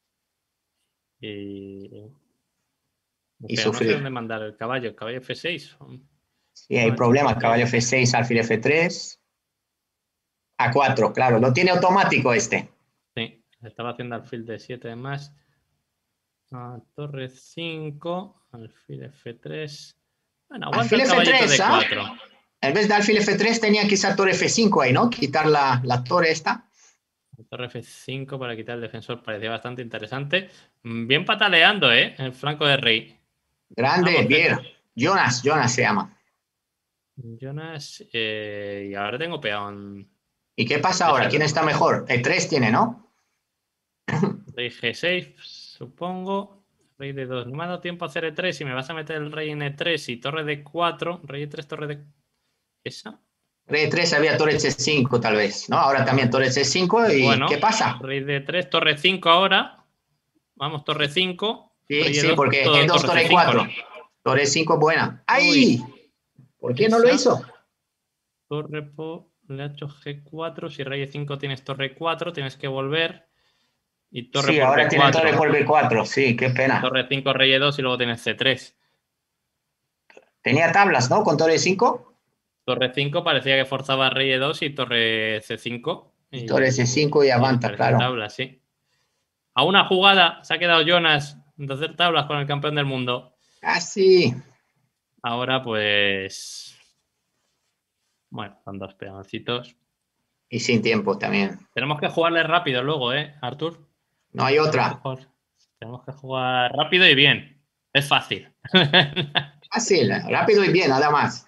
Speaker 1: Y.
Speaker 2: Y
Speaker 1: Pero no sé dónde
Speaker 2: sufrir.
Speaker 1: mandar el caballo. El caballo F seis.
Speaker 2: Sí, hay problema. Caballo F seis, alfil F tres. A cuatro, claro. Lo tiene automático este.
Speaker 1: Sí, estaba haciendo alfil de siete más. Ah, torre cinco, alfil F tres. Bueno, aguanta
Speaker 2: Alfil
Speaker 1: el caballito
Speaker 2: F tres,
Speaker 1: de
Speaker 2: ¿ah?
Speaker 1: cuatro.
Speaker 2: En vez de alfil F tres tenía quizá torre F cinco ahí, ¿no? Quitar la, la torre esta.
Speaker 1: Torre F cinco para quitar el defensor parecía bastante interesante. Bien pataleando, ¿eh? El flanco de rey.
Speaker 2: Grande,
Speaker 1: Vamos,
Speaker 2: bien. Jonas, Jonas se llama.
Speaker 1: Jonas. Eh, y ahora tengo peón.
Speaker 2: ¿Y qué pasa ahora? ¿Quién está mejor? E tres tiene, ¿no?
Speaker 1: Rey G seis, supongo. Rey de dos. No me ha dado tiempo a hacer E tres y me vas a meter el rey en E tres y torre de cuatro. Rey E tres, torre de... ¿Esa?
Speaker 2: Rey E tres había torre C cinco tal vez, ¿no? Ahora también torre C cinco y
Speaker 1: Bueno,
Speaker 2: ¿qué pasa?
Speaker 1: rey de tres, torre cinco ahora. Vamos, torre cinco.
Speaker 2: Sí,
Speaker 1: Rey E
Speaker 2: sí,
Speaker 1: dos,
Speaker 2: porque E
Speaker 1: todo,
Speaker 2: dos
Speaker 1: torre
Speaker 2: torre
Speaker 1: C cinco,
Speaker 2: cuatro.
Speaker 1: ¿no?
Speaker 2: Torre cinco buena. ¡Ay!
Speaker 1: Uy,
Speaker 2: ¿Por qué no lo
Speaker 1: esa.
Speaker 2: hizo?
Speaker 1: Torre por... Le ha hecho G cuatro. Si rey E cinco tienes torre cuatro, tienes que volver. Y torre
Speaker 2: Sí,
Speaker 1: por
Speaker 2: ahora
Speaker 1: B cuatro.
Speaker 2: tiene torre por B cuatro. Sí, qué pena.
Speaker 1: Torre cinco, rey E dos y luego tienes C tres.
Speaker 2: Tenía tablas, ¿no? Con torre cinco.
Speaker 1: Torre cinco parecía que forzaba rey e dos y torre ce cinco.
Speaker 2: Y torre ce cinco y avanta, claro.
Speaker 1: Tablas, sí. A una jugada se ha quedado Jonas de hacer tablas con el campeón del mundo.
Speaker 2: Casi.
Speaker 1: Ahora, pues... Bueno, son dos peoncitos.
Speaker 2: Y sin tiempo también.
Speaker 1: Tenemos que jugarle rápido luego, ¿eh, Artur?
Speaker 2: No hay otra.
Speaker 1: Tenemos que jugar rápido y bien. Es fácil.
Speaker 2: Fácil, rápido y bien, nada más.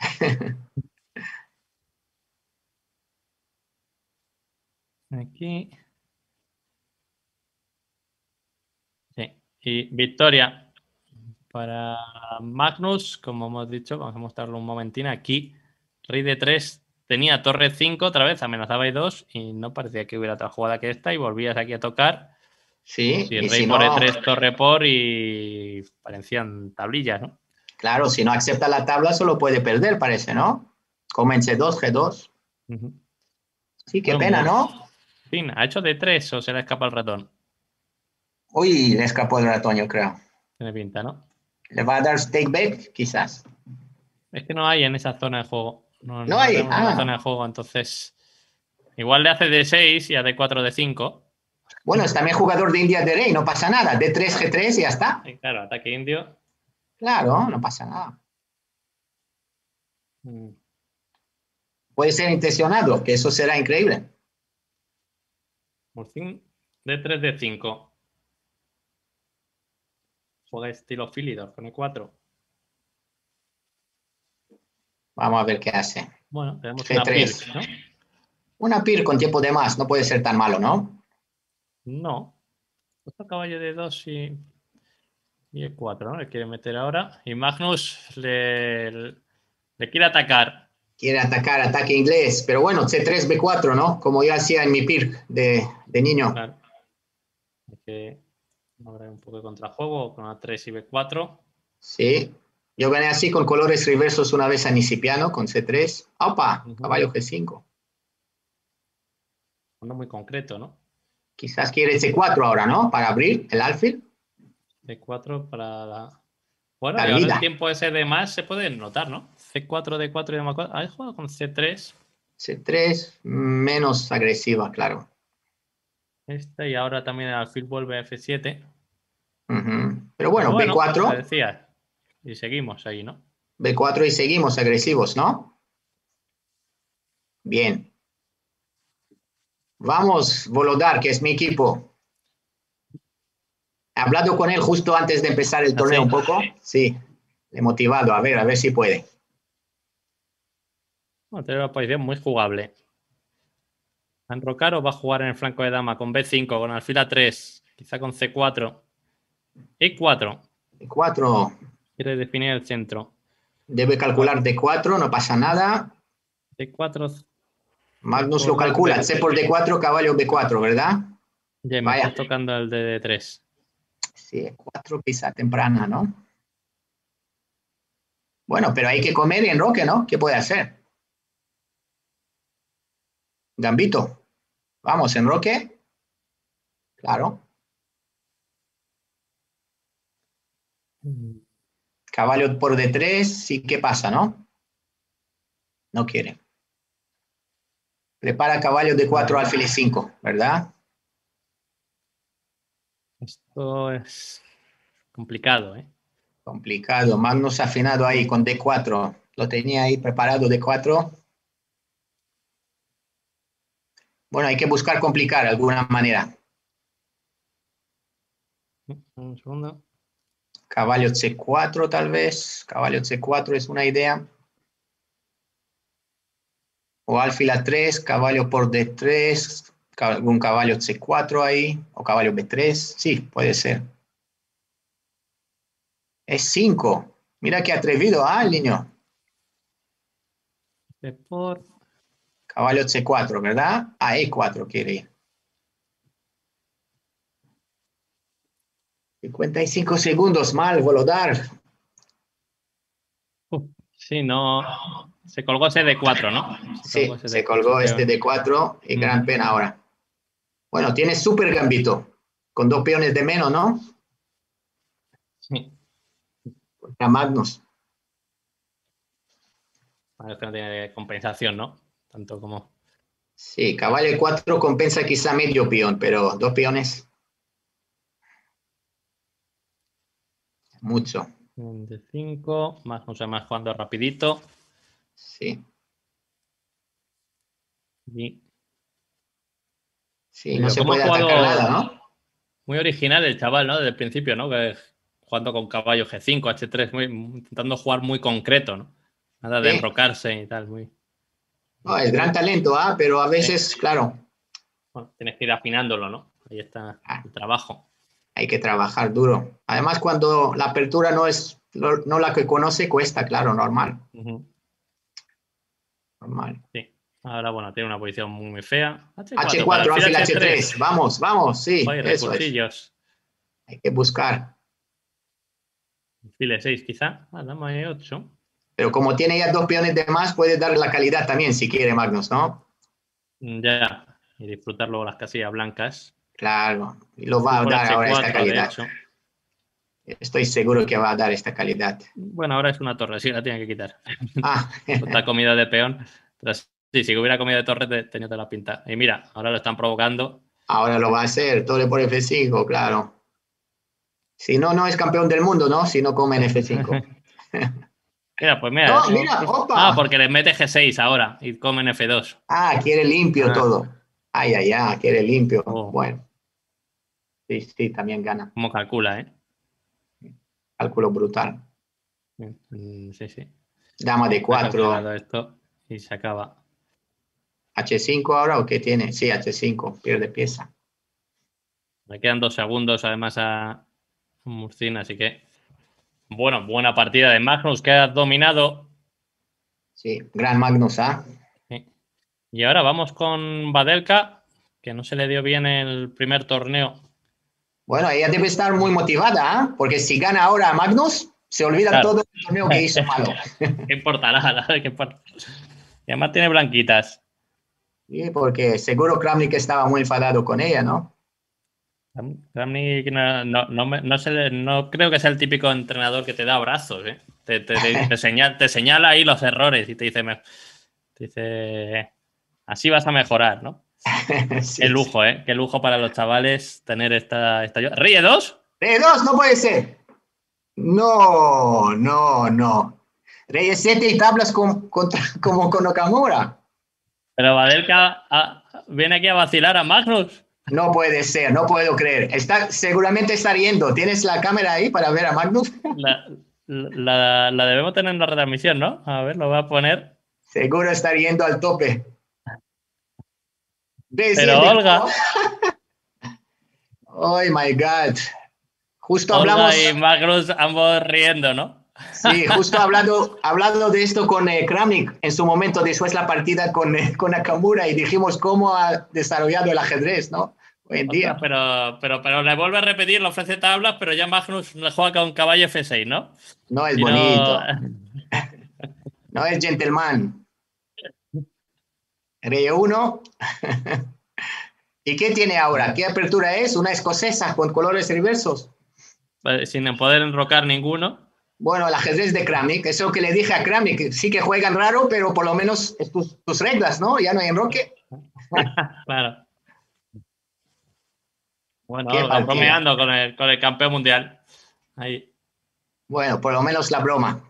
Speaker 1: Aquí. Sí. Y victoria para Magnus, como hemos dicho, vamos a mostrarlo un momentín. Aquí, rey de tres, tenía torre cinco, otra vez amenazaba y dos y no parecía que hubiera otra jugada que esta y volvías aquí a tocar.
Speaker 2: Sí,
Speaker 1: sí
Speaker 2: y
Speaker 1: rey
Speaker 2: si
Speaker 1: por
Speaker 2: no,
Speaker 1: e tres, torre por y parecían tablillas, ¿no?
Speaker 2: Claro, si no acepta la tabla solo puede perder, parece, ¿no? Como en ce dos, ge dos. Uh-huh. Sí, qué bueno, pena, ¿no?
Speaker 1: Fin, ¿ha hecho de tres o se le escapa el ratón?
Speaker 2: Uy, le escapó el ratón, yo creo.
Speaker 1: Tiene pinta, ¿no?
Speaker 2: ¿Le va a dar stake back, quizás?
Speaker 1: Es que no hay en esa zona de juego. No,
Speaker 2: no,
Speaker 1: no
Speaker 2: hay.
Speaker 1: tenemos
Speaker 2: Ah.
Speaker 1: en la zona de juego, entonces... Igual le hace de seis y a de cuatro, de cinco.
Speaker 2: Bueno, es también jugador de India de rey, no pasa nada. de tres, ge tres y ya está.
Speaker 1: Sí, claro, ataque indio.
Speaker 2: Claro, no pasa nada. Mm. Puede ser intencionado, que eso será increíble.
Speaker 1: Murcín de tres, de cinco. Juega estilo Philidor con e cuatro.
Speaker 2: Vamos a ver qué hace.
Speaker 1: Bueno, tenemos
Speaker 2: ge tres.
Speaker 1: Una Pirk, ¿no?
Speaker 2: Una Pirk con tiempo de más, no puede ser tan malo, ¿no?
Speaker 1: No. Otro caballo de dos y, y e cuatro, ¿no? Le quiere meter ahora. Y Magnus le, le quiere atacar.
Speaker 2: Quiere atacar, ataque inglés. Pero bueno, ce tres, be cuatro, ¿no? Como yo hacía en mi Pirk de, de niño.
Speaker 1: Claro. Hay que habrá un poco de contrajuego con a tres y be cuatro.
Speaker 2: Sí. Yo gané así con colores reversos una vez a Nicipiano, con ce tres. ¡Opa! Uh-huh. Caballo ge cinco.
Speaker 1: No muy concreto, ¿no?
Speaker 2: Quizás quiere ce cuatro ahora, ¿no? Para abrir el alfil.
Speaker 1: ce cuatro para la... Bueno,
Speaker 2: la
Speaker 1: y ahora
Speaker 2: vida.
Speaker 1: el tiempo ese de más se puede notar, ¿no? ce cuatro, de cuatro y de más cuatro. ¿Has jugado con ce tres?
Speaker 2: ce tres, menos agresiva, claro.
Speaker 1: Esta y ahora también el alfil vuelve a efe siete.
Speaker 2: Uh-huh. Pero bueno,
Speaker 1: bueno,
Speaker 2: be cuatro.
Speaker 1: Te decía. Y seguimos ahí, ¿no?
Speaker 2: be cuatro y seguimos agresivos, ¿no? Bien. Vamos, Volodar, que es mi equipo. He hablado con él justo antes de empezar el torneo. ¿Ah, sí? Un poco. Sí, le he motivado. A ver, a ver si puede.
Speaker 1: Bueno, tiene una posición muy jugable. Enrocaro va a jugar en el flanco de dama con be cinco, con alfil a tres, quizá con ce cuatro. e cuatro.
Speaker 2: e cuatro.
Speaker 1: Quiere definir el centro.
Speaker 2: Debe calcular de cuatro, no pasa nada.
Speaker 1: de cuatro.
Speaker 2: Magnus lo calcula. ce por de cuatro, caballo be cuatro, ¿verdad?
Speaker 1: Ya me está tocando el de de tres.
Speaker 2: Sí, e cuatro, pisa temprana, ¿no? Bueno, pero hay que comer y enroque, ¿no? ¿Qué puede hacer? Gambito. Vamos, enroque. Claro. Caballo por de tres, sí, ¿qué pasa, no? No quiere. Prepara caballo de cuatro, alfil e cinco, ¿verdad?
Speaker 1: Esto es complicado, ¿eh?
Speaker 2: Complicado. Magnus afinado ahí con de cuatro. Lo tenía ahí preparado de cuatro. Bueno, hay que buscar complicar de alguna manera.
Speaker 1: Un segundo.
Speaker 2: Caballo ce cuatro tal vez. Caballo ce cuatro es una idea. O alfil a tres, caballo por de tres, algún caballo ce cuatro ahí, o caballo be tres. Sí, puede ser. Es cinco. Mira qué atrevido, ¿ah, el niño?
Speaker 1: De por...
Speaker 2: Caballo ce cuatro, ¿verdad? A e cuatro quiere ir. cincuenta y cinco segundos, mal, Volodar.
Speaker 1: Uh, sí, no... Se colgó ese de cuatro, ¿no?
Speaker 2: Se sí, se colgó este de cuatro y mm. gran pena ahora. Bueno, tiene súper gambito, con dos peones de menos, ¿no?
Speaker 1: Sí.
Speaker 2: Contra Magnus.
Speaker 1: Es que no tiene compensación, ¿no? Tanto como...
Speaker 2: Sí, caballo E cuatro compensa quizá medio peón, pero dos peones... Mucho.
Speaker 1: De cinco, más, o sea, más jugando rapidito.
Speaker 2: Sí.
Speaker 1: Y...
Speaker 2: Sí, no se
Speaker 1: ¿Cómo ha
Speaker 2: puede
Speaker 1: jugado?
Speaker 2: atacar nada, ¿no?
Speaker 1: Muy original el chaval, ¿no? Desde el principio, ¿no? Que jugando con caballo G cinco, H tres, muy, intentando jugar muy concreto, ¿no? Nada de
Speaker 2: Sí.
Speaker 1: enrocarse y tal, muy...
Speaker 2: No, es gran talento, ¿ah? Pero a veces,
Speaker 1: Sí.
Speaker 2: claro.
Speaker 1: Bueno, tienes que ir afinándolo, ¿no? Ahí está
Speaker 2: Ah,
Speaker 1: el trabajo.
Speaker 2: hay que trabajar duro. Además, cuando la apertura no es no la que conoce, cuesta, claro, normal.
Speaker 1: Uh-huh.
Speaker 2: Normal.
Speaker 1: Sí. Ahora, bueno, tiene una posición muy, muy fea.
Speaker 2: H cuatro, H cuatro alfil H tres. Vamos, vamos, sí,
Speaker 1: Oye,
Speaker 2: eso
Speaker 1: recursillos.
Speaker 2: es. Hay que buscar.
Speaker 1: Alfil E seis, quizá. Ah, dama E ocho.
Speaker 2: Pero como tiene ya dos peones de más, puede darle la calidad también, si quiere, Magnus, ¿no?
Speaker 1: Ya. Y disfrutar luego las casillas blancas.
Speaker 2: Claro. Y lo va a dar
Speaker 1: H cuatro,
Speaker 2: ahora esta calidad.
Speaker 1: de hecho.
Speaker 2: Estoy seguro que va a dar esta calidad.
Speaker 1: Bueno, ahora es una torre, sí, la tiene que quitar.
Speaker 2: Ah.
Speaker 1: Está comida de peón. Pero sí, si hubiera comido de torre, te, tenía toda la pinta. Y mira, ahora lo están provocando.
Speaker 2: Ahora lo va a hacer, torre por F cinco, claro. Si no, no es campeón del mundo, ¿no? Si no come en F cinco.
Speaker 1: Mira, pues mira.
Speaker 2: No, mira, opa.
Speaker 1: Ah, porque les mete G seis ahora y comen F dos.
Speaker 2: Ah, quiere limpio ah. todo. Ay, ay, ay, quiere limpio. Oh. Bueno. Sí, sí, también gana.
Speaker 1: Como calcula, ¿eh?
Speaker 2: Cálculo brutal.
Speaker 1: Sí, sí.
Speaker 2: Dama de cuatro.
Speaker 1: Esto y se acaba.
Speaker 2: H cinco ahora o qué tiene? Sí, H cinco, pierde pieza.
Speaker 1: Le quedan dos segundos además a Murcín, así que bueno, buena partida de Magnus que ha dominado.
Speaker 2: Sí, gran Magnus, ¿ah?
Speaker 1: ¿eh? Sí. Y ahora vamos con Badelka, que no se le dio bien el primer torneo.
Speaker 2: Bueno, ella debe estar muy motivada, ¿eh? Porque si gana ahora a Magnus, se olvida claro. todo el torneo que hizo malo.
Speaker 1: ¿Qué importará? La ¿Qué importa? Y además tiene blanquitas.
Speaker 2: Sí, porque seguro Kramnik estaba muy enfadado con ella, ¿no?
Speaker 1: Kramnik no, no, no, no, se, no creo que sea el típico entrenador que te da abrazos, ¿eh? Te, te, te, te, señala, te señala ahí los errores y te dice, te dice así vas a mejorar, ¿no? Sí, qué lujo, ¿eh? Qué lujo para los chavales tener esta... esta... ¿Ríe dos?
Speaker 2: ¡Ríe dos! ¡No puede ser! No, no, no. Rey siete y tablas con, contra, como con Okamura.
Speaker 1: Pero Badelka a, viene aquí a vacilar a Magnus.
Speaker 2: No puede ser, no puedo creer. Está, seguramente está riendo. ¿Tienes la cámara ahí para ver a Magnus?
Speaker 1: La, la, la debemos tener en la retransmisión, ¿no? A ver, lo voy a poner.
Speaker 2: Seguro está riendo al tope.
Speaker 1: Rey Pero siete, Olga...
Speaker 2: Oh my God. Justo
Speaker 1: Olga
Speaker 2: hablamos...
Speaker 1: y Magnus ambos riendo, ¿no?
Speaker 2: Sí, justo hablando, hablando de esto con eh, Kramnik en su momento después la partida con, eh, con Nakamura y dijimos cómo ha desarrollado el ajedrez, ¿no? Hoy en día.
Speaker 1: Pero, pero, pero le vuelve a repetir, le ofrece tablas, pero ya Magnus le juega con caballo F seis, ¿no?
Speaker 2: No es y bonito. No... no es gentleman. Rey uno. ¿Y qué tiene ahora? ¿Qué apertura es? Una escocesa con colores reversos.
Speaker 1: Sin poder enrocar ninguno.
Speaker 2: Bueno, el ajedrez de Kramnik, eso que le dije a Kramnik, sí que juegan raro, pero por lo menos es tus, tus reglas, ¿no? Ya no hay enroque.
Speaker 1: Claro. Bueno, Olga, bromeando con el, con el campeón mundial. Ahí.
Speaker 2: Bueno, por lo menos la broma.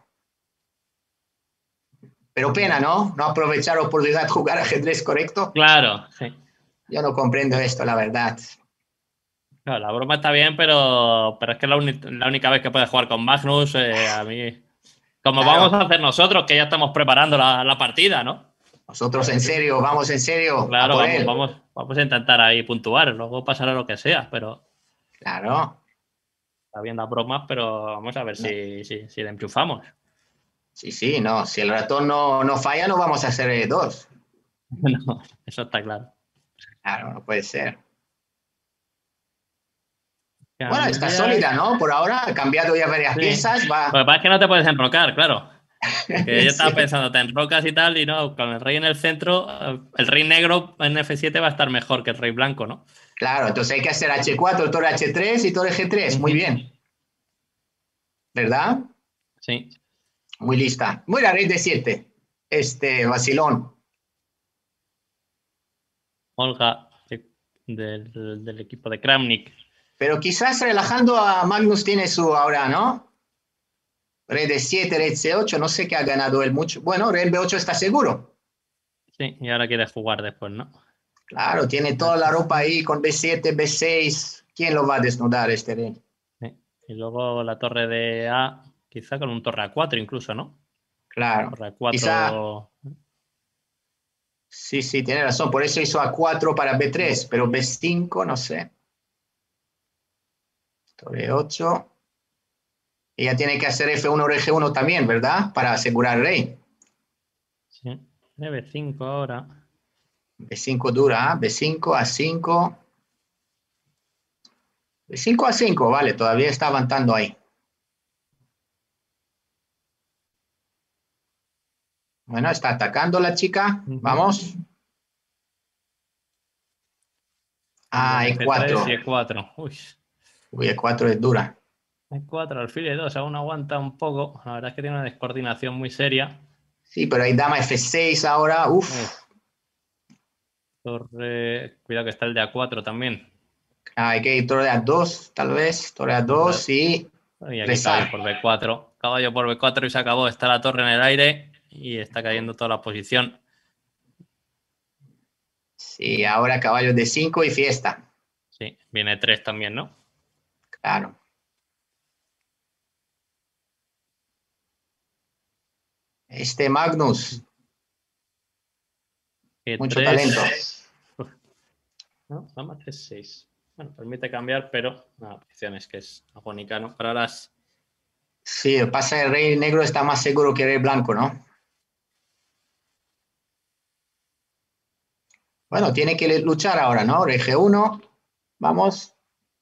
Speaker 2: Pero pena, ¿no? No aprovechar la oportunidad de jugar ajedrez correcto.
Speaker 1: Claro, sí.
Speaker 2: Yo no comprendo esto, la verdad.
Speaker 1: Claro, la broma está bien, pero, pero es que es la, la única vez que puedes jugar con Magnus. Eh, a mí, como claro. vamos a hacer nosotros, que ya estamos preparando la, la partida, ¿no?
Speaker 2: Nosotros en serio, vamos en serio.
Speaker 1: Claro, a vamos, vamos, vamos a intentar ahí puntuar, luego pasará lo que sea, pero...
Speaker 2: Claro.
Speaker 1: Está bien las bromas, pero vamos a ver no. si, si, si le enchufamos.
Speaker 2: Sí, sí, no. Si el ratón no, no falla, no vamos a hacer eh, dos.
Speaker 1: No, eso está claro.
Speaker 2: Claro, no puede ser. Bueno, está sólida, ¿no? Por ahora ha cambiado ya varias sí. piezas. Va...
Speaker 1: Lo que pasa es que no te puedes enrocar, claro. Que yo estaba sí. pensando, te enrocas y tal, y no, con el rey en el centro, el rey negro en F siete va a estar mejor que el rey blanco, ¿no?
Speaker 2: Claro, entonces hay que hacer H cuatro, torre H tres y torre G tres. Muy bien. ¿Verdad?
Speaker 1: Sí.
Speaker 2: Muy lista. Muy la rey de siete. este vacilón.
Speaker 1: Olga, de- del, del equipo de Kramnik.
Speaker 2: Pero quizás relajando a Magnus tiene su ahora, ¿no? Rey de siete, rey de C ocho, no sé qué ha ganado él mucho. Bueno, rey B ocho está seguro.
Speaker 1: Sí, y ahora quiere jugar después, ¿no?
Speaker 2: Claro, tiene toda la ropa ahí con B siete, B seis. ¿Quién lo va a desnudar este rey?
Speaker 1: Sí. Y luego la torre de A, quizá con un torre A cuatro incluso, ¿no?
Speaker 2: Claro.
Speaker 1: Torre A
Speaker 2: Quizá,
Speaker 1: cuatro.
Speaker 2: sí, sí, tiene razón. Por eso hizo A cuatro para B tres, pero B cinco, no sé. Torre ocho. Ella tiene que hacer F uno, G uno también, ¿verdad? Para asegurar el rey.
Speaker 1: Sí, de B cinco ahora.
Speaker 2: B cinco dura, ¿eh? B cinco a cinco. B cinco a cinco, vale, todavía está avanzando ahí. Bueno, está atacando la chica. Vamos. Ah,
Speaker 1: F tres
Speaker 2: E cuatro.
Speaker 1: y E cuatro. Uy,
Speaker 2: Uy, E cuatro es dura.
Speaker 1: E cuatro, alfil E dos, aún aguanta un poco. La verdad es que tiene una descoordinación muy seria.
Speaker 2: Sí, pero hay dama F seis ahora. Uf.
Speaker 1: Uf. Torre. Cuidado que está el de A cuatro también.
Speaker 2: Ah, hay que ir torre A dos, tal vez. Torre A dos y
Speaker 1: Y aquí
Speaker 2: rezar.
Speaker 1: caballo por B cuatro. Caballo por B cuatro y se acabó. Está la torre en el aire y está cayendo toda la posición.
Speaker 2: Sí, ahora caballo de cinco y fiesta.
Speaker 1: Sí, viene tres también, ¿no?
Speaker 2: Claro. Este Magnus.
Speaker 1: E
Speaker 2: Mucho
Speaker 1: tres.
Speaker 2: talento.
Speaker 1: No, dama C seis. Bueno, permite cambiar, pero la posición es que es agónica, ¿no? Para las.
Speaker 2: Sí, pasa el rey negro está más seguro que el rey blanco, ¿no? Bueno, tiene que luchar ahora, ¿no? Rey G uno. Vamos.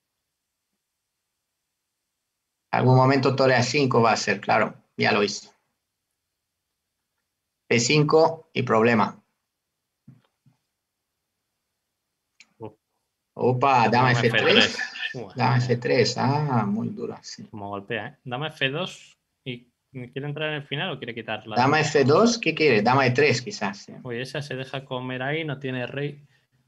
Speaker 2: Algún momento torre A cinco va a ser, claro. Ya lo hizo. P cinco y problema. Opa, dama F tres.
Speaker 1: Uf,
Speaker 2: Dama
Speaker 1: eh,
Speaker 2: F tres. Ah, muy dura, sí.
Speaker 1: como golpea, ¿eh? Dama F dos. ¿Y quiere entrar en el final o quiere quitarla?
Speaker 2: Dama F dos, ¿qué quiere? Dama E tres, quizás. Sí.
Speaker 1: Oye, esa se deja comer ahí, no tiene rey.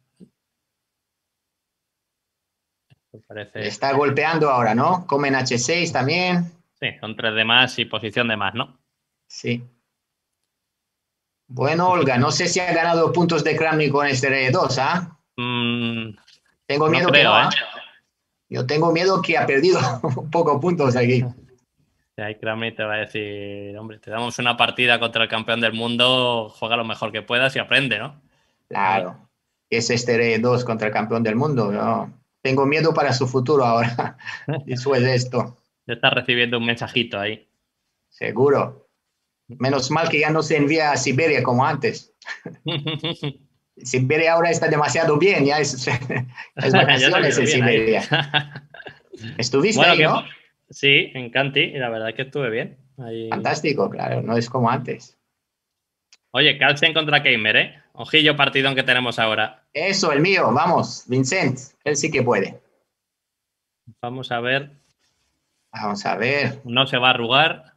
Speaker 1: Me
Speaker 2: Le
Speaker 1: parece.
Speaker 2: está golpeando ahora, ¿no? Comen H seis también.
Speaker 1: Sí, son tres de más y posición de más, ¿no?
Speaker 2: Sí. Bueno, Olga, no sé si ha ganado puntos de Kramnik con este rey dos, ¿ah?
Speaker 1: Mm,
Speaker 2: Tengo
Speaker 1: no
Speaker 2: miedo que
Speaker 1: creo,
Speaker 2: no,
Speaker 1: ¿eh?
Speaker 2: ¿ah? Yo tengo miedo que ha perdido un poco puntos aquí.
Speaker 1: Si hay Kramnik te va a decir, hombre, te damos una partida contra el campeón del mundo, juega lo mejor que puedas y aprende, ¿no?
Speaker 2: Claro. Es este rey dos contra el campeón del mundo. Yo tengo miedo para su futuro ahora, después de esto.
Speaker 1: Ya estás recibiendo un mensajito ahí.
Speaker 2: Seguro. Menos mal que ya no se envía a Siberia como antes. Siberia ahora está demasiado bien, ya es, es vacaciones en Siberia. Estuviste
Speaker 1: bueno,
Speaker 2: ahí,
Speaker 1: que,
Speaker 2: ¿no?
Speaker 1: sí, en Canti, y la verdad es que estuve bien. Ahí.
Speaker 2: Fantástico, claro, no es como antes.
Speaker 1: Oye, Carlsen contra Keimer, ¿eh? Ojillo partidón que tenemos ahora.
Speaker 2: Eso, el mío, vamos, Vincent, él sí que puede.
Speaker 1: Vamos a ver.
Speaker 2: Vamos a ver.
Speaker 1: No se va a arrugar.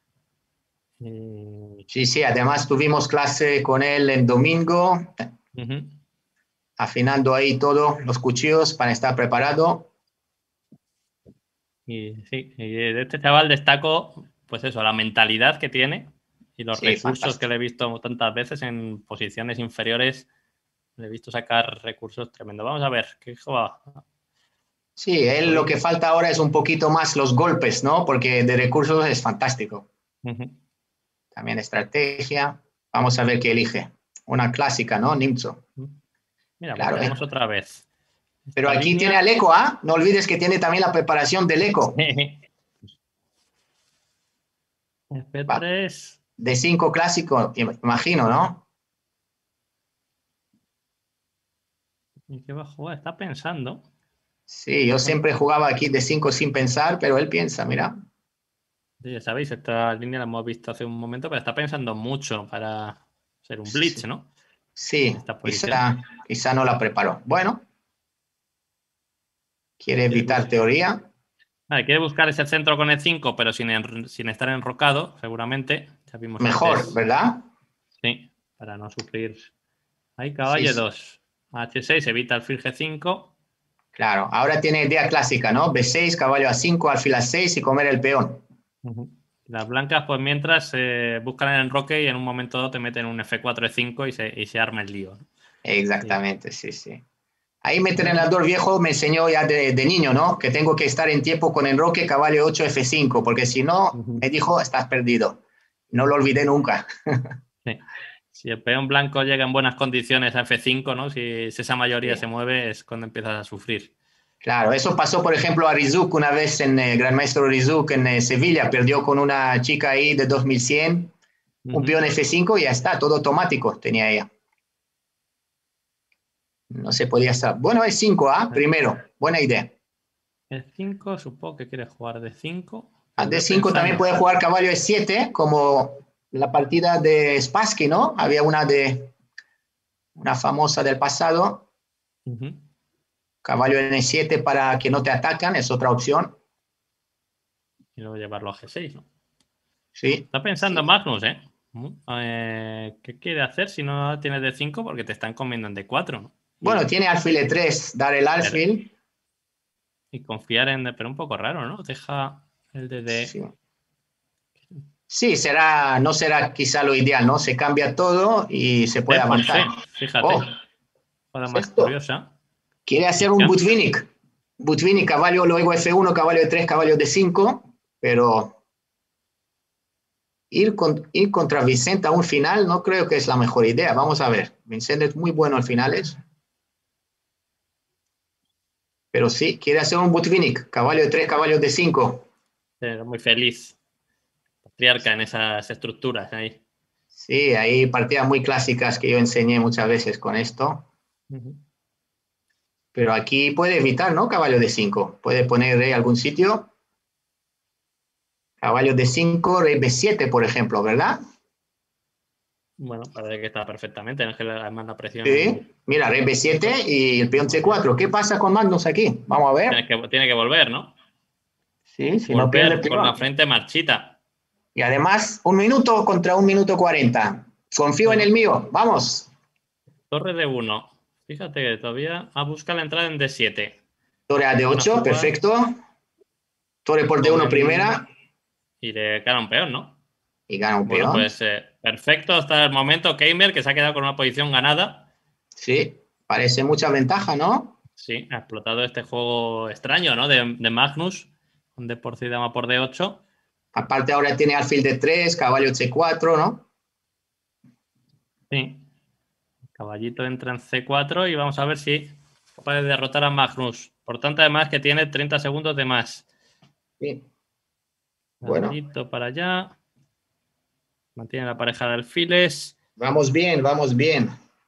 Speaker 2: Sí, sí, además tuvimos clase con él el domingo,
Speaker 1: Uh-huh.
Speaker 2: afinando ahí todos los cuchillos para estar preparado.
Speaker 1: Y sí, y de este chaval destaco, pues eso, la mentalidad que tiene y los
Speaker 2: Sí,
Speaker 1: recursos
Speaker 2: fantástico.
Speaker 1: que le he visto tantas veces en posiciones inferiores. Le he visto sacar recursos tremendos. Vamos a ver, ¿qué juega?
Speaker 2: Sí, él lo que falta ahora es un poquito más los golpes, ¿no? Porque de recursos es fantástico.
Speaker 1: Uh-huh.
Speaker 2: También estrategia. Vamos a ver qué elige. Una clásica, ¿no? Nimzo.
Speaker 1: Mira,
Speaker 2: Claro,
Speaker 1: pues tenemos
Speaker 2: ¿eh?
Speaker 1: otra vez.
Speaker 2: Pero
Speaker 1: Esta
Speaker 2: aquí
Speaker 1: línea...
Speaker 2: tiene al eco, ¿ah? No olvides que tiene también la preparación del eco.
Speaker 1: F tres.
Speaker 2: De cinco clásico, imagino, ¿no?
Speaker 1: ¿Y qué va a jugar? Está pensando.
Speaker 2: Sí, yo siempre jugaba aquí de cinco sin pensar, pero él piensa, mira.
Speaker 1: Sí, ya sabéis, esta línea la hemos visto hace un momento, pero está pensando mucho para ser un blitz, ¿no?
Speaker 2: Sí,
Speaker 1: En esta posición.
Speaker 2: quizá, quizá no la preparó. Bueno, quiere evitar teoría.
Speaker 1: Vale, quiere buscar ese centro con el cinco, pero sin, en, sin estar enrocado, seguramente. Ya vimos
Speaker 2: Mejor,
Speaker 1: antes.
Speaker 2: ¿verdad?
Speaker 1: Sí, para no sufrir. Ahí caballo
Speaker 2: Sí, sí.
Speaker 1: dos. H seis evita alfil G cinco.
Speaker 2: Claro, ahora tiene idea clásica, ¿no? B seis, caballo A cinco, alfil A seis y comer el peón.
Speaker 1: Uh-huh. Las blancas, pues mientras eh, buscan el enroque y en un momento dado te meten un F cuatro E cinco y se, y se arma el lío.
Speaker 2: Exactamente, sí, sí. Ahí mi
Speaker 1: Bueno,
Speaker 2: entrenador viejo me enseñó ya de, de niño, ¿no? Que tengo que estar en tiempo con enroque caballo ocho F cinco, porque si no,
Speaker 1: uh-huh.
Speaker 2: me dijo, estás perdido. No lo olvidé nunca.
Speaker 1: Sí. Si el peón blanco llega en buenas condiciones a F cinco, ¿no? Si, si esa mayoría
Speaker 2: Sí.
Speaker 1: se mueve es cuando empiezas a sufrir.
Speaker 2: Claro, eso pasó, por ejemplo, a Rizuk una vez en el eh, Gran Maestro Rizuk en eh, Sevilla. Perdió con una chica ahí de dos mil cien,
Speaker 1: Uh-huh.
Speaker 2: un peón F cinco y ya está, todo automático tenía ella. No se podía estar. Bueno, es cinco A, primero. Buena idea.
Speaker 1: E cinco, supongo que quiere jugar D cinco.
Speaker 2: A
Speaker 1: Lo
Speaker 2: D
Speaker 1: veo
Speaker 2: cinco también
Speaker 1: pensando.
Speaker 2: puede jugar caballo E siete, como la partida de Spassky, ¿no? Había una de una famosa del pasado.
Speaker 1: Uh-huh.
Speaker 2: Caballo en E siete para que no te atacan, es otra opción.
Speaker 1: Y luego llevarlo a G seis, ¿no?
Speaker 2: Sí.
Speaker 1: Está pensando
Speaker 2: Sí.
Speaker 1: Magnus, ¿eh? Eh, ¿Qué quiere hacer si no tiene D cinco? Porque te están comiendo en D cuatro, ¿no?
Speaker 2: Bueno,
Speaker 1: Y,
Speaker 2: tiene alfil E tres, dar el alfil.
Speaker 1: y confiar en... Pero un poco raro, ¿no? Deja el de D.
Speaker 2: Sí. Sí, será, no será quizá lo ideal, ¿no? Se cambia todo y se puede
Speaker 1: D por C,
Speaker 2: avanzar.
Speaker 1: fíjate.
Speaker 2: Oh,
Speaker 1: Jugada
Speaker 2: ¿es
Speaker 1: más
Speaker 2: esto?
Speaker 1: curiosa.
Speaker 2: Quiere hacer un Butvinik. Butvinik, caballo, luego F uno, caballo de tres, caballo de cinco, pero ir, con, ir contra Vicente a un final no creo que es la mejor idea. Vamos a ver. Vicente es muy bueno en finales. Pero sí, quiere hacer un Butvinik, caballo de tres, caballo de cinco.
Speaker 1: Era muy feliz. Patriarca en esas estructuras ahí.
Speaker 2: Sí, hay partidas muy clásicas que yo enseñé muchas veces con esto.
Speaker 1: Uh-huh.
Speaker 2: Pero aquí puede evitar, ¿no? Caballo de cinco. Puede poner rey algún sitio. Caballo de cinco, rey B siete, por ejemplo, ¿verdad?
Speaker 1: Bueno, parece que está perfectamente. No es que le manda presión.
Speaker 2: Sí. Mira, rey B siete y el peón C cuatro. ¿Qué pasa con Magnus aquí? Vamos a ver.
Speaker 1: Tiene que, tiene que volver, ¿no?
Speaker 2: Sí, si no pierde el
Speaker 1: Volver con la
Speaker 2: peón.
Speaker 1: frente marchita.
Speaker 2: Y además, un minuto contra un minuto cuarenta. Confío
Speaker 1: Bueno,
Speaker 2: en el mío. Vamos.
Speaker 1: torre de uno. Fíjate que todavía a buscar la entrada en D siete.
Speaker 2: Torre a D ocho, perfecto. Torre por D uno
Speaker 1: Con,
Speaker 2: primera.
Speaker 1: Y le gana un peón, ¿no?
Speaker 2: Y gana un
Speaker 1: Bueno,
Speaker 2: peón.
Speaker 1: pues eh, perfecto hasta el momento. Keimer, que se ha quedado con una posición ganada.
Speaker 2: Sí, parece mucha ventaja, ¿no?
Speaker 1: Sí, ha explotado este juego extraño, ¿no? De, de Magnus, con D por C y dama por D ocho.
Speaker 2: Aparte ahora tiene alfil D tres, caballo C cuatro, ¿no?
Speaker 1: Sí. El caballito entra en C cuatro y vamos a ver si puede derrotar a Magnus. Por tanto, además que tiene treinta segundos de más.
Speaker 2: Sí. Bueno.
Speaker 1: Caballito para allá. Mantiene la pareja de alfiles.
Speaker 2: Vamos bien, vamos bien.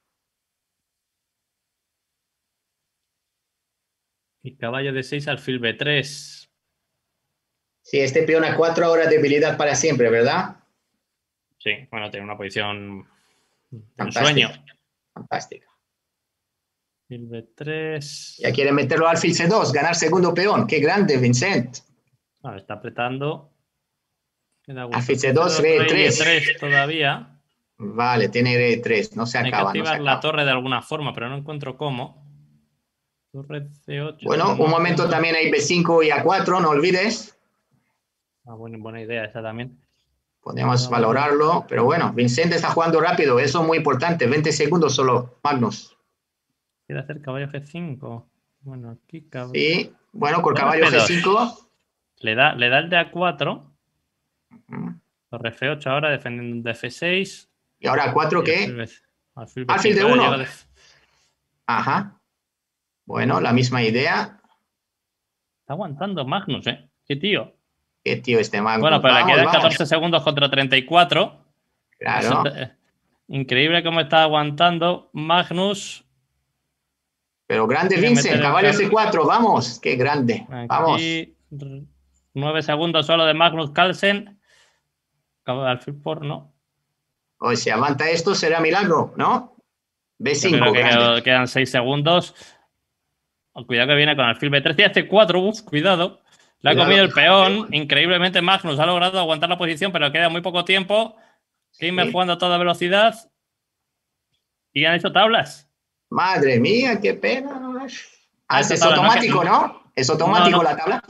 Speaker 1: Y caballo de seis, alfil B tres.
Speaker 2: Sí, este peón a cuatro ahora debilidad para siempre, ¿verdad?
Speaker 1: Sí, bueno, tiene una posición de
Speaker 2: Fantástica.
Speaker 1: ensueño.
Speaker 2: Fantástica.
Speaker 1: Alfil B tres.
Speaker 2: Ya quiere meterlo a alfil C dos, ganar segundo peón. Qué grande, Vincent.
Speaker 1: Ah, está apretando.
Speaker 2: Alfil C dos, rey E tres.
Speaker 1: rey E tres todavía.
Speaker 2: Vale, tiene rey E tres. No se
Speaker 1: Hay que
Speaker 2: acaba, no se
Speaker 1: activar la
Speaker 2: acaba.
Speaker 1: torre de alguna forma, pero no encuentro cómo. Torre C ocho.
Speaker 2: Bueno, un momento
Speaker 1: punto.
Speaker 2: también hay B cinco y A cuatro, no olvides.
Speaker 1: Ah, buena, buena idea esa también.
Speaker 2: Podemos
Speaker 1: Ah,
Speaker 2: valorarlo, pero bueno, Vincent está jugando rápido, eso es muy importante. veinte segundos solo, Magnus.
Speaker 1: Quiere hacer caballo G cinco. Bueno, aquí caballo.
Speaker 2: Sí, bueno, con
Speaker 1: Torre
Speaker 2: caballo
Speaker 1: F dos.
Speaker 2: G cinco.
Speaker 1: Le da, le da el de A cuatro.
Speaker 2: Uh-huh.
Speaker 1: Torre F ocho ahora defendiendo de F seis.
Speaker 2: ¿Y ahora A cuatro qué?
Speaker 1: Alfil B cinco.
Speaker 2: Alfil de uno.
Speaker 1: De...
Speaker 2: Ajá. Bueno, la misma idea.
Speaker 1: Está aguantando Magnus, ¿eh? Qué tío.
Speaker 2: Qué tío este Magnus.
Speaker 1: Bueno, pero
Speaker 2: vamos,
Speaker 1: le quedan
Speaker 2: vamos.
Speaker 1: catorce segundos contra treinta y cuatro.
Speaker 2: Claro.
Speaker 1: Es increíble cómo está aguantando Magnus.
Speaker 2: Pero grande Vincent, caballo C cuatro, vamos. Qué grande. Vamos.
Speaker 1: Aquí nueve segundos solo de Magnus Carlsen. Alfil por no.
Speaker 2: O si aguanta esto será milagro, ¿no? B cinco,
Speaker 1: Yo creo que
Speaker 2: grande.
Speaker 1: quedan seis segundos. Cuidado que viene con alfil B tres. Tiene C cuatro, uf, cuidado. Le ha
Speaker 2: Cuidado.
Speaker 1: comido el peón. Increíblemente Magnus ha logrado aguantar la posición, pero queda muy poco tiempo. Keimer
Speaker 2: Sí.
Speaker 1: jugando a toda velocidad y han hecho tablas.
Speaker 2: Madre mía, qué pena. Ah,
Speaker 1: Han hecho
Speaker 2: es
Speaker 1: tablas, no, que-
Speaker 2: automático, ¿no? Es
Speaker 1: no,
Speaker 2: automático
Speaker 1: no.
Speaker 2: la tabla.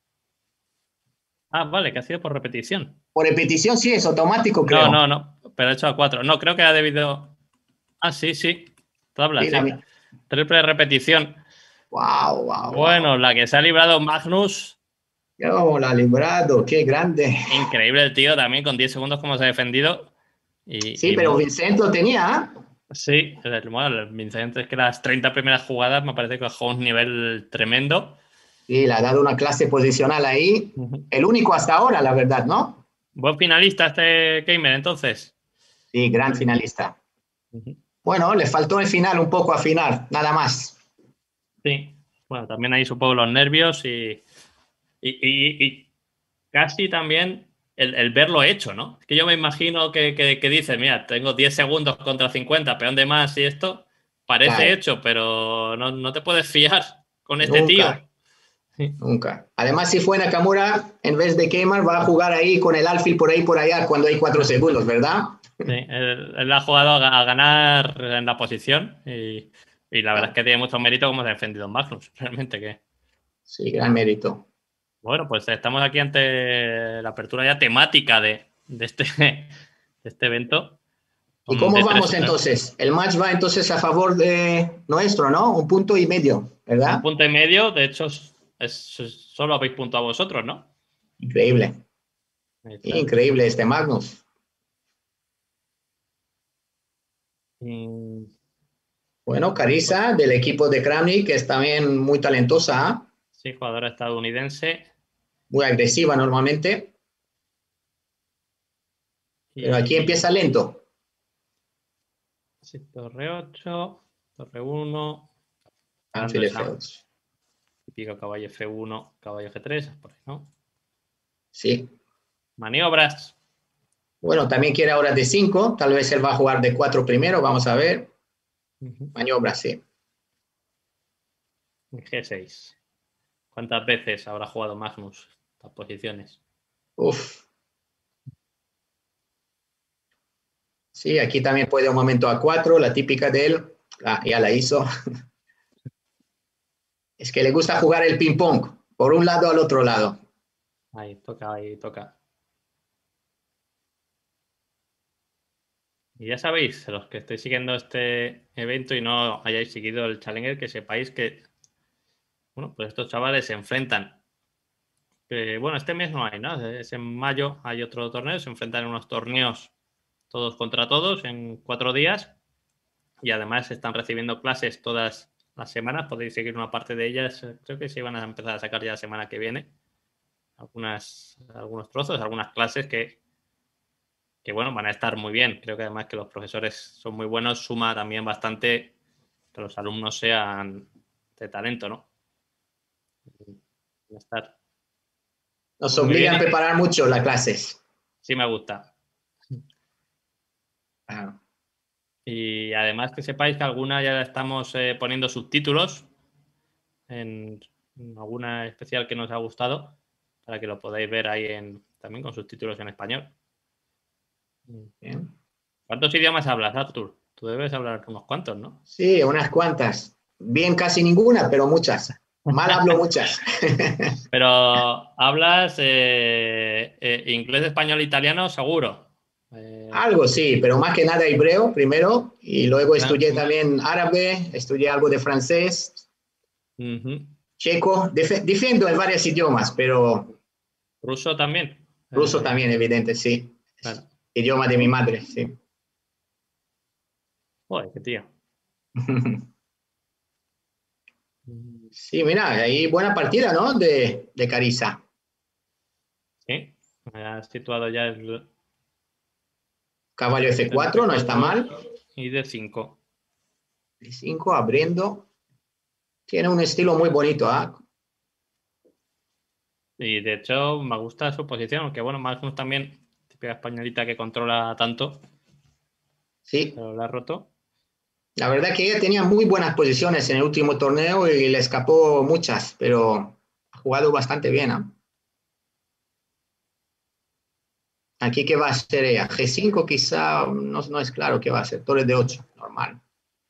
Speaker 1: Ah, vale, que ha sido por repetición.
Speaker 2: Por repetición, sí, es automático,
Speaker 1: No,
Speaker 2: creo.
Speaker 1: no, no, pero ha hecho a cuatro. No, creo que ha debido... Ah, sí, sí. Tabla,
Speaker 2: Sí,
Speaker 1: sí.
Speaker 2: la...
Speaker 1: Triple repetición.
Speaker 2: Wow, wow,
Speaker 1: Bueno,
Speaker 2: wow.
Speaker 1: la que se ha librado Magnus.
Speaker 2: Yo la ha librado, qué grande.
Speaker 1: Increíble el tío también, con diez segundos como se ha defendido. Y,
Speaker 2: Sí,
Speaker 1: y
Speaker 2: pero
Speaker 1: muy,
Speaker 2: Vincent lo tenía, ¿ah?
Speaker 1: sí, el, bueno, el Vincent es que las treinta primeras jugadas me parece que bajó un nivel tremendo.
Speaker 2: Sí, le ha dado una clase posicional ahí. El único hasta ahora, la verdad, ¿no?
Speaker 1: Buen finalista este Keimer, entonces.
Speaker 2: Sí, gran finalista. Bueno, le faltó el final un poco afinar, nada más.
Speaker 1: Sí, bueno, también ahí supongo los nervios y, y, y, y casi también el, el verlo hecho, ¿no? Es que yo me imagino que, que, que dices, mira, tengo diez segundos contra cincuenta, peón de más y esto parece
Speaker 2: Claro,
Speaker 1: hecho, pero no, no te puedes fiar con este
Speaker 2: nunca,
Speaker 1: tío. Sí.
Speaker 2: nunca. Además, si fue Nakamura, en vez de Keimer, va a jugar ahí con el alfil por ahí, por allá, cuando hay cuatro segundos, ¿verdad?
Speaker 1: Sí, él, él ha jugado a, a ganar en la posición y, y la verdad es que tiene mucho mérito como se ha defendido en Magnus, realmente que...
Speaker 2: Sí, gran mérito.
Speaker 1: Bueno, pues estamos aquí ante la apertura ya temática de, de, este, de este evento.
Speaker 2: ¿Y cómo
Speaker 1: De
Speaker 2: vamos
Speaker 1: tres,
Speaker 2: entonces? El match va entonces a favor de nuestro, ¿no? Un punto y medio,
Speaker 1: un
Speaker 2: ¿verdad?
Speaker 1: punto y medio, de hecho, es, es- solo habéis puntuado vosotros, ¿no?
Speaker 2: Increíble,
Speaker 1: Ahí está.
Speaker 2: increíble este Magnus.
Speaker 1: Y,
Speaker 2: Bueno,
Speaker 1: bueno, pues
Speaker 2: Carissa del equipo de Kramnik, que es también muy talentosa, ¿ah?
Speaker 1: sí, jugadora estadounidense.
Speaker 2: Muy agresiva normalmente, pero aquí
Speaker 1: Y
Speaker 2: empieza lento.
Speaker 1: sí, torre ocho, torre uno, dando
Speaker 2: Anfield
Speaker 1: esa
Speaker 2: F ocho.
Speaker 1: típico caballo F uno, caballo G tres, por ahí, ¿no?
Speaker 2: Sí.
Speaker 1: Maniobras.
Speaker 2: Bueno, también quiere ahora de cinco, tal vez él va a jugar de cuatro primero, vamos a ver.
Speaker 1: Uh-huh.
Speaker 2: Maniobra, sí.
Speaker 1: G seis. ¿Cuántas veces habrá jugado Magnus estas posiciones?
Speaker 2: Uf. Sí, aquí también puede un momento a cuatro, la típica de él. Ah, ya la hizo. Es que le gusta jugar el ping-pong, por un lado al otro lado.
Speaker 1: Ahí toca, ahí toca. Y ya sabéis, los que estéis siguiendo este evento y no hayáis seguido el Challenger, que sepáis que, bueno, pues estos chavales se enfrentan. Que, bueno, este mes no hay, ¿no? Es en mayo, hay otro torneo, se enfrentan en unos torneos todos contra todos en cuatro días y además están recibiendo clases todas las semanas. Podéis seguir una parte de ellas, creo que se van a empezar a sacar ya la semana que viene. Algunas, algunos trozos, algunas clases que, que, bueno, van a estar muy bien. Creo que además que los profesores son muy buenos, suma también bastante que los alumnos sean de talento, ¿no? Van a estar
Speaker 2: Nos
Speaker 1: muy, muy bien
Speaker 2: obligan a
Speaker 1: y
Speaker 2: preparar mucho las clases.
Speaker 1: sí me gusta.
Speaker 2: Ah,
Speaker 1: Y además que sepáis que alguna ya estamos eh, poniendo subtítulos en, en alguna especial que nos ha gustado para que lo podáis ver ahí en, también con subtítulos en español.
Speaker 2: bien.
Speaker 1: ¿Cuántos idiomas hablas, Artur? Tú debes hablar unos cuantos, ¿no?
Speaker 2: Sí, unas cuantas. Bien, casi ninguna, pero muchas. Mal hablo muchas.
Speaker 1: Pero hablas eh, eh, inglés, español, italiano, seguro. Eh,
Speaker 2: Algo sí, pero más que nada hebreo primero y luego
Speaker 1: fran-
Speaker 2: estudié también árabe, estudié algo de francés,
Speaker 1: Ujú.
Speaker 2: checo, def- defiendo en varios idiomas, pero
Speaker 1: Ruso también.
Speaker 2: ruso
Speaker 1: Eh,
Speaker 2: también, evidente, sí.
Speaker 1: claro.
Speaker 2: Idioma de mi madre, sí.
Speaker 1: Joder, qué tío.
Speaker 2: Sí, mira, ahí buena partida, ¿no? De, de Carissa.
Speaker 1: Sí, me has situado ya el
Speaker 2: Caballo F cuatro, no está
Speaker 1: F cuatro
Speaker 2: mal.
Speaker 1: y de cinco.
Speaker 2: D cinco abriendo. Tiene un estilo muy bonito, ¿ah?
Speaker 1: Y de hecho me gusta su posición, aunque bueno, Magnus también, típica españolita que controla tanto,
Speaker 2: Sí,
Speaker 1: pero la ha roto.
Speaker 2: la verdad que ella tenía muy buenas posiciones en el último torneo y le escapó muchas, pero ha jugado bastante bien, ¿ah? Aquí, ¿qué va a hacer ella? G cinco quizá, no, no es claro qué va a hacer. Torre de ocho, normal.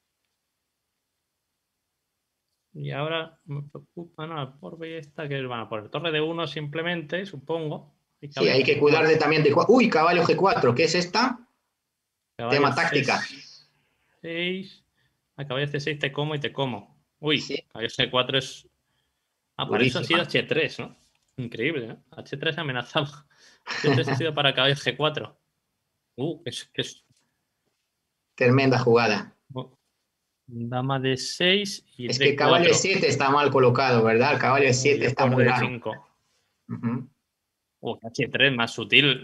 Speaker 1: Y ahora me preocupa, no, por B esta que van a poner torre de uno simplemente, supongo. Y
Speaker 2: Sí, hay que cuidar de, también de... Uy, caballo G cuatro, ¿qué es esta?
Speaker 1: Caballo
Speaker 2: Tema táctica.
Speaker 1: C seis. A caballo C seis te como y te como. Uy,
Speaker 2: Sí,
Speaker 1: caballo C cuatro es... Ah, para eso ha sido
Speaker 2: durísima.
Speaker 1: H tres, ¿no? Increíble, ¿no? H tres amenazaba. H tres ha sido para caballo G cuatro. Uh, es que es...
Speaker 2: Tremenda jugada.
Speaker 1: oh, dama de seis y
Speaker 2: Es que
Speaker 1: D
Speaker 2: caballo E
Speaker 1: cuatro.
Speaker 2: siete está mal colocado, ¿verdad? El caballo E
Speaker 1: Uh,
Speaker 2: siete
Speaker 1: yo
Speaker 2: está
Speaker 1: por
Speaker 2: muy raro.
Speaker 1: D cinco.
Speaker 2: Uh-huh.
Speaker 1: Uh, H tres más sutil.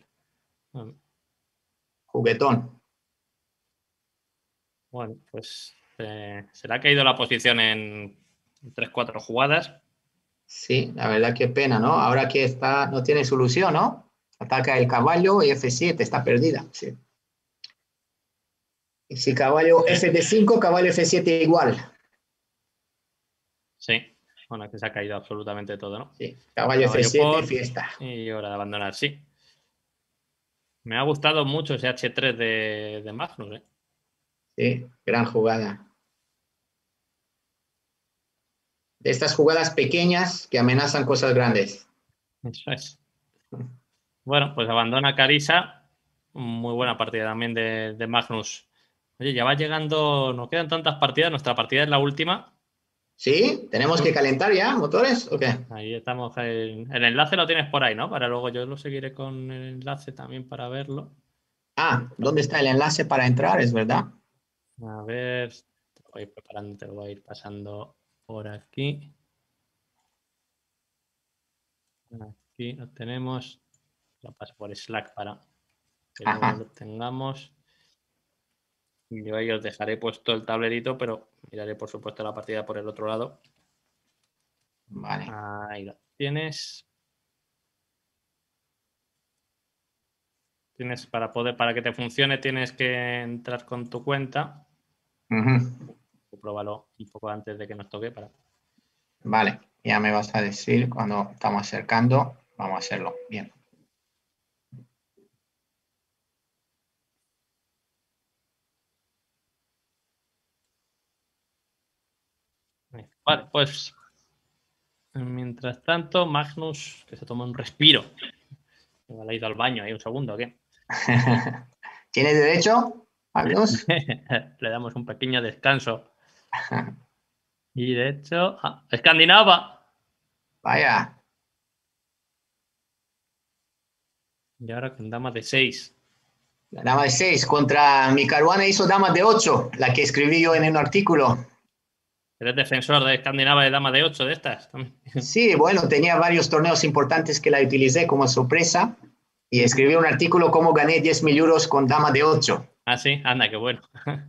Speaker 2: Juguetón.
Speaker 1: Bueno, pues eh, se le ha caído la posición en tres cuatro jugadas.
Speaker 2: Sí, la verdad qué pena, ¿no? Ahora que está, no tiene solución, ¿no? Ataca el caballo y F siete, está perdida. Sí. Y si caballo
Speaker 1: Sí,
Speaker 2: F D cinco, caballo F siete igual.
Speaker 1: sí. Bueno, que se ha caído absolutamente todo, ¿no?
Speaker 2: Sí, caballo F
Speaker 1: Caballo
Speaker 2: siete,
Speaker 1: por
Speaker 2: fiesta.
Speaker 1: y hora de abandonar, sí. Me ha gustado mucho ese H tres de, de Magnus, ¿eh?
Speaker 2: Sí, gran jugada. De estas jugadas pequeñas que amenazan cosas grandes.
Speaker 1: Eso es. Bueno, pues abandona Carissa. Muy buena partida también de, de Magnus. Oye, ya va llegando, no quedan tantas partidas, nuestra partida es la última.
Speaker 2: ¿Sí? ¿Tenemos que calentar ya motores o qué?
Speaker 1: Ahí estamos. El, el enlace lo tienes por ahí, ¿no? Para luego yo lo seguiré con el enlace también para verlo.
Speaker 2: Ah, ¿dónde está el enlace para entrar? Es verdad.
Speaker 1: A ver, te lo voy a ir preparando, te lo voy a ir pasando por aquí. Aquí lo tenemos. Lo paso por Slack para que luego
Speaker 2: Ajá.
Speaker 1: lo tengamos. Yo ahí os dejaré puesto el tablerito, pero miraré por supuesto la partida por el otro lado.
Speaker 2: Vale.
Speaker 1: Ahí lo tienes. Tienes para poder, para que te funcione, tienes que entrar con tu cuenta.
Speaker 2: Uh-huh.
Speaker 1: Pruébalo un poco antes de que nos toque para.
Speaker 2: Vale, ya me vas a decir cuando estamos acercando. Vamos a hacerlo. Bien.
Speaker 1: Vale, pues mientras tanto, Magnus, que se toma un respiro. Igual ha ido al baño ahí un segundo, ¿o qué?
Speaker 2: ¿Tienes derecho, Magnus?
Speaker 1: Le damos un pequeño descanso. Y de hecho, ah, escandinava.
Speaker 2: Vaya.
Speaker 1: Y ahora con dama de seis.
Speaker 2: La dama de seis contra mi Caruana hizo dama de ocho, la que escribí yo en un artículo.
Speaker 1: Eres defensor de escandinava de dama de ocho de estas.
Speaker 2: Sí, bueno, tenía varios torneos importantes que la utilicé como sorpresa y escribí un artículo cómo gané diez mil euros con dama de ocho.
Speaker 1: Ah, sí, anda, qué bueno.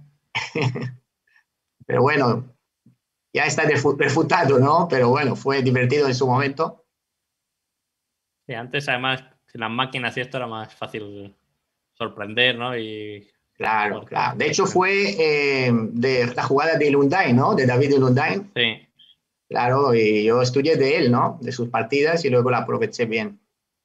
Speaker 2: Pero bueno, ya está refutado, ¿no? Pero bueno, fue divertido en su momento.
Speaker 1: Sí, antes, además, sin las máquinas y esto era más fácil sorprender, ¿no? Y
Speaker 2: Claro,
Speaker 1: bueno,
Speaker 2: claro. De hecho, fue eh, de la jugada de Lundain, ¿no? De David Lundain.
Speaker 1: sí.
Speaker 2: Claro, y yo estudié de él, ¿no? De sus partidas y luego la aproveché bien.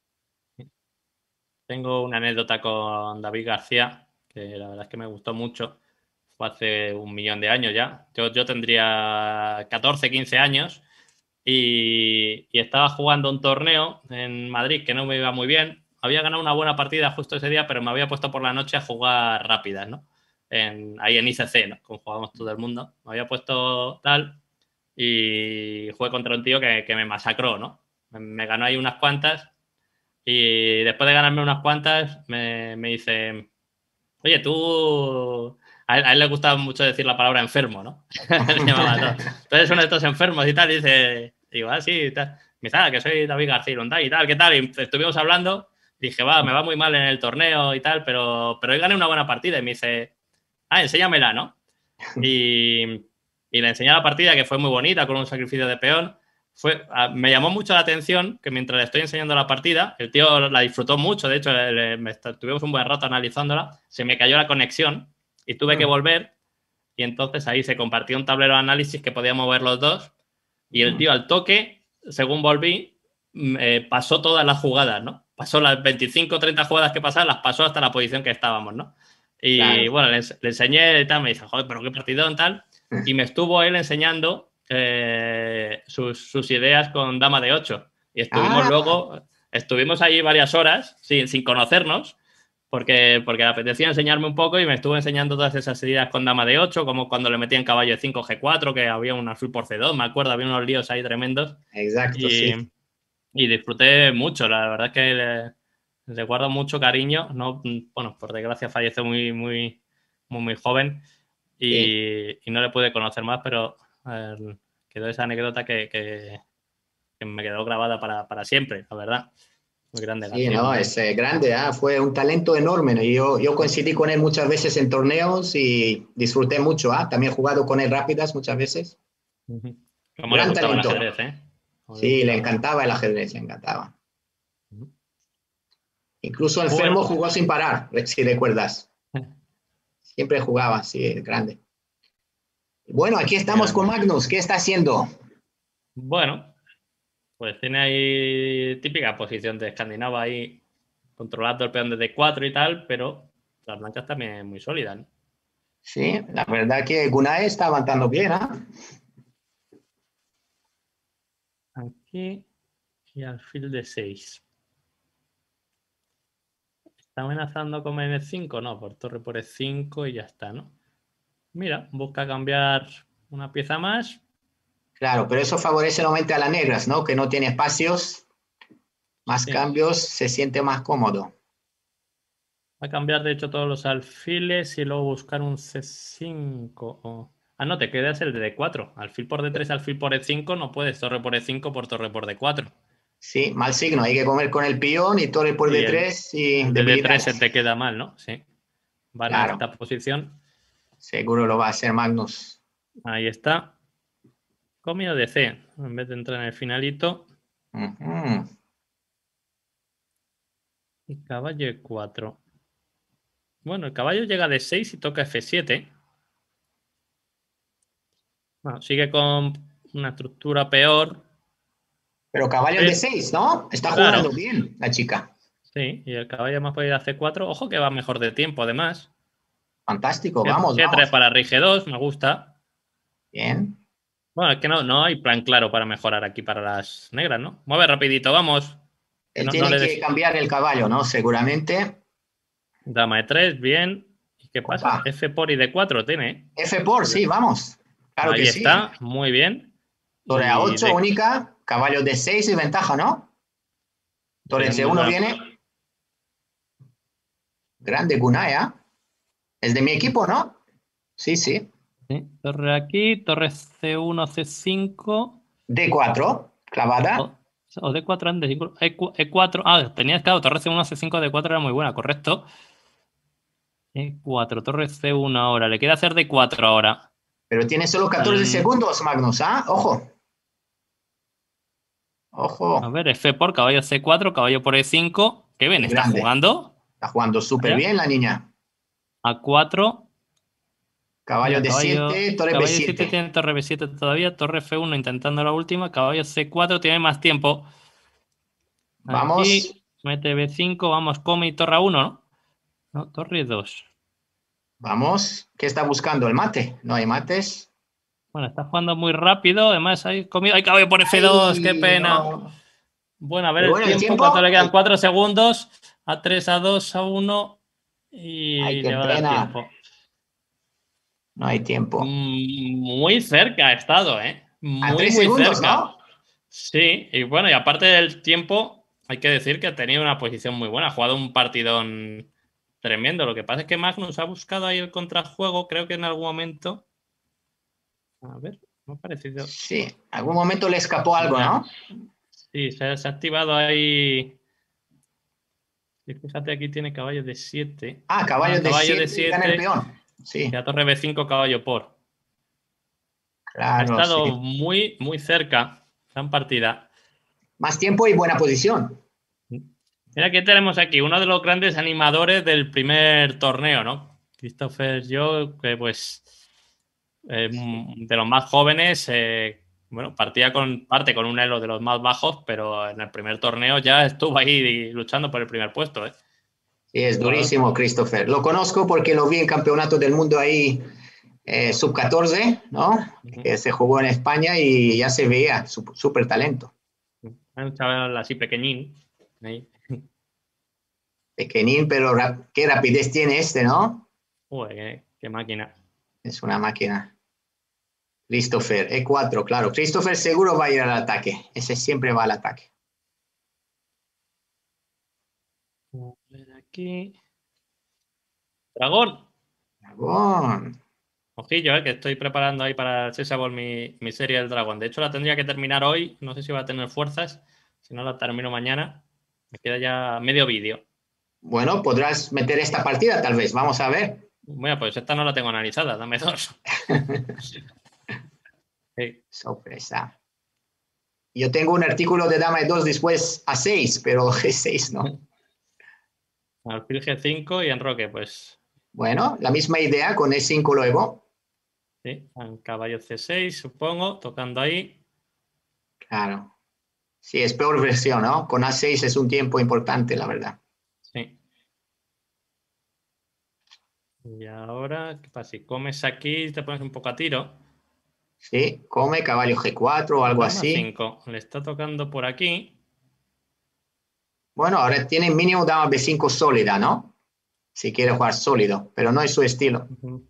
Speaker 1: Tengo una anécdota con David García, que la verdad es que me gustó mucho. Fue hace un millón de años ya. Yo, yo tendría catorce, quince años y, y estaba jugando un torneo en Madrid que no me iba muy bien. Había ganado una buena partida justo ese día, pero me había puesto por la noche a jugar rápidas, ¿no? En, ahí en I C C, ¿no? Como jugamos todo el mundo. Me había puesto tal y jugué contra un tío que, que me masacró, ¿no? Me, me ganó ahí unas cuantas y después de ganarme unas cuantas me, me dice, oye, tú... A él, a él le gustaba mucho decir la palabra enfermo, ¿no? Entonces uno de estos enfermos y tal, y dice, digo, ah, sí, y tal. Me dice, ah, que soy David García Lunday y tal, ¿qué tal? Y estuvimos hablando, dije, va, me va muy mal en el torneo y tal, pero, pero hoy gané una buena partida. Y me dice, ah, enséñamela, ¿no? Y, y le enseñé la partida, que fue muy bonita, con un sacrificio de peón. Fue, me llamó mucho la atención que mientras le estoy enseñando la partida, el tío la disfrutó mucho, de hecho, le, me, tuvimos un buen rato analizándola, se me cayó la conexión y tuve que volver y entonces ahí se compartió un tablero de análisis que podíamos ver los dos y el tío al toque, según volví, eh, pasó todas las jugadas, ¿no? pasó las veinticinco o treinta jugadas que pasaban, las pasó hasta la posición que estábamos, ¿no? Y
Speaker 2: Claro.
Speaker 1: bueno, le, le enseñé y tal, me dice, joder, pero qué partidón, tal. Y me estuvo él enseñando eh, sus, sus ideas con dama de ocho. Y estuvimos
Speaker 2: Ah,
Speaker 1: luego, estuvimos ahí varias horas sin, sin conocernos, porque, porque le apetecía enseñarme un poco y me estuvo enseñando todas esas ideas con dama de ocho, como cuando le metían caballo de cinco G cuatro, que había un alfil por C dos, me acuerdo, había unos líos ahí tremendos.
Speaker 2: exacto,
Speaker 1: Y,
Speaker 2: sí.
Speaker 1: y disfruté mucho, la verdad es que le, le guardo mucho cariño. No, bueno, por desgracia falleció muy, muy, muy, muy joven
Speaker 2: Sí,
Speaker 1: y, y no le pude conocer más, pero eh, quedó esa anécdota que, que, que me quedó grabada para, para siempre, la verdad. Muy grande,
Speaker 2: sí,
Speaker 1: García
Speaker 2: no,
Speaker 1: Muñoz.
Speaker 2: es eh, grande, ah, fue un talento enorme, ¿no? Y yo, yo coincidí con él muchas veces en torneos y disfruté mucho, ah, también he jugado con él rápidas muchas veces.
Speaker 1: Uh-huh. Cómo le
Speaker 2: Gran
Speaker 1: gustaba el
Speaker 2: talento.
Speaker 1: ajedrez, ¿eh? Cómo le
Speaker 2: Sí, le
Speaker 1: gustaba.
Speaker 2: encantaba el ajedrez, le encantaba.
Speaker 1: Uh-huh.
Speaker 2: Incluso
Speaker 1: Bueno,
Speaker 2: enfermo jugó sin parar, si recuerdas. Siempre jugaba, sí, es grande. Bueno, aquí
Speaker 1: muy
Speaker 2: estamos con
Speaker 1: grande.
Speaker 2: Magnus, ¿qué está haciendo?
Speaker 1: Bueno, pues tiene ahí típica posición de escandinavo ahí, controlando el peón desde cuatro y tal, pero las blancas también muy sólidas, ¿no?
Speaker 2: Sí, la verdad que Gunay está avanzando bien, ¿ah?
Speaker 1: Aquí y alfil de seis. ¿Está amenazando con eme cinco? No, por torre por e cinco y ya está, ¿no? Mira, busca cambiar una pieza más.
Speaker 2: Claro, pero eso favorece normalmente a las negras, ¿no? Que no tiene espacios, más
Speaker 1: Sí.
Speaker 2: cambios, se siente más cómodo.
Speaker 1: Va a cambiar, de hecho, todos los alfiles y luego buscar un ce cinco. O... Ah, no, te quedas el de de cuatro. Alfil por de tres, alfil por e cinco, no puedes. Torre por e cinco por torre por de cuatro.
Speaker 2: Sí, mal signo, hay que comer con el peón y torre por
Speaker 1: Y el,
Speaker 2: d tres y
Speaker 1: el de de tres se
Speaker 2: debilidades.
Speaker 1: te queda mal, ¿no? Sí. Van a
Speaker 2: Claro,
Speaker 1: esta posición.
Speaker 2: seguro lo va a hacer Magnus.
Speaker 1: Ahí está. Comido de C. En vez de entrar en el finalito.
Speaker 2: Ujú.
Speaker 1: Y caballo e cuatro. Bueno, el caballo llega de seis y toca efe siete. Bueno, sigue con una estructura peor.
Speaker 2: Pero caballo de
Speaker 1: Pero,
Speaker 2: seis, ¿no? Está jugando
Speaker 1: claro,
Speaker 2: bien la chica.
Speaker 1: sí. Y el caballo más puede ir a ce cuatro. Ojo que va mejor de tiempo, además.
Speaker 2: Fantástico,
Speaker 1: G-
Speaker 2: vamos,
Speaker 1: G3
Speaker 2: vamos.
Speaker 1: para Rige dos, me gusta.
Speaker 2: Bien.
Speaker 1: Bueno, es que no, no hay plan claro para mejorar aquí para las negras, ¿no? Mueve rapidito, vamos. Que
Speaker 2: Él
Speaker 1: no, no
Speaker 2: tiene
Speaker 1: le
Speaker 2: que
Speaker 1: des...
Speaker 2: cambiar el caballo, ¿no? Seguramente.
Speaker 1: Dama e tres, bien. ¿Y qué
Speaker 2: Opa.
Speaker 1: pasa? F por y de cuatro tiene, ¿eh?
Speaker 2: F por, sí, vamos. Claro que
Speaker 1: Ahí
Speaker 2: sí.
Speaker 1: está, muy bien.
Speaker 2: Torre a
Speaker 1: Y
Speaker 2: ocho,
Speaker 1: de...
Speaker 2: única. Caballo de seis y ventaja, ¿no? Torre
Speaker 1: Tirando
Speaker 2: C uno
Speaker 1: una...
Speaker 2: viene. Grande Gunaya. Es de mi equipo, ¿no? Sí, sí.
Speaker 1: Sí, torre aquí, torre ce uno, ce cinco.
Speaker 2: D cuatro, clavada.
Speaker 1: O, o de cuatro antes, e cuatro. Ah, tenías, claro, torre ce uno, ce cinco, de cuatro era muy buena, correcto. e cuatro, torre ce uno ahora. Le queda hacer de cuatro ahora.
Speaker 2: Pero tiene solo catorce
Speaker 1: Mm,
Speaker 2: segundos, Magnus, ¿ah? Ojo.
Speaker 1: a
Speaker 2: Ojo.
Speaker 1: ver, F por caballo ce cuatro, caballo por e cinco. Qué bien,
Speaker 2: Y
Speaker 1: está
Speaker 2: grande.
Speaker 1: jugando.
Speaker 2: Está jugando súper
Speaker 1: Vaya.
Speaker 2: bien la niña.
Speaker 1: a cuatro.
Speaker 2: Caballo
Speaker 1: Mira,
Speaker 2: de
Speaker 1: caballo,
Speaker 2: siete, torre
Speaker 1: caballo siete
Speaker 2: B siete.
Speaker 1: tiene torre be siete todavía. Torre efe uno intentando la última. Caballo ce cuatro tiene más tiempo.
Speaker 2: Vamos.
Speaker 1: Aquí, mete be cinco. Vamos, come y torre uno, ¿no? No, torre dos.
Speaker 2: Vamos. ¿Qué está buscando? ¿El mate? No hay mates.
Speaker 1: Bueno, está jugando muy rápido. Además, hay comido. ¡Ay, caballo por efe dos! ¡Qué
Speaker 2: ¡Ay,
Speaker 1: pena!
Speaker 2: no!
Speaker 1: Bueno, a ver
Speaker 2: Pero
Speaker 1: el
Speaker 2: bueno, el
Speaker 1: tiempo.
Speaker 2: tiempo.
Speaker 1: ¿Cuánto le quedan?
Speaker 2: Ay,
Speaker 1: Cuatro segundos. A tres, a dos, a uno.
Speaker 2: ay,
Speaker 1: Y
Speaker 2: qué
Speaker 1: le va a dar
Speaker 2: pena.
Speaker 1: tiempo.
Speaker 2: No hay tiempo.
Speaker 1: Mm, Muy cerca ha estado, ¿eh?
Speaker 2: A
Speaker 1: Muy,
Speaker 2: tres
Speaker 1: muy
Speaker 2: segundos,
Speaker 1: cerca.
Speaker 2: ¿no?
Speaker 1: Sí, y bueno, y aparte del tiempo, hay que decir que ha tenido una posición muy buena. Ha jugado un partidón tremendo. Lo que pasa es que Magnus ha buscado ahí el contrajuego. Creo que en algún momento. A ver, me ha parecido.
Speaker 2: Sí. Algún momento le escapó algo,
Speaker 1: Ya.
Speaker 2: ¿no?
Speaker 1: Sí, se ha, se ha activado ahí. Y fíjate, aquí tiene caballo de siete.
Speaker 2: Ah,
Speaker 1: Ah,
Speaker 2: caballo de
Speaker 1: caballo de
Speaker 2: siete y gana el
Speaker 1: siete.
Speaker 2: peón. Sí,
Speaker 1: Y a torre be cinco, caballo por. Ha
Speaker 2: claro, sí.
Speaker 1: estado muy, muy cerca. Gran partida.
Speaker 2: Más tiempo y buena posición.
Speaker 1: Mira que tenemos aquí uno de los grandes animadores del primer torneo, ¿no? Christopher Yo, que pues eh, de los más jóvenes, eh, bueno, partía con parte con un elo de los más bajos, pero en el primer torneo ya estuvo ahí luchando por el primer puesto, ¿eh?
Speaker 2: Sí, es durísimo, Christopher. Lo conozco porque lo vi en Campeonato del Mundo ahí, eh, sub catorce, ¿no?
Speaker 1: Uh-huh.
Speaker 2: Que se jugó en España y ya se veía súper talento.
Speaker 1: Un chaval así pequeñín. Ahí.
Speaker 2: Pequeñín, pero rap qué rapidez tiene este, ¿no?
Speaker 1: Uy, qué, qué máquina.
Speaker 2: Es una máquina. Christopher, E cuatro, claro. Christopher seguro va a ir al ataque. Ese siempre va al ataque.
Speaker 1: A ver aquí. Dragón.
Speaker 2: Dragón.
Speaker 1: Ojillo, eh, que estoy preparando ahí para el Sesa Ball mi, mi serie del dragón. De hecho, la tendría que terminar hoy. No sé si va a tener fuerzas. Si no, la termino mañana. Me queda ya medio vídeo.
Speaker 2: Bueno, podrás meter esta partida tal vez. Vamos a ver.
Speaker 1: Bueno, pues esta no la tengo analizada. Dame dos. Sí.
Speaker 2: Sorpresa. Yo tengo un artículo de dama de dos después a seis, pero G seis no.
Speaker 1: Alfil G cinco y enroque, pues.
Speaker 2: Bueno, la misma idea con E cinco luego.
Speaker 1: Sí, caballo C seis, supongo, tocando ahí.
Speaker 2: Claro. Sí, es peor versión, ¿no? Con A seis es un tiempo importante, la verdad.
Speaker 1: Sí. Y ahora, ¿qué pasa? Si comes aquí, te pones un poco a tiro.
Speaker 2: Sí, come caballo G cuatro o algo
Speaker 1: Dama
Speaker 2: así.
Speaker 1: cinco. Le está tocando por aquí.
Speaker 2: Bueno, ahora tiene mínimo dama B cinco sólida, ¿no? Si quiere jugar sólido, pero no es su estilo.
Speaker 1: Uh-huh.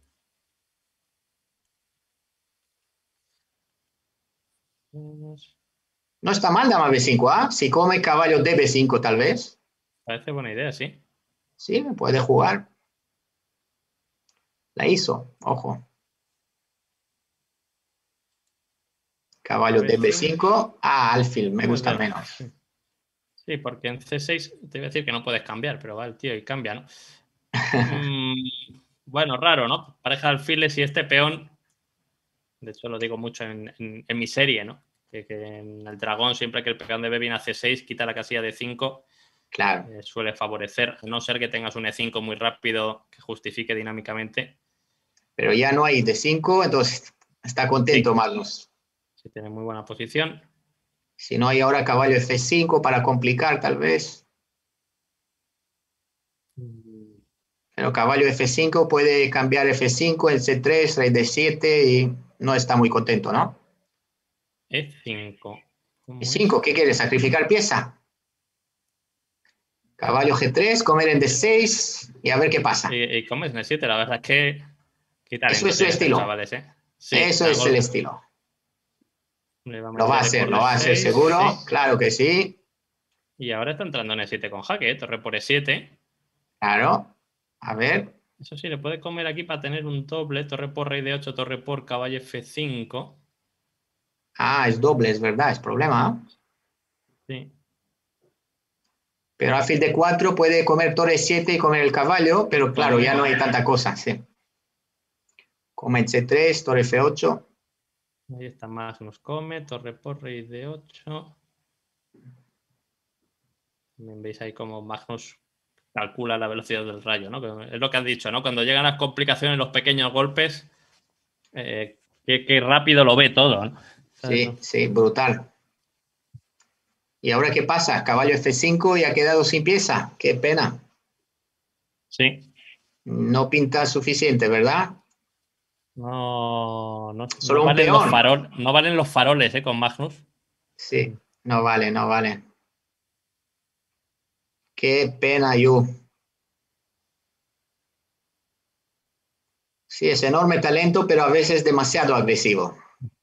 Speaker 2: No está mal dama B cinco, ¿ah? ¿eh? Si come caballo D B cinco tal vez.
Speaker 1: Parece buena idea, sí.
Speaker 2: Sí, puede jugar. La hizo, ojo. Caballo D B cinco. Ah, alfil, me gusta menos.
Speaker 1: Sí, porque en C seis te voy a decir que no puedes cambiar, pero va el tío y cambia, ¿no? mm, bueno, raro, ¿no? Pareja de alfiles y este peón, de hecho lo digo mucho en, en, en mi serie, ¿no? Que, que en el dragón, siempre que el peón de B viene a C seis, quita la casilla de cinco.
Speaker 2: Claro.
Speaker 1: Eh, suele favorecer, a no ser que tengas un E cinco muy rápido que justifique dinámicamente.
Speaker 2: Pero ya no hay D cinco, entonces está contento, sí. Magnus.
Speaker 1: Sí, tiene muy buena posición.
Speaker 2: Si no hay ahora caballo F cinco para complicar, tal vez. Pero caballo F cinco puede cambiar F cinco, el C tres, rey D siete y no está muy contento, ¿no?
Speaker 1: E cinco.
Speaker 2: E cinco, ¿qué quiere? ¿Sacrificar pieza? Caballo G tres, comer en D seis y a ver qué pasa.
Speaker 1: Y, y comes en E siete, la verdad es que...
Speaker 2: Eso es su estilo.
Speaker 1: Chavales, ¿eh? Sí,
Speaker 2: Eso es el estilo. Lo va a hacer, lo va a hacer seguro. Sí. Claro que sí.
Speaker 1: Y ahora está entrando en E siete con jaque, ¿eh? Torre por E siete.
Speaker 2: Claro. A ver.
Speaker 1: Eso sí, le puede comer aquí para tener un doble. Torre por rey de ocho, torre por caballo F cinco.
Speaker 2: Ah, es doble, es verdad, es problema.
Speaker 1: Sí.
Speaker 2: Pero alfil de cuatro puede comer torre siete y comer el caballo, pero claro, come. Ya no hay tanta cosa, sí. Come C tres, torre F ocho.
Speaker 1: Ahí está, Magnus come, torre por rey de ocho. También veis ahí como Magnus calcula la velocidad del rayo, ¿no? Es lo que has dicho, ¿no? Cuando llegan las complicaciones, los pequeños golpes, eh, qué, qué rápido lo ve todo, ¿no?
Speaker 2: Sí, sí, brutal. ¿Y ahora qué pasa? Caballo F cinco y ha quedado sin pieza. Qué pena.
Speaker 1: Sí.
Speaker 2: No pinta suficiente, ¿verdad?
Speaker 1: No, no,
Speaker 2: Solo
Speaker 1: no
Speaker 2: un
Speaker 1: valen
Speaker 2: peón.
Speaker 1: Los farol, no valen los faroles, ¿eh? Con Magnus.
Speaker 2: Sí, no vale, no vale. Qué pena, Yu. Sí, es enorme talento, pero a veces demasiado agresivo.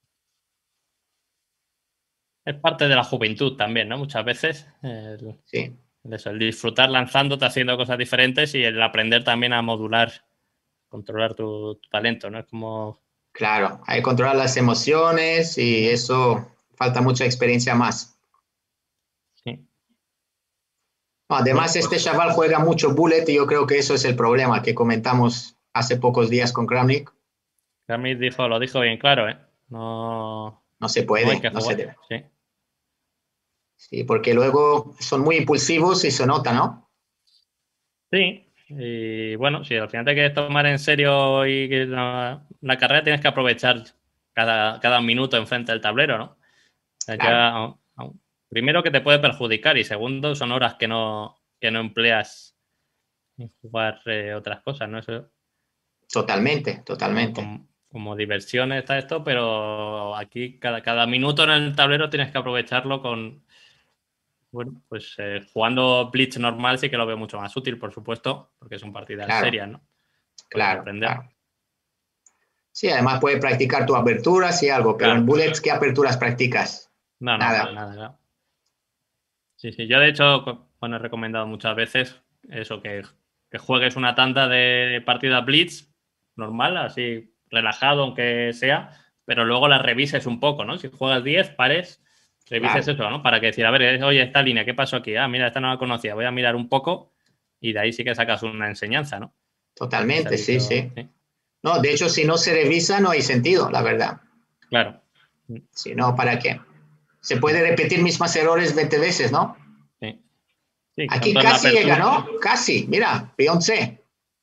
Speaker 1: Es parte de la juventud también, ¿no? Muchas veces. El,
Speaker 2: sí.
Speaker 1: Eso, el disfrutar lanzándote, haciendo cosas diferentes y el aprender también a modular, controlar tu, tu talento, ¿no? Es como...
Speaker 2: Claro, hay que controlar las emociones y eso falta mucha experiencia más.
Speaker 1: Sí.
Speaker 2: Además,
Speaker 1: Bueno,
Speaker 2: este
Speaker 1: pues...
Speaker 2: chaval juega mucho bullet y yo creo que eso es el problema que comentamos hace pocos días con Kramnik.
Speaker 1: Kramnik dijo, lo dijo bien claro, ¿eh? No,
Speaker 2: no se puede,
Speaker 1: no hay que
Speaker 2: no
Speaker 1: jugar.
Speaker 2: se debe.
Speaker 1: Sí.
Speaker 2: Sí, porque luego son muy impulsivos y se nota, ¿no?
Speaker 1: Sí, y bueno, si al final te quieres tomar en serio y la, la carrera tienes que aprovechar cada, cada minuto enfrente del tablero, ¿no? O sea,
Speaker 2: Claro.
Speaker 1: ya, primero que te puede perjudicar y segundo son horas que no, que no empleas en jugar eh, otras cosas, ¿no? Eso,
Speaker 2: Totalmente,
Speaker 1: como,
Speaker 2: totalmente.
Speaker 1: como, como diversión está esto, pero aquí cada, cada minuto en el tablero tienes que aprovecharlo con, bueno, pues eh, jugando Blitz normal sí que lo veo mucho más útil, por supuesto, porque son partidas
Speaker 2: Claro,
Speaker 1: serias, ¿no? Puedes
Speaker 2: claro,
Speaker 1: aprender.
Speaker 2: claro. Sí, además puedes practicar tu apertura, sí, algo, pero
Speaker 1: Claro.
Speaker 2: en Bullets, ¿qué aperturas practicas?
Speaker 1: No, no,
Speaker 2: Nada.
Speaker 1: para nada, claro. Sí, sí. Yo, de hecho, bueno, he recomendado muchas veces eso, que, que juegues una tanda de partida Blitz normal, así relajado, aunque sea, pero luego la revises un poco, ¿no? Si juegas diez pares, revises
Speaker 2: Claro,
Speaker 1: eso, ¿no? Para que decir, a ver, oye, esta línea, ¿qué pasó aquí? Ah, mira, esta no la conocía, voy a mirar un poco y de ahí sí que sacas una enseñanza, ¿no? Ha
Speaker 2: totalmente, sí,
Speaker 1: salido,
Speaker 2: sí.
Speaker 1: sí,
Speaker 2: No, de hecho, si no se revisa, no hay sentido, la verdad.
Speaker 1: claro.
Speaker 2: Si no, ¿para qué? Se puede repetir mismos errores veinte veces, ¿no?
Speaker 1: Sí, sí,
Speaker 2: Aquí
Speaker 1: tanto en la
Speaker 2: casi llega,
Speaker 1: apertura.
Speaker 2: ¿no? Casi, mira, peón C.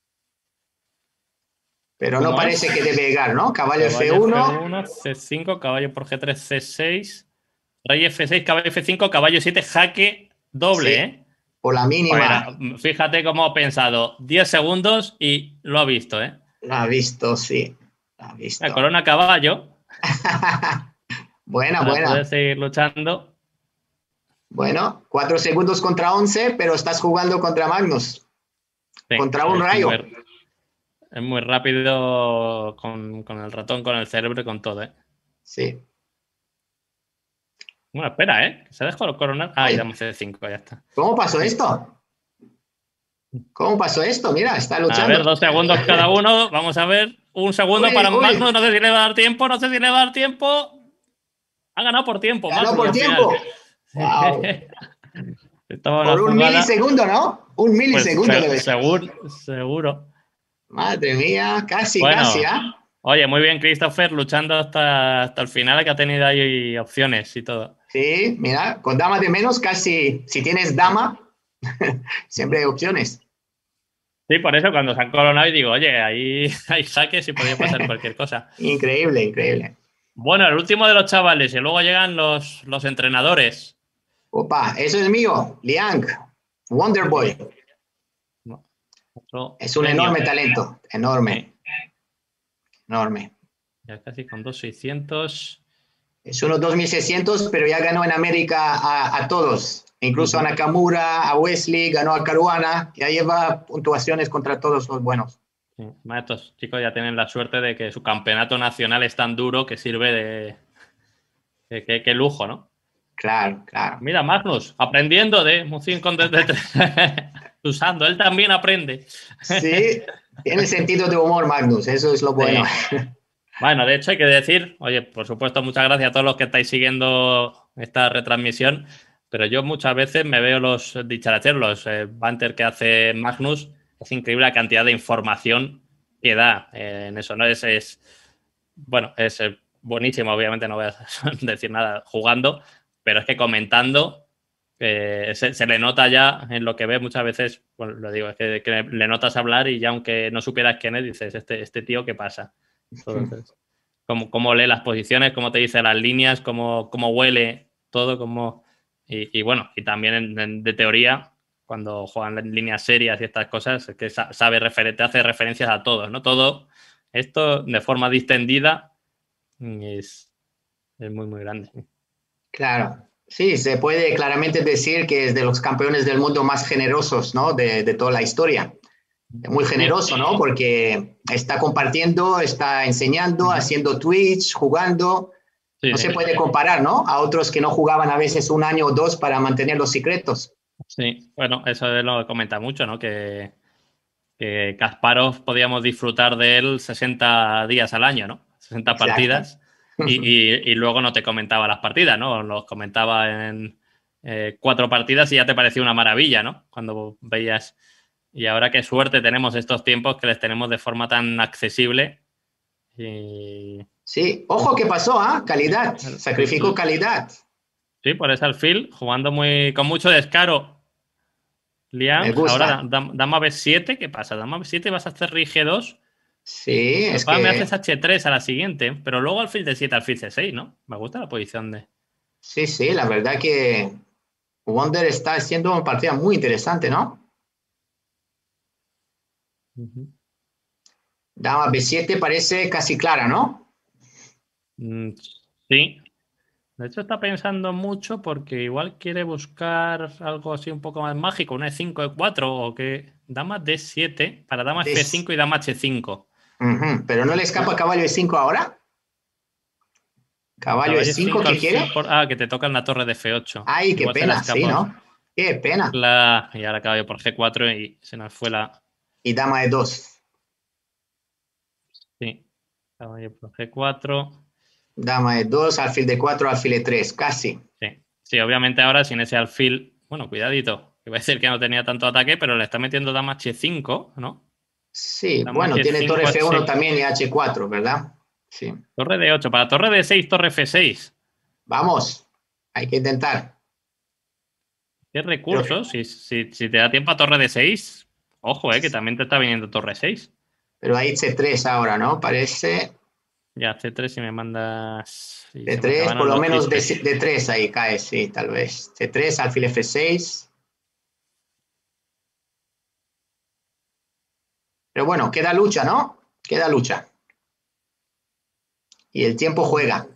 Speaker 2: Pero no
Speaker 1: ¿Cómo
Speaker 2: parece que
Speaker 1: es?
Speaker 2: debe llegar, ¿no? Caballo
Speaker 1: Caballo F
Speaker 2: F uno.
Speaker 1: uno, C cinco, caballo por G tres, C seis, rey F seis, caballo F cinco, caballo siete, jaque doble,
Speaker 2: Sí,
Speaker 1: ¿eh?
Speaker 2: por la
Speaker 1: Joder,
Speaker 2: mínima.
Speaker 1: fíjate cómo ha pensado. diez segundos y lo ha visto, ¿eh?
Speaker 2: La ha visto, sí. La ha
Speaker 1: La
Speaker 2: visto.
Speaker 1: corona caballo
Speaker 2: Buena,
Speaker 1: para poder
Speaker 2: buena.
Speaker 1: seguir luchando.
Speaker 2: Bueno, cuatro segundos contra once, pero estás jugando contra Magnus.
Speaker 1: Sí,
Speaker 2: Contra un
Speaker 1: es
Speaker 2: rayo.
Speaker 1: muy, es muy rápido con, con el ratón, con el cerebro y con todo, ¿eh?
Speaker 2: Sí.
Speaker 1: Bueno, espera, ¿eh? Se dejó coronar. Ah, y
Speaker 2: Ay,
Speaker 1: damos C cinco, ya está.
Speaker 2: ¿cómo pasó
Speaker 1: Sí.
Speaker 2: esto? ¿Cómo pasó esto? Mira, está
Speaker 1: A
Speaker 2: luchando.
Speaker 1: ver, dos segundos cada uno. Vamos a ver. Un segundo
Speaker 2: Uy,
Speaker 1: para
Speaker 2: uy,
Speaker 1: Magnus. No sé si le va a dar tiempo. No sé si le va a dar tiempo. Ha ganado por tiempo,
Speaker 2: ganó
Speaker 1: Magnus,
Speaker 2: por
Speaker 1: al final.
Speaker 2: tiempo. Wow.
Speaker 1: Estaba en la
Speaker 2: Por un
Speaker 1: jugada.
Speaker 2: milisegundo, ¿no? Un
Speaker 1: Pues
Speaker 2: milisegundo
Speaker 1: se-
Speaker 2: debe ser.
Speaker 1: seguro, seguro.
Speaker 2: Madre mía, casi, casi,
Speaker 1: Bueno,
Speaker 2: ¿ah?
Speaker 1: oye, muy bien, Christopher, luchando hasta, hasta el final, que ha tenido ahí opciones y todo.
Speaker 2: Sí, mira, con dama de menos, casi, si tienes dama, siempre hay opciones.
Speaker 1: Sí, por eso cuando se han coronado y digo, oye, ahí hay jaques y podría pasar cualquier cosa.
Speaker 2: Increíble, increíble.
Speaker 1: Bueno, el último de los chavales y luego llegan los, los entrenadores.
Speaker 2: Opa, eso es mío, Liang, Wonderboy.
Speaker 1: No, otro
Speaker 2: Es un
Speaker 1: genio.
Speaker 2: enorme talento, enorme,
Speaker 1: Sí,
Speaker 2: enorme.
Speaker 1: ya casi con dos seiscientos.
Speaker 2: Es uno dos mil seiscientos, pero ya ganó en América a, a todos, incluso a
Speaker 1: Uh-huh.
Speaker 2: Nakamura, a Wesley, ganó a Caruana, ya lleva puntuaciones contra todos los buenos.
Speaker 1: Sí. Estos chicos ya tienen la suerte de que su campeonato nacional es tan duro que sirve de... de qué, qué lujo, ¿no?
Speaker 2: Claro, claro.
Speaker 1: Mira, Magnus, aprendiendo de Mucin con desde tres. Usando, él también aprende.
Speaker 2: Sí, tiene sentido de humor, Magnus, eso es lo bueno.
Speaker 1: Sí. Bueno, de hecho hay que decir, oye, por supuesto, muchas gracias a todos los que estáis siguiendo esta retransmisión, pero yo muchas veces me veo los dicharacheros, los eh, banter que hace Magnus, es increíble la cantidad de información que da eh, en eso, ¿no? Es, es bueno, es eh, buenísimo, obviamente no voy a decir nada jugando, pero es que comentando eh, se, se le nota ya en lo que ve muchas veces, bueno, lo digo, es que, que le notas hablar y ya aunque no supieras quién es, dices, este, este tío, ¿qué pasa? Entonces, cómo, cómo lee las posiciones, cómo te dice las líneas, cómo, cómo huele todo, cómo... Y, y bueno, y también en, en, de teoría, cuando juegan en líneas serias y estas cosas, es que sabe refer te hace referencias a todos, ¿no? Todo esto de forma distendida es, es muy, muy grande.
Speaker 2: Claro, sí, se puede claramente decir que es de los campeones del mundo más generosos, ¿no? De, de toda la historia. Es muy
Speaker 1: Sí.
Speaker 2: generoso, ¿no? Porque está compartiendo, está enseñando,
Speaker 1: Uh-huh.
Speaker 2: haciendo Twitch, jugando.
Speaker 1: Sí,
Speaker 2: No
Speaker 1: sí.
Speaker 2: se puede comparar, ¿no? A otros que no jugaban a veces un año o dos para mantener los secretos.
Speaker 1: Sí, bueno, eso lo comenta mucho, ¿no? Que, que Kasparov podíamos disfrutar de él sesenta días al año, ¿no? sesenta
Speaker 2: Exacto.
Speaker 1: partidas y, y, y luego no te comentaba las partidas, ¿no? Los comentaba en eh, cuatro partidas y ya te parecía una maravilla, ¿no? Cuando veías... Y ahora qué suerte tenemos estos tiempos que les tenemos de forma tan accesible. Y...
Speaker 2: Sí, ojo, ¿qué pasó? ¿Ah? Calidad, sacrificó calidad.
Speaker 1: Sí, por ese alfil, jugando muy, con mucho descaro.
Speaker 2: Me
Speaker 1: Liang, ahora
Speaker 2: gusta.
Speaker 1: dama B siete, ¿qué pasa? Dama B siete vas a hacer rey G dos.
Speaker 2: Sí, es
Speaker 1: Después
Speaker 2: que...
Speaker 1: me haces hache tres a la siguiente, pero luego alfil de siete, alfil ce seis, ¿no? Me gusta la posición de...
Speaker 2: Sí, sí, la verdad que Wonder está haciendo una partida muy interesante, ¿no?
Speaker 1: Uh-huh.
Speaker 2: Dama be siete parece casi clara, ¿no?
Speaker 1: Mm, sí. De hecho, está pensando mucho porque igual quiere buscar algo así un poco más mágico, una e cinco, e cuatro o que dama de siete para dama efe cinco y dama hache cinco.
Speaker 2: Uh-huh. Pero no le escapa caballo e cinco ahora. Caballo e cinco, ¿qué quiere?
Speaker 1: Por... Ah, que te toca en la torre de efe ocho.
Speaker 2: Ay, qué
Speaker 1: Igual se la
Speaker 2: pena, sí,
Speaker 1: escapó.
Speaker 2: ¿no? Qué pena.
Speaker 1: La... Y ahora caballo por ge cuatro y se nos fue la...
Speaker 2: Y dama de dos.
Speaker 1: Sí, caballo por ge cuatro.
Speaker 2: Dama de dos, alfil de cuatro, alfil de tres, casi.
Speaker 1: Sí. Sí, obviamente ahora sin ese alfil... Bueno, cuidadito. Iba a decir que no tenía tanto ataque, pero le está metiendo dama hache cinco, ¿no?
Speaker 2: Sí,
Speaker 1: Dama
Speaker 2: bueno,
Speaker 1: hache
Speaker 2: tiene
Speaker 1: cinco,
Speaker 2: torre efe uno
Speaker 1: hache...
Speaker 2: también y hache cuatro, ¿verdad? Sí.
Speaker 1: Torre de ocho. Para torre de seis, torre efe seis.
Speaker 2: Vamos, hay que intentar.
Speaker 1: ¿Qué recursos? Si, si, si te da tiempo a torre de seis, ojo, eh, que también te está viniendo torre seis.
Speaker 2: Pero hay ce tres ahora, ¿no? Parece...
Speaker 1: Ya, ce tres si me mandas... Y
Speaker 2: De
Speaker 1: se me
Speaker 2: tres, por
Speaker 1: acabaron
Speaker 2: lo
Speaker 1: los
Speaker 2: menos de,
Speaker 1: chistes.
Speaker 2: de tres ahí cae, sí, tal vez. ce tres, alfil efe seis. Pero bueno, queda lucha, ¿no? Queda lucha. Y el tiempo juega.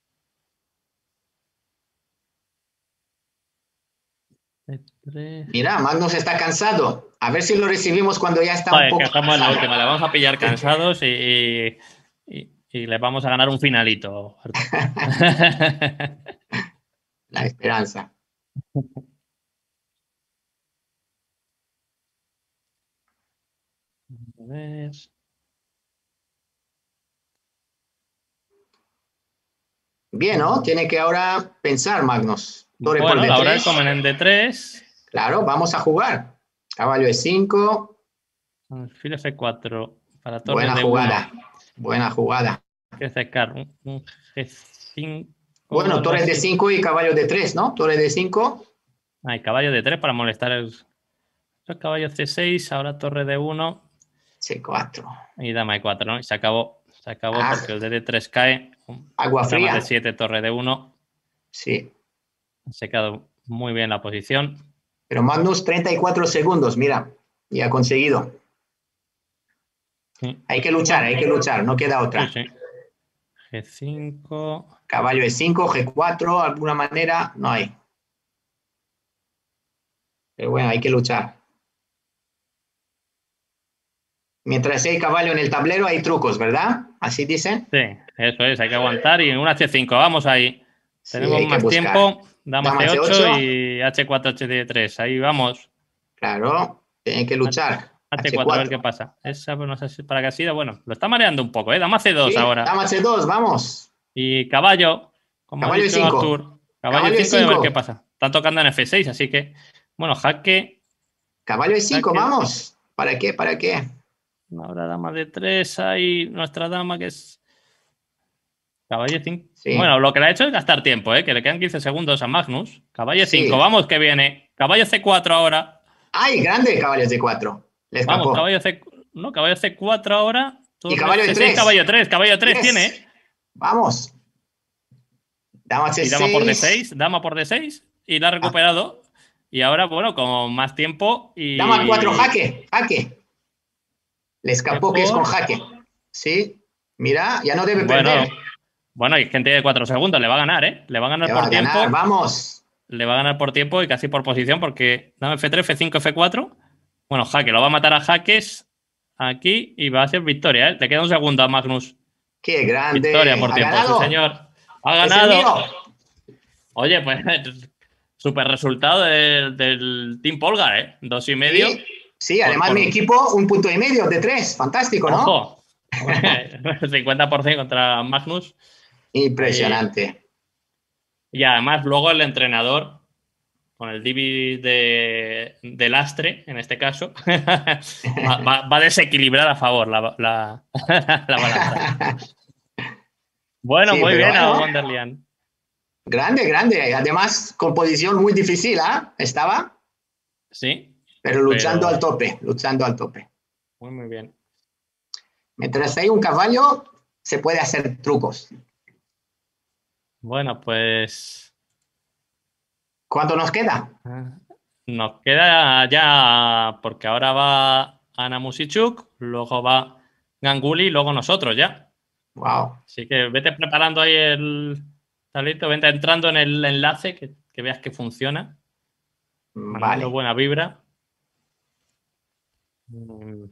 Speaker 1: ce tres.
Speaker 2: Mira, Magnus está cansado. A ver si lo recibimos cuando ya está
Speaker 1: Joder,
Speaker 2: un
Speaker 1: es que
Speaker 2: poco
Speaker 1: estamos en la
Speaker 2: cansado.
Speaker 1: última. Le vamos a pillar cansados y, y, y, y les vamos a ganar un finalito, Artur.
Speaker 2: La esperanza.
Speaker 1: A ver.
Speaker 2: Bien, ¿no? Tiene que ahora pensar, Magnus. Torre por
Speaker 1: Bueno,
Speaker 2: de
Speaker 1: la hora del
Speaker 2: tres.
Speaker 1: comen en de tres.
Speaker 2: Claro, vamos a jugar. Caballo e cinco.
Speaker 1: Alfil efe cuatro. Para torre
Speaker 2: Buena
Speaker 1: de uno.
Speaker 2: jugada. Buena jugada.
Speaker 1: Hay que sacar un, un ge cinco o
Speaker 2: Bueno,
Speaker 1: algo
Speaker 2: torre de
Speaker 1: así.
Speaker 2: cinco y caballo de tres, ¿no? Torre de cinco.
Speaker 1: Hay caballo de tres para molestar el, el caballo ce seis. Ahora torre de uno.
Speaker 2: ce cuatro.
Speaker 1: Y dama de cuatro, ¿no? Y se acabó. Se acabó
Speaker 2: Ah,
Speaker 1: porque el de tres cae.
Speaker 2: agua
Speaker 1: Dama
Speaker 2: fría.
Speaker 1: de siete, torre de uno.
Speaker 2: Sí.
Speaker 1: Se quedó muy bien la posición.
Speaker 2: Pero Magnus, treinta y cuatro segundos, mira. Y ha conseguido.
Speaker 1: Sí.
Speaker 2: Hay que luchar,
Speaker 1: Bueno,
Speaker 2: hay que luchar. No queda
Speaker 1: sí,
Speaker 2: otra.
Speaker 1: sí. ge cinco.
Speaker 2: Caballo e cinco, ge cuatro, de alguna manera, no hay. Pero bueno, hay que luchar. Mientras hay caballo en el tablero, hay trucos, ¿verdad? Así dicen.
Speaker 1: Sí, eso es. Hay que aguantar. Y un hache cinco. Vamos ahí.
Speaker 2: Sí,
Speaker 1: Tenemos
Speaker 2: hay que
Speaker 1: más
Speaker 2: buscar.
Speaker 1: tiempo. Dama
Speaker 2: Dama
Speaker 1: ce
Speaker 2: ce
Speaker 1: ocho
Speaker 2: ocho.
Speaker 1: y hache cuatro, hache tres. Ahí vamos.
Speaker 2: Claro, tienen que luchar.
Speaker 1: hache
Speaker 2: hache
Speaker 1: cuatro, a ver
Speaker 2: cuatro.
Speaker 1: qué pasa. Esa, pues, no sé si para qué ha sido. Bueno, lo está mareando un poco, ¿eh? Dama ce dos
Speaker 2: Sí,
Speaker 1: ahora.
Speaker 2: dama ce dos, vamos.
Speaker 1: Y caballo, como ha
Speaker 2: Caballo e
Speaker 1: dicho
Speaker 2: cinco.
Speaker 1: Artur. Caballo
Speaker 2: Caballo e
Speaker 1: cinco y a ver
Speaker 2: cinco.
Speaker 1: qué pasa. Están tocando en efe seis, así que, bueno, jaque.
Speaker 2: Caballo e cinco,
Speaker 1: jaque.
Speaker 2: vamos. ¿Para qué? ¿Para qué?
Speaker 1: Ahora dama de tres, hay nuestra dama que es caballo cinco.
Speaker 2: Sí.
Speaker 1: Bueno, lo que le ha hecho es gastar tiempo, ¿eh? Que le quedan quince segundos a Magnus. Caballo
Speaker 2: Sí.
Speaker 1: cinco, vamos que viene. Caballo ce cuatro ahora.
Speaker 2: ¡Ay, grande caballo ce cuatro! Le escapó.
Speaker 1: Vamos, caballo C. No, caballo ce cuatro ahora.
Speaker 2: Y caballo de
Speaker 1: ce seis,
Speaker 2: tres.
Speaker 1: caballo tres. Caballo tres
Speaker 2: Yes.
Speaker 1: tiene, ¿eh?
Speaker 2: Vamos. Dama ce
Speaker 1: Y dama por de
Speaker 2: seis.
Speaker 1: seis. Dama por de seis. Y la ha recuperado. Ah. Y ahora, bueno, con más tiempo y...
Speaker 2: Dama cuatro, jaque, jaque. Le escapó
Speaker 1: por...
Speaker 2: que es con jaque. Sí, mira, ya no debe
Speaker 1: bueno,
Speaker 2: perder.
Speaker 1: Bueno, y gente de cuatro segundos. Le va a ganar, ¿eh? Le va a ganar
Speaker 2: Le
Speaker 1: por
Speaker 2: va a
Speaker 1: tiempo.
Speaker 2: ganar, vamos.
Speaker 1: Le va a ganar por tiempo y casi por posición porque dama efe tres, efe cinco, efe cuatro. Bueno, jaque. Lo va a matar a jaques aquí y va a ser victoria, ¿eh? Le queda un segundo a Magnus.
Speaker 2: Qué grande.
Speaker 1: Victoria por
Speaker 2: ¿Ha
Speaker 1: tiempo,
Speaker 2: ganado?
Speaker 1: sí, señor. Ha
Speaker 2: Es el
Speaker 1: ganado.
Speaker 2: mío.
Speaker 1: Oye, pues súper resultado del, del Team Polgar, ¿eh? Dos y medio.
Speaker 2: Sí, sí, además
Speaker 1: por, por...
Speaker 2: mi equipo un punto y medio de tres. Fantástico, ¿no?
Speaker 1: Ojo. cincuenta por ciento contra Magnus.
Speaker 2: Impresionante.
Speaker 1: Ahí. Y además luego el entrenador, con el Divi de, de lastre, en este caso, va, va, va a desequilibrar a favor la, la, la balanza. Bueno, sí, muy bien bueno. A Wonderlian.
Speaker 2: Grande, grande. Además, composición muy difícil, ¿ah? ¿eh? Estaba.
Speaker 1: Sí.
Speaker 2: Pero luchando pero... al tope, luchando al tope.
Speaker 1: Muy, muy bien.
Speaker 2: Mientras hay un caballo, se puede hacer trucos.
Speaker 1: Bueno, pues...
Speaker 2: ¿Cuánto nos queda?
Speaker 1: Nos queda ya, porque ahora va Ana Musichuk, luego va Ganguly y luego nosotros ya.
Speaker 2: Wow.
Speaker 1: Así que vete preparando ahí el tablito, vete entrando en el enlace, que, que veas que funciona. Mandando
Speaker 2: Vale.
Speaker 1: buena vibra. Mm.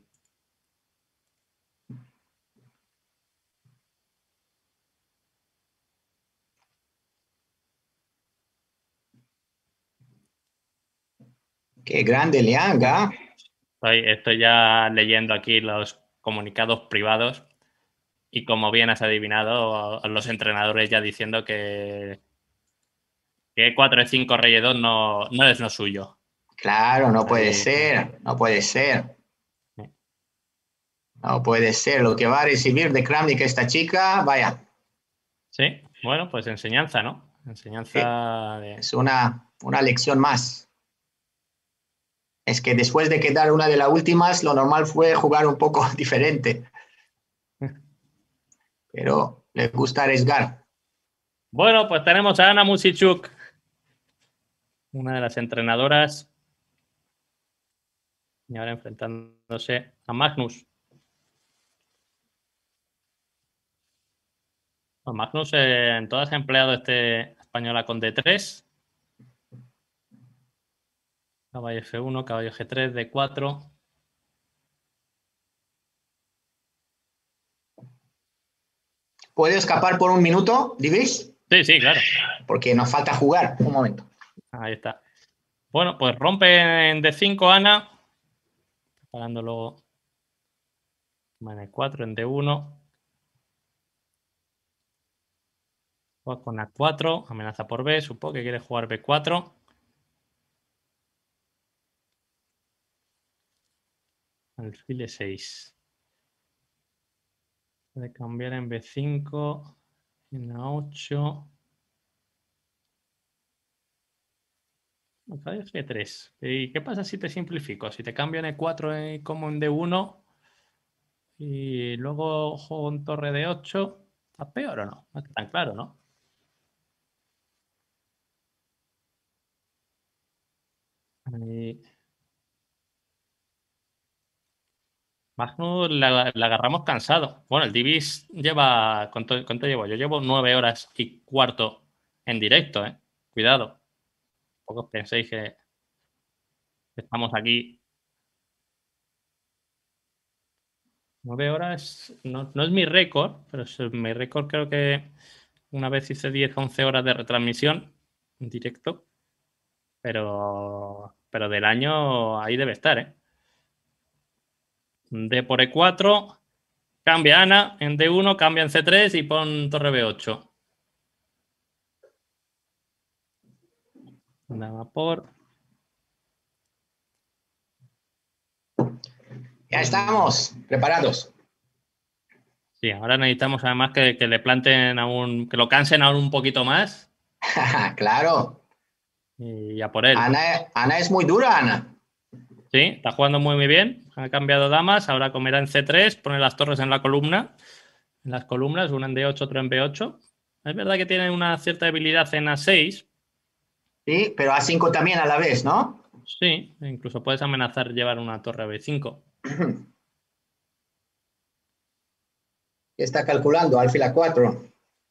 Speaker 2: Qué grande Lianga.
Speaker 1: Estoy, estoy ya leyendo aquí los comunicados privados y como bien has adivinado, los entrenadores ya diciendo que, que cuatro e cinco rey dos no, no es lo suyo.
Speaker 2: Claro, no puede
Speaker 1: Ahí,
Speaker 2: ser, no puede ser.
Speaker 1: sí.
Speaker 2: No puede ser. Lo que va a recibir de Kramnik esta chica, vaya.
Speaker 1: Sí, bueno, pues enseñanza, ¿no? Enseñanza de...
Speaker 2: Es una, una lección más. Es que después de quedar una de las últimas, lo normal fue jugar un poco diferente. Pero le gusta arriesgar.
Speaker 1: Bueno, pues tenemos a Ana Musichuk, una de las entrenadoras, y ahora enfrentándose a Magnus. Bueno, Magnus eh, en todas ha empleado este española con D tres. Caballo F uno, caballo G tres, D cuatro.
Speaker 2: ¿Puedo escapar por un minuto, Divis?
Speaker 1: Sí, sí, claro.
Speaker 2: Porque nos falta jugar. Un momento.
Speaker 1: Ahí está. Bueno, pues rompe en D cinco Ana. Preparando luego en E cuatro, en D uno. Juega con A cuatro, amenaza por B, supongo que quiere jugar B cuatro. Alfil E seis. Puede cambiar en B cinco, en A ocho. Caballo G tres. ¿Y qué pasa si te simplifico? Si te cambio en E cuatro eh, como en D uno y luego juego en torre D ocho, ¿está peor o no? No está tan claro, ¿no? Ahí. Magnus la, la agarramos cansado. Bueno, el Divis lleva... ¿cuánto, ¿Cuánto llevo? Yo llevo nueve horas y cuarto en directo, ¿eh? Cuidado. Pocos penséis que estamos aquí. Nueve horas no, no es mi récord, pero es mi récord creo que una vez hice diez, once horas de retransmisión en directo. Pero, pero del año ahí debe estar, ¿eh? D por E cuatro. Cambia Ana en D uno, cambia en C tres y pon torre B ocho. Dama por...
Speaker 2: Ya estamos preparados.
Speaker 1: Sí, ahora necesitamos además que, que le planten aún, que lo cansen aún un poquito más.
Speaker 2: Claro.
Speaker 1: Y ya por él.
Speaker 2: Ana, Ana es muy dura, Ana.
Speaker 1: Sí, está jugando muy, muy bien. Ha cambiado damas, ahora comerá en C tres, pone las torres en la columna. En las columnas, una en D ocho, otra en B ocho. Es verdad que tiene una cierta debilidad en A seis.
Speaker 2: Sí, pero A cinco también a la vez, ¿no?
Speaker 1: Sí, incluso puedes amenazar llevar una torre a B cinco.
Speaker 2: ¿Qué está calculando? Alfil A cuatro.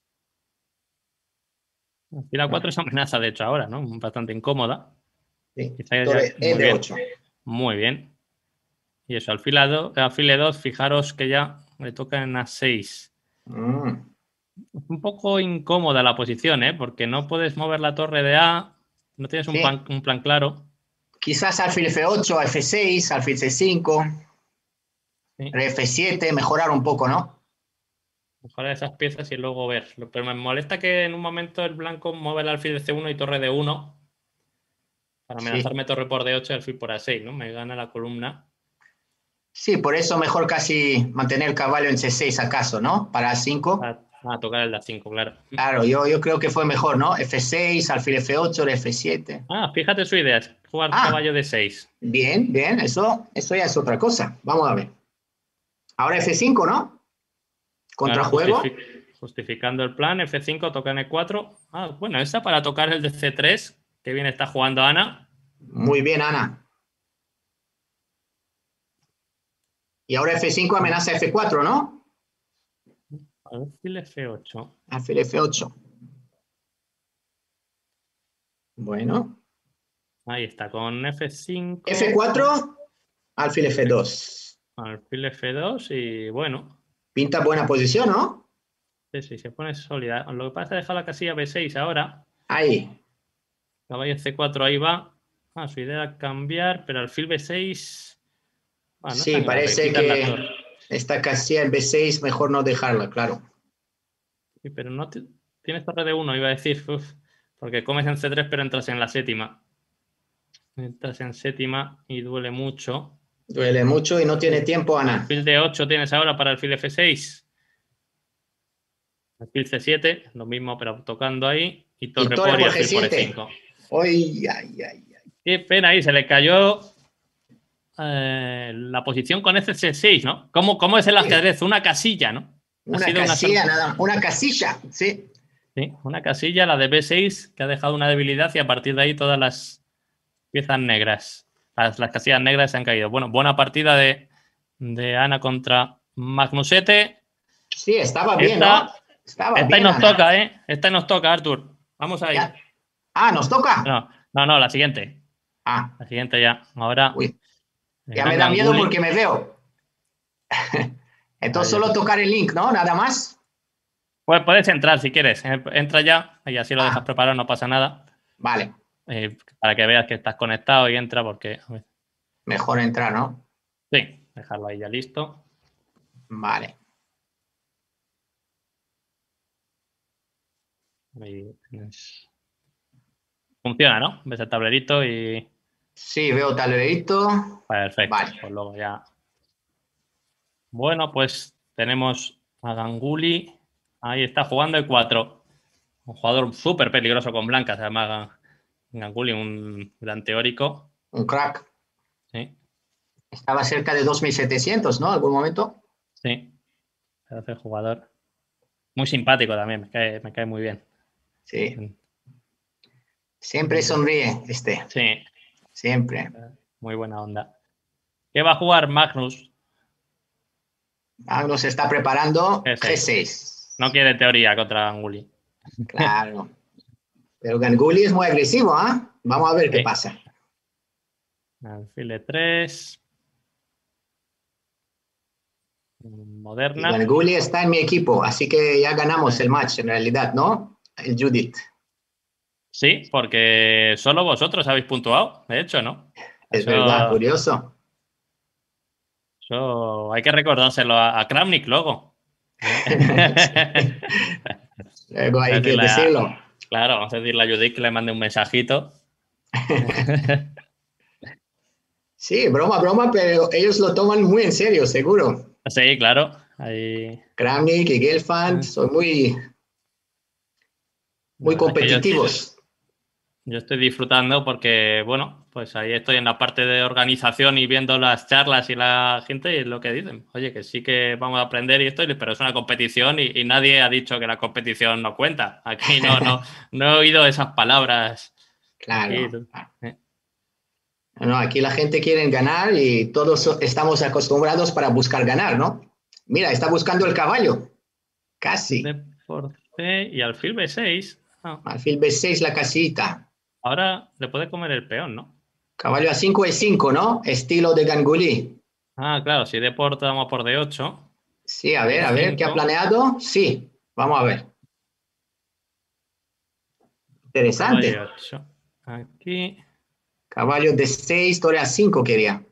Speaker 1: Alfil A cuatro es amenaza, de hecho, ahora, ¿no? Bastante incómoda.
Speaker 2: Sí.
Speaker 1: Quizá
Speaker 2: Torre
Speaker 1: ya...
Speaker 2: E
Speaker 1: Muy
Speaker 2: de
Speaker 1: bien.
Speaker 2: ocho.
Speaker 1: Muy bien. Y eso, alfil A dos, alfil E dos, fijaros que ya le toca en A seis.
Speaker 2: Mm.
Speaker 1: Es un poco incómoda la posición, ¿eh? Porque no puedes mover la torre de A, no tienes un,
Speaker 2: Sí.
Speaker 1: plan, un plan claro.
Speaker 2: Quizás alfil F ocho, F seis, alfil C cinco,
Speaker 1: Sí.
Speaker 2: F siete, mejorar un poco, ¿no?
Speaker 1: Mejorar esas piezas y luego ver. Pero me molesta que en un momento el blanco mueve el alfil de C uno y torre de uno para amenazarme
Speaker 2: Sí.
Speaker 1: torre por D ocho y alfil por A seis, ¿no? Me gana la columna.
Speaker 2: Sí, por eso mejor casi mantener el caballo en C seis acaso, ¿no? Para A cinco.
Speaker 1: A, a tocar el de A cinco, claro.
Speaker 2: Claro, yo, yo creo que fue mejor, ¿no? F seis, alfil F ocho, F siete.
Speaker 1: Ah, fíjate su idea, es jugar
Speaker 2: Ah.
Speaker 1: caballo de seis.
Speaker 2: Bien, bien, eso, eso ya es otra cosa. Vamos a ver. Ahora F cinco, ¿no? Contrajuego.
Speaker 1: Claro, justific justificando el plan, F cinco, toca N cuatro. Ah, bueno, esta para tocar el de C tres, que bien está jugando Ana.
Speaker 2: Muy bien, Ana. Y ahora F cinco amenaza F cuatro, ¿no?
Speaker 1: Alfil F ocho.
Speaker 2: Alfil F ocho. Bueno.
Speaker 1: Ahí está, con F cinco.
Speaker 2: F cuatro, alfil F dos.
Speaker 1: Alfil F dos y bueno.
Speaker 2: Pinta buena posición, ¿no?
Speaker 1: Sí, sí, se pone sólida. Lo que pasa es que deja la casilla B seis ahora.
Speaker 2: Ahí.
Speaker 1: Caballo C cuatro, ahí va. Ah, su idea era cambiar, pero alfil B seis... Ah, no
Speaker 2: sí, parece que esta casilla en B seis mejor no dejarla, claro.
Speaker 1: Sí, pero no te... tienes torre de uno, iba a decir. Uf, porque comes en C tres, pero entras en la séptima. Entras en séptima y duele mucho.
Speaker 2: Duele mucho y no tiene tiempo, Ana.
Speaker 1: Alfil D ocho tienes ahora para alfil F seis. Alfil C siete, lo mismo, pero tocando ahí. Y torre,
Speaker 2: y torre
Speaker 1: por y
Speaker 2: por
Speaker 1: alfil
Speaker 2: G siete.
Speaker 1: por E cinco.
Speaker 2: Ay, ay, ay, ay.
Speaker 1: Qué pena ahí, se le cayó eh, la posición con F seis, ¿no? ¿Cómo, cómo es el ajedrez? Una casilla, ¿no?
Speaker 2: Una casilla, una... nada, una casilla, sí.
Speaker 1: Sí, una casilla, la de B seis, que ha dejado una debilidad y a partir de ahí todas las piezas negras. Las, las casillas negras se han caído. Bueno, buena partida de, de Ana contra Magnusete.
Speaker 2: Sí, estaba bien,
Speaker 1: esta,
Speaker 2: ¿no? Estaba
Speaker 1: esta
Speaker 2: bien,
Speaker 1: y nos
Speaker 2: Ana.
Speaker 1: toca, ¿eh? Esta y nos toca, Artur. Vamos ahí.
Speaker 2: ¿Ya? Ah, ¿nos toca?
Speaker 1: No, no, no, la siguiente.
Speaker 2: Ah.
Speaker 1: La siguiente ya. Ahora.
Speaker 2: Uy. Ya me da miedo porque me veo. Entonces solo tocar el link, ¿no? Nada más.
Speaker 1: Pues puedes entrar si quieres. Entra ya y así lo
Speaker 2: ah.
Speaker 1: dejas preparado, no pasa nada.
Speaker 2: Vale.
Speaker 1: Eh, para que veas que estás conectado y entra porque...
Speaker 2: Mejor entrar, ¿no?
Speaker 1: Sí, dejarlo ahí ya listo.
Speaker 2: Vale.
Speaker 1: Ahí tienes... Funciona, ¿no? Ves el tablerito y...
Speaker 2: Sí, veo tablerito.
Speaker 1: Perfecto.
Speaker 2: Vale.
Speaker 1: Pues luego ya... Bueno, pues tenemos a Ganguly. Ahí está jugando E cuatro. Un jugador súper peligroso con blancas. Además, Ganguly, un gran teórico.
Speaker 2: Un crack.
Speaker 1: Sí.
Speaker 2: Estaba cerca de dos mil setecientos, ¿no? ¿Algún momento?
Speaker 1: Sí. Parece jugador. Muy simpático también. Me cae, me cae muy bien.
Speaker 2: Sí. Siempre sonríe este.
Speaker 1: Sí.
Speaker 2: Siempre.
Speaker 1: Muy buena onda. ¿Qué va a jugar Magnus?
Speaker 2: Magnus se está preparando
Speaker 1: G seis.
Speaker 2: G seis.
Speaker 1: No quiere teoría contra Ganguly.
Speaker 2: Claro. Pero Ganguly es muy agresivo, ¿ah? ¿eh? Vamos a ver sí. qué pasa.
Speaker 1: Alfil E tres. Moderna.
Speaker 2: Y Ganguly está en mi equipo, así que ya ganamos sí. el match en realidad, ¿no? El Judith.
Speaker 1: Sí, porque solo vosotros habéis puntuado, de hecho, ¿no?
Speaker 2: Es eso, verdad, curioso.
Speaker 1: Eso hay que recordárselo a, a Kramnik luego.
Speaker 2: Luego hay que decirlo.
Speaker 1: Claro, vamos a decirle a Judith que le mande un mensajito.
Speaker 2: Sí, broma, broma, pero ellos lo toman muy en serio, seguro.
Speaker 1: Sí, claro. Ahí...
Speaker 2: Kramnik y Gelfand son muy, muy competitivos.
Speaker 1: Yo estoy disfrutando porque, bueno, pues ahí estoy en la parte de organización y viendo las charlas y la gente y lo que dicen. Oye, que sí que vamos a aprender y esto, pero es una competición y, y nadie ha dicho que la competición no cuenta. Aquí no, no, no he oído esas palabras.
Speaker 2: Claro.
Speaker 1: Aquí, ¿eh?
Speaker 2: No, aquí la gente quiere ganar y todos estamos acostumbrados para buscar ganar, ¿no? Mira, está buscando el caballo. Casi.
Speaker 1: D por C y alfil B seis.
Speaker 2: Ah. Alfil B seis, la casita.
Speaker 1: Ahora le puede comer el peón, ¿no?
Speaker 2: Caballo A cinco E cinco, ¿no? Estilo de Ganguly.
Speaker 1: Ah, claro, si D por damos por D ocho.
Speaker 2: Sí, a ver, a ver, ¿qué ha planeado? Sí, vamos a ver. Interesante.
Speaker 1: Caballo ocho. Aquí.
Speaker 2: Caballo D seis, torre A cinco quería.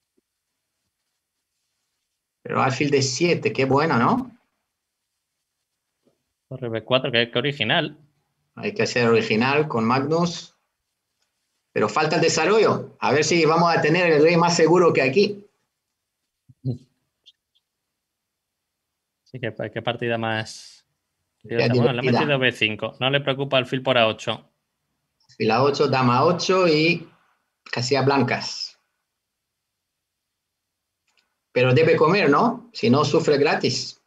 Speaker 2: Pero alfil D siete, qué bueno, ¿no?
Speaker 1: Torre B cuatro, que, que original.
Speaker 2: Hay que hacer original con Magnus. Pero falta el desarrollo. A ver si vamos a tener el rey más seguro que aquí.
Speaker 1: Sí, que qué partida más... Bueno, le ha metido B cinco. No le preocupa el fil por A ocho.
Speaker 2: Fil A ocho, dama ocho y casilla blancas. pero debe comer, ¿no? Si no, sufre gratis.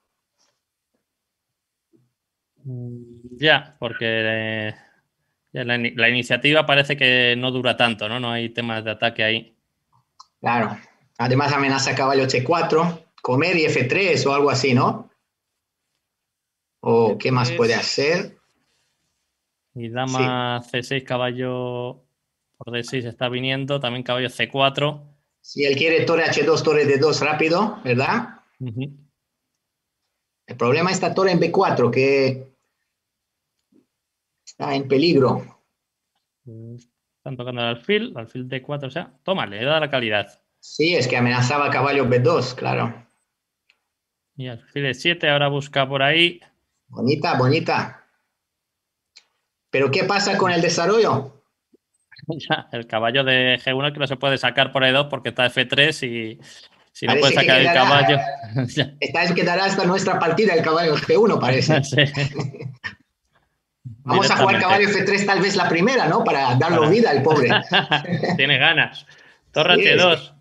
Speaker 1: Ya, porque eh, ya la, la iniciativa parece que no dura tanto, ¿no? No hay temas de ataque ahí.
Speaker 2: Claro. Además amenaza caballo C cuatro, comer y F tres o algo así, ¿no? ¿O qué más puede hacer?
Speaker 1: Y dama sí. C seis, caballo por D seis está viniendo, también caballo C cuatro.
Speaker 2: Si él quiere torre H dos, torre D dos rápido, ¿verdad? Uh-huh. El problema está torre en B cuatro, que está en peligro.
Speaker 1: Están tocando el alfil, alfil D cuatro, o sea, tómale, le da la calidad.
Speaker 2: Sí, es que amenazaba caballo B dos, claro.
Speaker 1: Y alfil E siete, ahora busca por ahí.
Speaker 2: Bonita, bonita. ¿Pero qué pasa con el desarrollo?
Speaker 1: Ya, el caballo de G uno que no se puede sacar por E dos porque está F tres y si no
Speaker 2: parece
Speaker 1: puede sacar
Speaker 2: quedará,
Speaker 1: el caballo...
Speaker 2: Esta vez quedará hasta nuestra partida el caballo G uno, parece. Sí. Vamos a jugar caballo F tres tal vez la primera, ¿no? Para darlo Para... vida al pobre.
Speaker 1: Tiene ganas. Torre sí, H dos. Es que...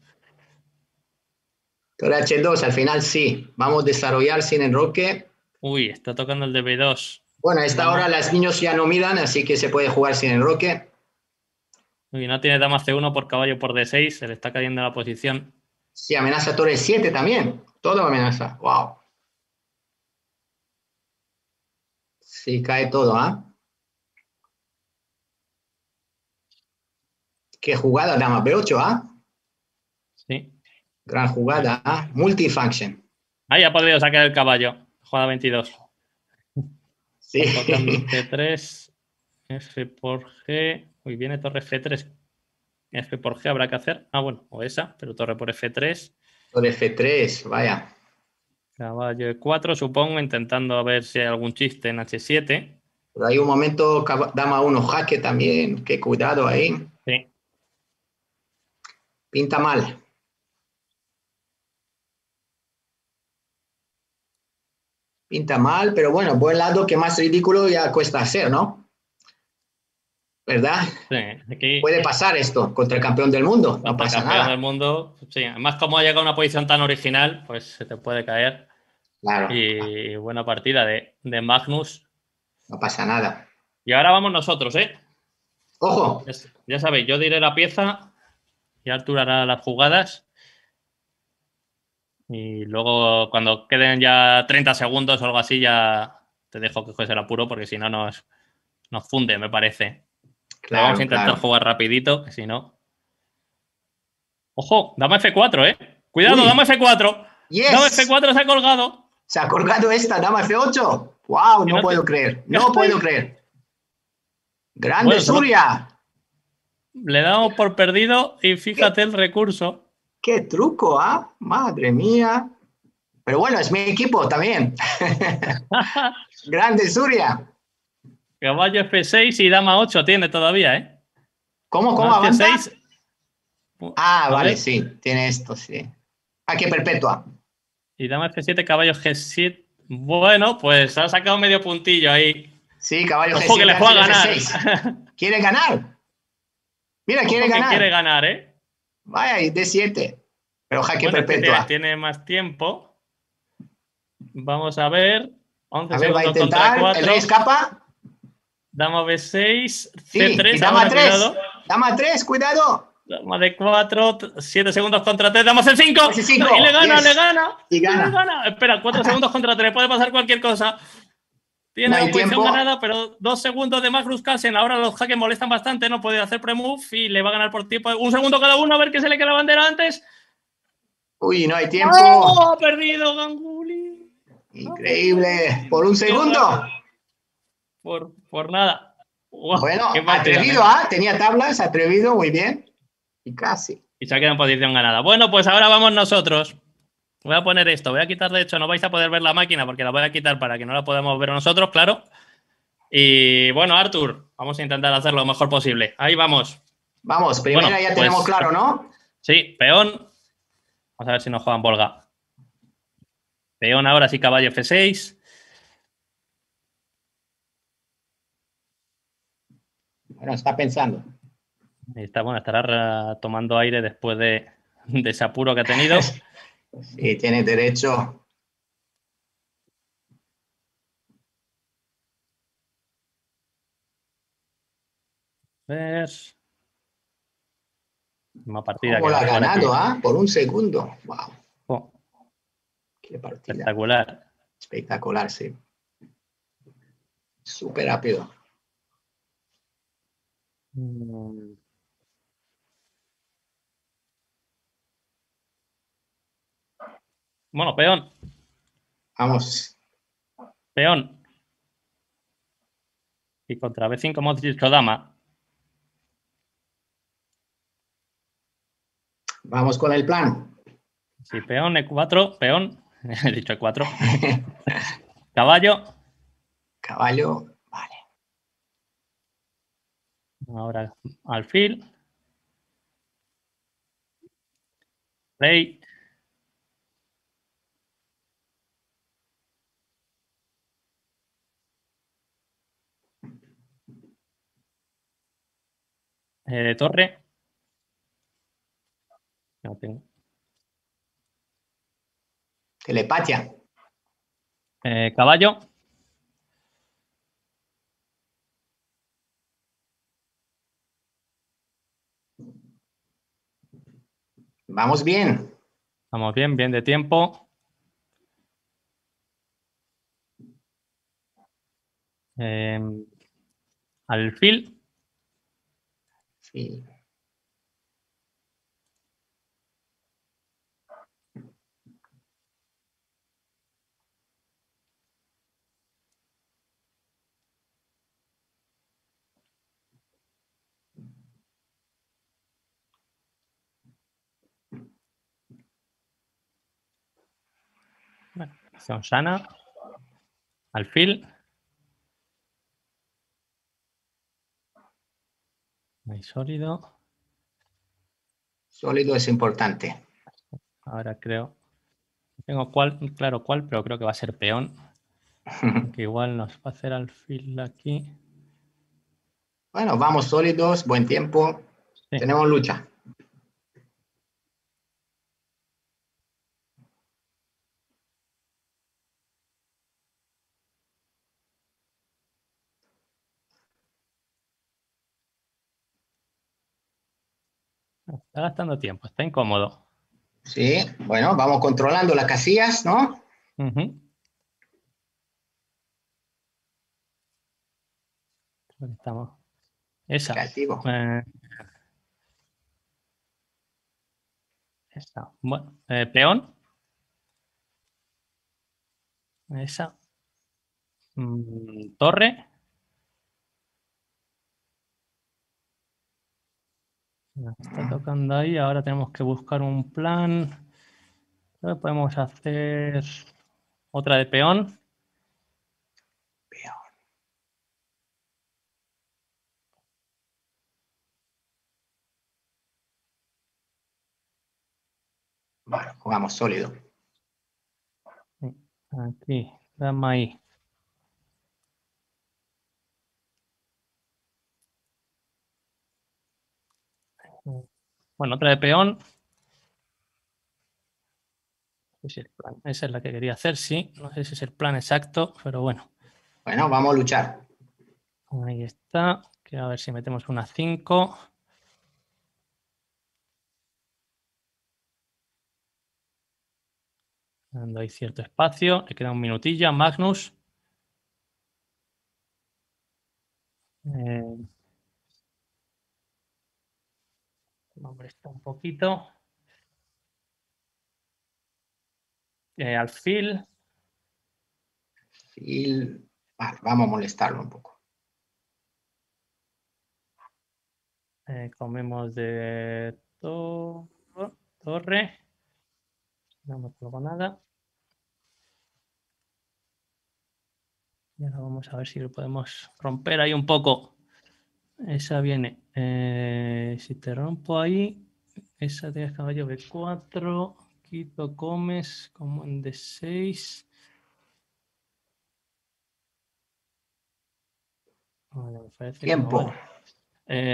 Speaker 2: Torre H dos, al final sí. Vamos a desarrollar sin enroque.
Speaker 1: Uy, está tocando el de B dos.
Speaker 2: Bueno, a esta no. hora los niños ya no miran, así que se puede jugar sin enroque.
Speaker 1: Uy, no tiene dama C uno por caballo por D seis, se le está cayendo la posición.
Speaker 2: Sí, amenaza torre siete también. Todo amenaza. Wow. Sí, cae todo, ¿ah? ¿eh? Qué jugada, dama B ocho, ¿ah? ¿eh?
Speaker 1: Sí.
Speaker 2: Gran jugada, ¿ah? ¿eh? Multifunction.
Speaker 1: Ahí ha podido sacar el caballo. Jugada veintidós.
Speaker 2: Sí.
Speaker 1: C tres, F por G. Uy, viene torre F tres. F por G habrá que hacer. Ah, bueno, o esa, pero torre por F tres.
Speaker 2: Torre F tres, vaya.
Speaker 1: Caballo E cuatro, supongo, intentando a ver si hay algún chiste en H siete.
Speaker 2: Pero hay un momento, dama uno jaque también, que cuidado ahí.
Speaker 1: Sí.
Speaker 2: Pinta mal. Pinta mal, pero bueno, buen lado que más ridículo ya cuesta hacer, ¿no? ¿Verdad?
Speaker 1: Sí, aquí...
Speaker 2: Puede pasar esto contra el campeón del mundo, no pasa
Speaker 1: campeón
Speaker 2: nada.
Speaker 1: Del mundo, sí. Además, como ha llegado a una posición tan original, pues se te puede caer.
Speaker 2: Claro.
Speaker 1: Y buena partida de, de Magnus.
Speaker 2: No pasa nada.
Speaker 1: Y ahora vamos nosotros, ¿eh?
Speaker 2: ¡Ojo!
Speaker 1: Ya, ya sabéis, yo diré la pieza y Artur hará las jugadas. Y luego, cuando queden ya treinta segundos o algo así, ya te dejo que juegues el apuro, porque si no nos, nos funde, me parece. Claro, Pero vamos a intentar claro. jugar rapidito, que si no... ¡Ojo! Dama F cuatro, ¿eh? ¡Cuidado, Uy. Dama F cuatro!
Speaker 2: Yes.
Speaker 1: Dama F cuatro se ha colgado.
Speaker 2: Se ha colgado esta, Dama F ocho. ¡Wow! No, no puedo te... creer. No puedo creer. ¡Grande bueno, Suria!
Speaker 1: Le damos por perdido y fíjate ¿Qué? el recurso.
Speaker 2: ¡Qué truco, ah! ¿eh? ¡Madre mía! Pero bueno, es mi equipo también. ¡Grande Suria!
Speaker 1: Caballo F seis y dama ocho tiene todavía, ¿eh?
Speaker 2: ¿Cómo, cómo avanza? F seis. Ah, vale, ver. sí. Tiene esto, sí. Ah, qué perpetua.
Speaker 1: Y dama F siete, caballo G siete. Bueno, pues ha sacado medio puntillo ahí.
Speaker 2: Sí, caballo
Speaker 1: Ojo
Speaker 2: G siete.
Speaker 1: Que le juega a ganar.
Speaker 2: F seis. ¿Quiere ganar? Mira,
Speaker 1: Ojo
Speaker 2: quiere
Speaker 1: que
Speaker 2: ganar.
Speaker 1: Quiere ganar, ¿eh?
Speaker 2: Vaya, y D siete. Pero jaque
Speaker 1: bueno,
Speaker 2: perpetua.
Speaker 1: Tiene, tiene más tiempo. Vamos a ver. once
Speaker 2: a ver, va a
Speaker 1: segundos
Speaker 2: intentar.
Speaker 1: Contra cuatro.
Speaker 2: El rey escapa.
Speaker 1: Dama B seis.
Speaker 2: Sí,
Speaker 1: C tres.
Speaker 2: Y dama
Speaker 1: ahora,
Speaker 2: tres.
Speaker 1: Cuidado.
Speaker 2: Dama tres, cuidado.
Speaker 1: Dama D cuatro. siete segundos contra tres. Dama C cinco.
Speaker 2: cinco.
Speaker 1: Y le gana,
Speaker 2: Yes.
Speaker 1: le gana.
Speaker 2: Y gana.
Speaker 1: Le gana. Espera, cuatro segundos contra tres. Puede pasar cualquier cosa. Tiene
Speaker 2: no
Speaker 1: la posición
Speaker 2: tiempo.
Speaker 1: ganada, pero dos segundos de Magnus Carlsen. Ahora los jaques molestan bastante. No puede hacer pre-move y le va a ganar por tiempo. Un segundo cada uno. A ver qué se le queda la bandera antes.
Speaker 2: Uy, no hay tiempo.
Speaker 1: ¡Oh! Ha perdido Ganguly.
Speaker 2: Increíble. Por un segundo.
Speaker 1: Por, por nada.
Speaker 2: Wow, bueno, atrevido, ¿ah? ¿eh? Tenía tablas, atrevido, muy bien. Y casi.
Speaker 1: Y se ha quedado en posición ganada. Bueno, pues ahora vamos nosotros. Voy a poner esto. Voy a quitar, de hecho, no vais a poder ver la máquina porque la voy a quitar para que no la podamos ver nosotros, claro. Y bueno, Artur, vamos a intentar hacer lo mejor posible. Ahí vamos.
Speaker 2: Vamos, primera bueno, ya tenemos
Speaker 1: pues,
Speaker 2: claro, ¿no?
Speaker 1: Sí, peón. Vamos a ver si nos juegan Volga. Peón ahora sí, caballo F seis.
Speaker 2: Bueno, está pensando.
Speaker 1: Está, bueno, estará tomando aire después de, de ese apuro que ha tenido.
Speaker 2: Sí, tiene derecho.
Speaker 1: Ver. Una partida
Speaker 2: ¿Cómo
Speaker 1: que
Speaker 2: la
Speaker 1: va a
Speaker 2: ha
Speaker 1: jugar aquí.
Speaker 2: ganado? ¿Ah? Por un segundo. Wow,
Speaker 1: Oh,
Speaker 2: qué partida.
Speaker 1: espectacular.
Speaker 2: Espectacular, sí. Súper rápido.
Speaker 1: Mm. Bueno, peón.
Speaker 2: Vamos.
Speaker 1: Peón. Y contra B cinco hemos dicho dama.
Speaker 2: Vamos con el plan.
Speaker 1: Sí, peón, E cuatro, peón. He dicho E cuatro. Caballo.
Speaker 2: Caballo. Vale.
Speaker 1: Ahora alfil. Rey. Eh, torre. No tengo.
Speaker 2: Telepatia.
Speaker 1: Eh, caballo.
Speaker 2: Vamos bien.
Speaker 1: Vamos bien, bien de tiempo. Eh, alfil.
Speaker 2: Sí.
Speaker 1: Bueno, acción sana. Alfil. Ahí sólido.
Speaker 2: Sólido es importante.
Speaker 1: Ahora creo. No tengo cuál, claro cuál, pero creo que va a ser peón. Que igual nos va a hacer alfil aquí.
Speaker 2: Bueno, vamos sólidos. Buen tiempo.
Speaker 1: Sí.
Speaker 2: Tenemos lucha.
Speaker 1: Está gastando tiempo, está incómodo.
Speaker 2: Sí. Bueno, vamos controlando las casillas, ¿no?
Speaker 1: Uh-huh. Estamos. Esa.
Speaker 2: Creativo.
Speaker 1: Eh, esa. Bueno, eh, peón. Esa. Mm, torre. Está tocando ahí. Ahora tenemos que buscar un plan. Podemos hacer otra de peón.
Speaker 2: Peón. Bueno, jugamos sólido.
Speaker 1: Aquí, dama ahí. Bueno, otra de peón. Esa es la que quería hacer, sí. No sé si es el plan exacto, pero bueno.
Speaker 2: Bueno, vamos a luchar.
Speaker 1: Ahí está. Que a ver si metemos una cinco. Dando ahí cierto espacio. Le queda un minutillo a Magnus. Eh, hombre, está un poquito. Eh, alfil.
Speaker 2: Y vale, vamos a molestarlo un poco.
Speaker 1: Eh, comemos de to torre. No me juego nada. Y ahora vamos a ver si lo podemos romper ahí un poco. Esa viene. Eh, si te rompo ahí, esa tienes caballo B cuatro. Quito, comes, como en D seis. Vale, me parece que no
Speaker 2: Tiempo.
Speaker 1: vale.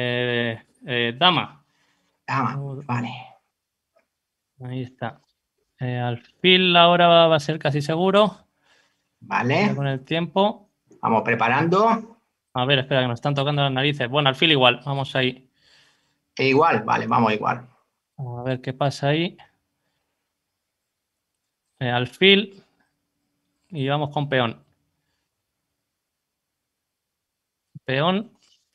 Speaker 1: Eh, eh, dama.
Speaker 2: Dama.
Speaker 1: Oh,
Speaker 2: Vale.
Speaker 1: ahí está. Eh, alfil ahora va a ser casi seguro.
Speaker 2: Vale.
Speaker 1: Ya con el tiempo.
Speaker 2: Vamos preparando.
Speaker 1: A ver, espera, que nos están tocando las narices. Bueno, alfil igual. Vamos ahí.
Speaker 2: E igual, vale, vamos igual.
Speaker 1: Vamos a ver qué pasa ahí. Eh, alfil. Y vamos con peón. Peón.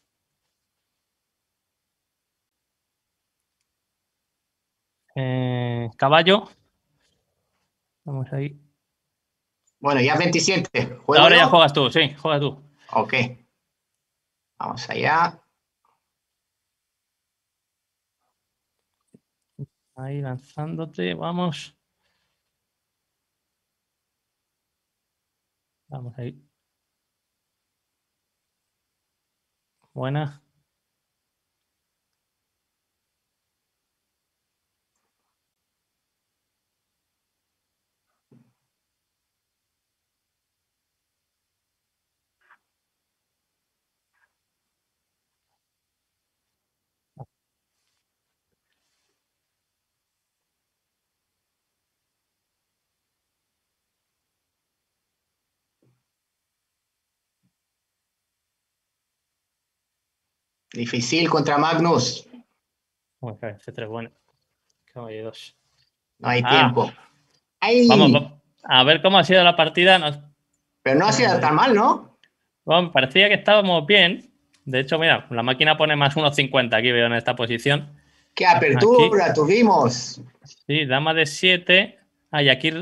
Speaker 1: Eh, caballo. Vamos ahí.
Speaker 2: Bueno, ya veintisiete. ¿Juego
Speaker 1: Ahora
Speaker 2: yo?
Speaker 1: ya juegas tú, sí, juega tú.
Speaker 2: Ok. Vamos allá.
Speaker 1: Ahí lanzándote, vamos. Vamos ahí. Buena.
Speaker 2: Difícil contra Magnus.
Speaker 1: Bueno, C tres, bueno. Caballo dos.
Speaker 2: No hay
Speaker 1: Ah,
Speaker 2: tiempo. ¡Ay!
Speaker 1: vamos, a ver cómo ha sido la partida. Nos...
Speaker 2: Pero no ha sido tan mal, ¿no?
Speaker 1: Bueno, parecía que estábamos bien. De hecho, mira, la máquina pone más uno cincuenta aquí, veo en esta posición.
Speaker 2: ¡Qué apertura
Speaker 1: Aquí,
Speaker 2: tuvimos!
Speaker 1: sí, dama de siete. Ah, y aquí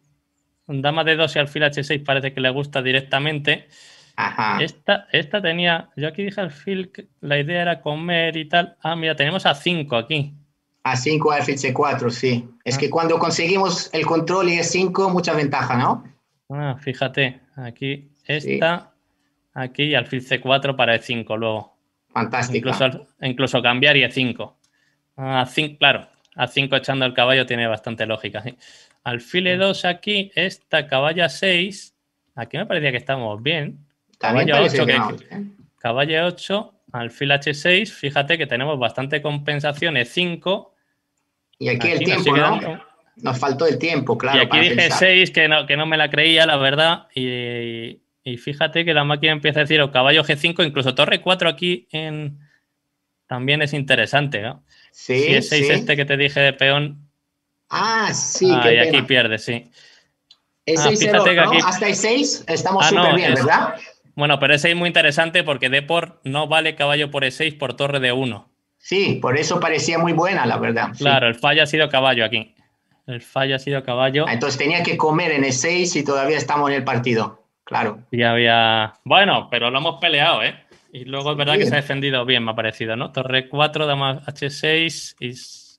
Speaker 1: dama de dos y alfil H seis parece que le gusta directamente.
Speaker 2: Ajá.
Speaker 1: Esta, esta tenía, yo aquí dije alfil, la idea era comer y tal. Ah, mira, tenemos a cinco aquí.
Speaker 2: A cinco, alfil C cuatro, sí. Es
Speaker 1: Ah.
Speaker 2: que cuando conseguimos el control y E cinco, mucha ventaja, ¿no?
Speaker 1: Ah, fíjate, aquí esta, sí. Aquí y alfil C cuatro para E cinco luego.
Speaker 2: Fantástica.
Speaker 1: Incluso, incluso cambiar y E cinco. A cinco, claro, A cinco echando el caballo tiene bastante lógica. ¿Sí? Alfil E dos aquí, esta caballo A seis. Aquí me parecía que estamos bien.
Speaker 2: También
Speaker 1: Caballo
Speaker 2: parece
Speaker 1: ocho,
Speaker 2: que
Speaker 1: que,
Speaker 2: no.
Speaker 1: caballo ocho, alfil H seis. Fíjate que tenemos bastante compensación E cinco.
Speaker 2: Y aquí,
Speaker 1: aquí
Speaker 2: el tiempo, ¿no? Dando... Nos faltó el tiempo, claro.
Speaker 1: Y aquí
Speaker 2: para
Speaker 1: dije
Speaker 2: pensar.
Speaker 1: seis, que no, que no me la creía, la verdad. Y, y fíjate que la máquina empieza a decir o caballo G cinco, incluso torre cuatro aquí en... también es interesante, ¿no?
Speaker 2: Sí,
Speaker 1: si es seis
Speaker 2: sí.
Speaker 1: este que te dije de peón.
Speaker 2: Ah, sí,
Speaker 1: ah,
Speaker 2: qué
Speaker 1: y
Speaker 2: pena.
Speaker 1: aquí pierde, sí.
Speaker 2: Es
Speaker 1: ah,
Speaker 2: seis cero,
Speaker 1: fíjate que
Speaker 2: ¿no?
Speaker 1: aquí...
Speaker 2: Hasta el seis estamos
Speaker 1: ah,
Speaker 2: súper
Speaker 1: no,
Speaker 2: bien,
Speaker 1: es...
Speaker 2: ¿verdad?
Speaker 1: Bueno, pero ese es muy interesante porque D por no vale caballo por E seis por torre de uno.
Speaker 2: Sí, por eso parecía muy buena, la verdad.
Speaker 1: Claro,
Speaker 2: sí.
Speaker 1: el fallo ha sido caballo aquí. El fallo ha sido caballo.
Speaker 2: Entonces tenía que comer en E seis y todavía estamos en el partido. Claro.
Speaker 1: Y había... Bueno, pero lo hemos peleado, ¿eh? Y luego
Speaker 2: sí.
Speaker 1: es verdad que se ha defendido bien, me ha parecido, ¿no? Torre cuatro, dama H seis. Y...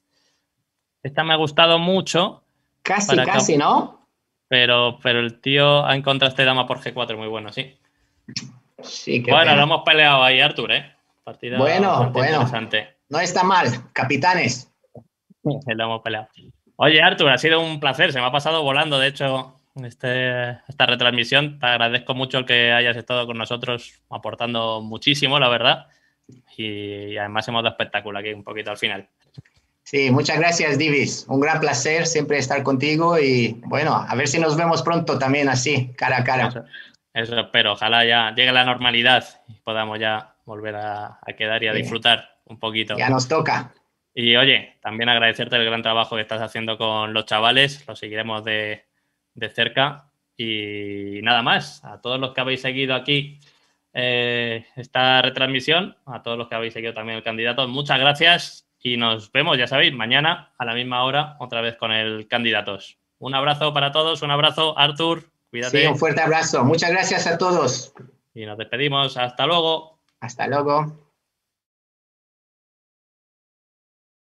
Speaker 1: esta me ha gustado mucho.
Speaker 2: Casi,
Speaker 1: para
Speaker 2: casi, ¿no?
Speaker 1: Pero, pero el tío ha encontrado este dama por G cuatro muy bueno, sí.
Speaker 2: Sí, qué
Speaker 1: bueno,
Speaker 2: pena.
Speaker 1: lo hemos peleado ahí, Artur, ¿eh? Partida
Speaker 2: bueno,
Speaker 1: bastante
Speaker 2: bueno.
Speaker 1: interesante.
Speaker 2: No está mal, capitanes.
Speaker 1: Lo hemos peleado. Oye, Artur, ha sido un placer. Se me ha pasado volando, de hecho, este, esta retransmisión. Te agradezco mucho el que hayas estado con nosotros, aportando muchísimo, la verdad. Y, y además hemos dado espectáculo aquí un poquito al final.
Speaker 2: Sí, muchas gracias, Divis. Un gran placer siempre estar contigo y bueno, a ver si nos vemos pronto también así, cara a cara.
Speaker 1: Eso, eso espero. Ojalá ya llegue la normalidad y podamos ya volver a, a quedar y a sí. disfrutar un poquito.
Speaker 2: Ya nos toca.
Speaker 1: Y oye, también agradecerte el gran trabajo que estás haciendo con los chavales. Lo seguiremos de, de cerca. Y nada más, a todos los que habéis seguido aquí eh, esta retransmisión, a todos los que habéis seguido también el candidato, muchas gracias y nos vemos, ya sabéis, mañana a la misma hora otra vez con el Candidatos. Un abrazo para todos, un abrazo, Artur, cuídate.
Speaker 2: Sí, un fuerte abrazo. Muchas gracias a todos.
Speaker 1: Y nos despedimos. Hasta luego.
Speaker 2: Hasta luego.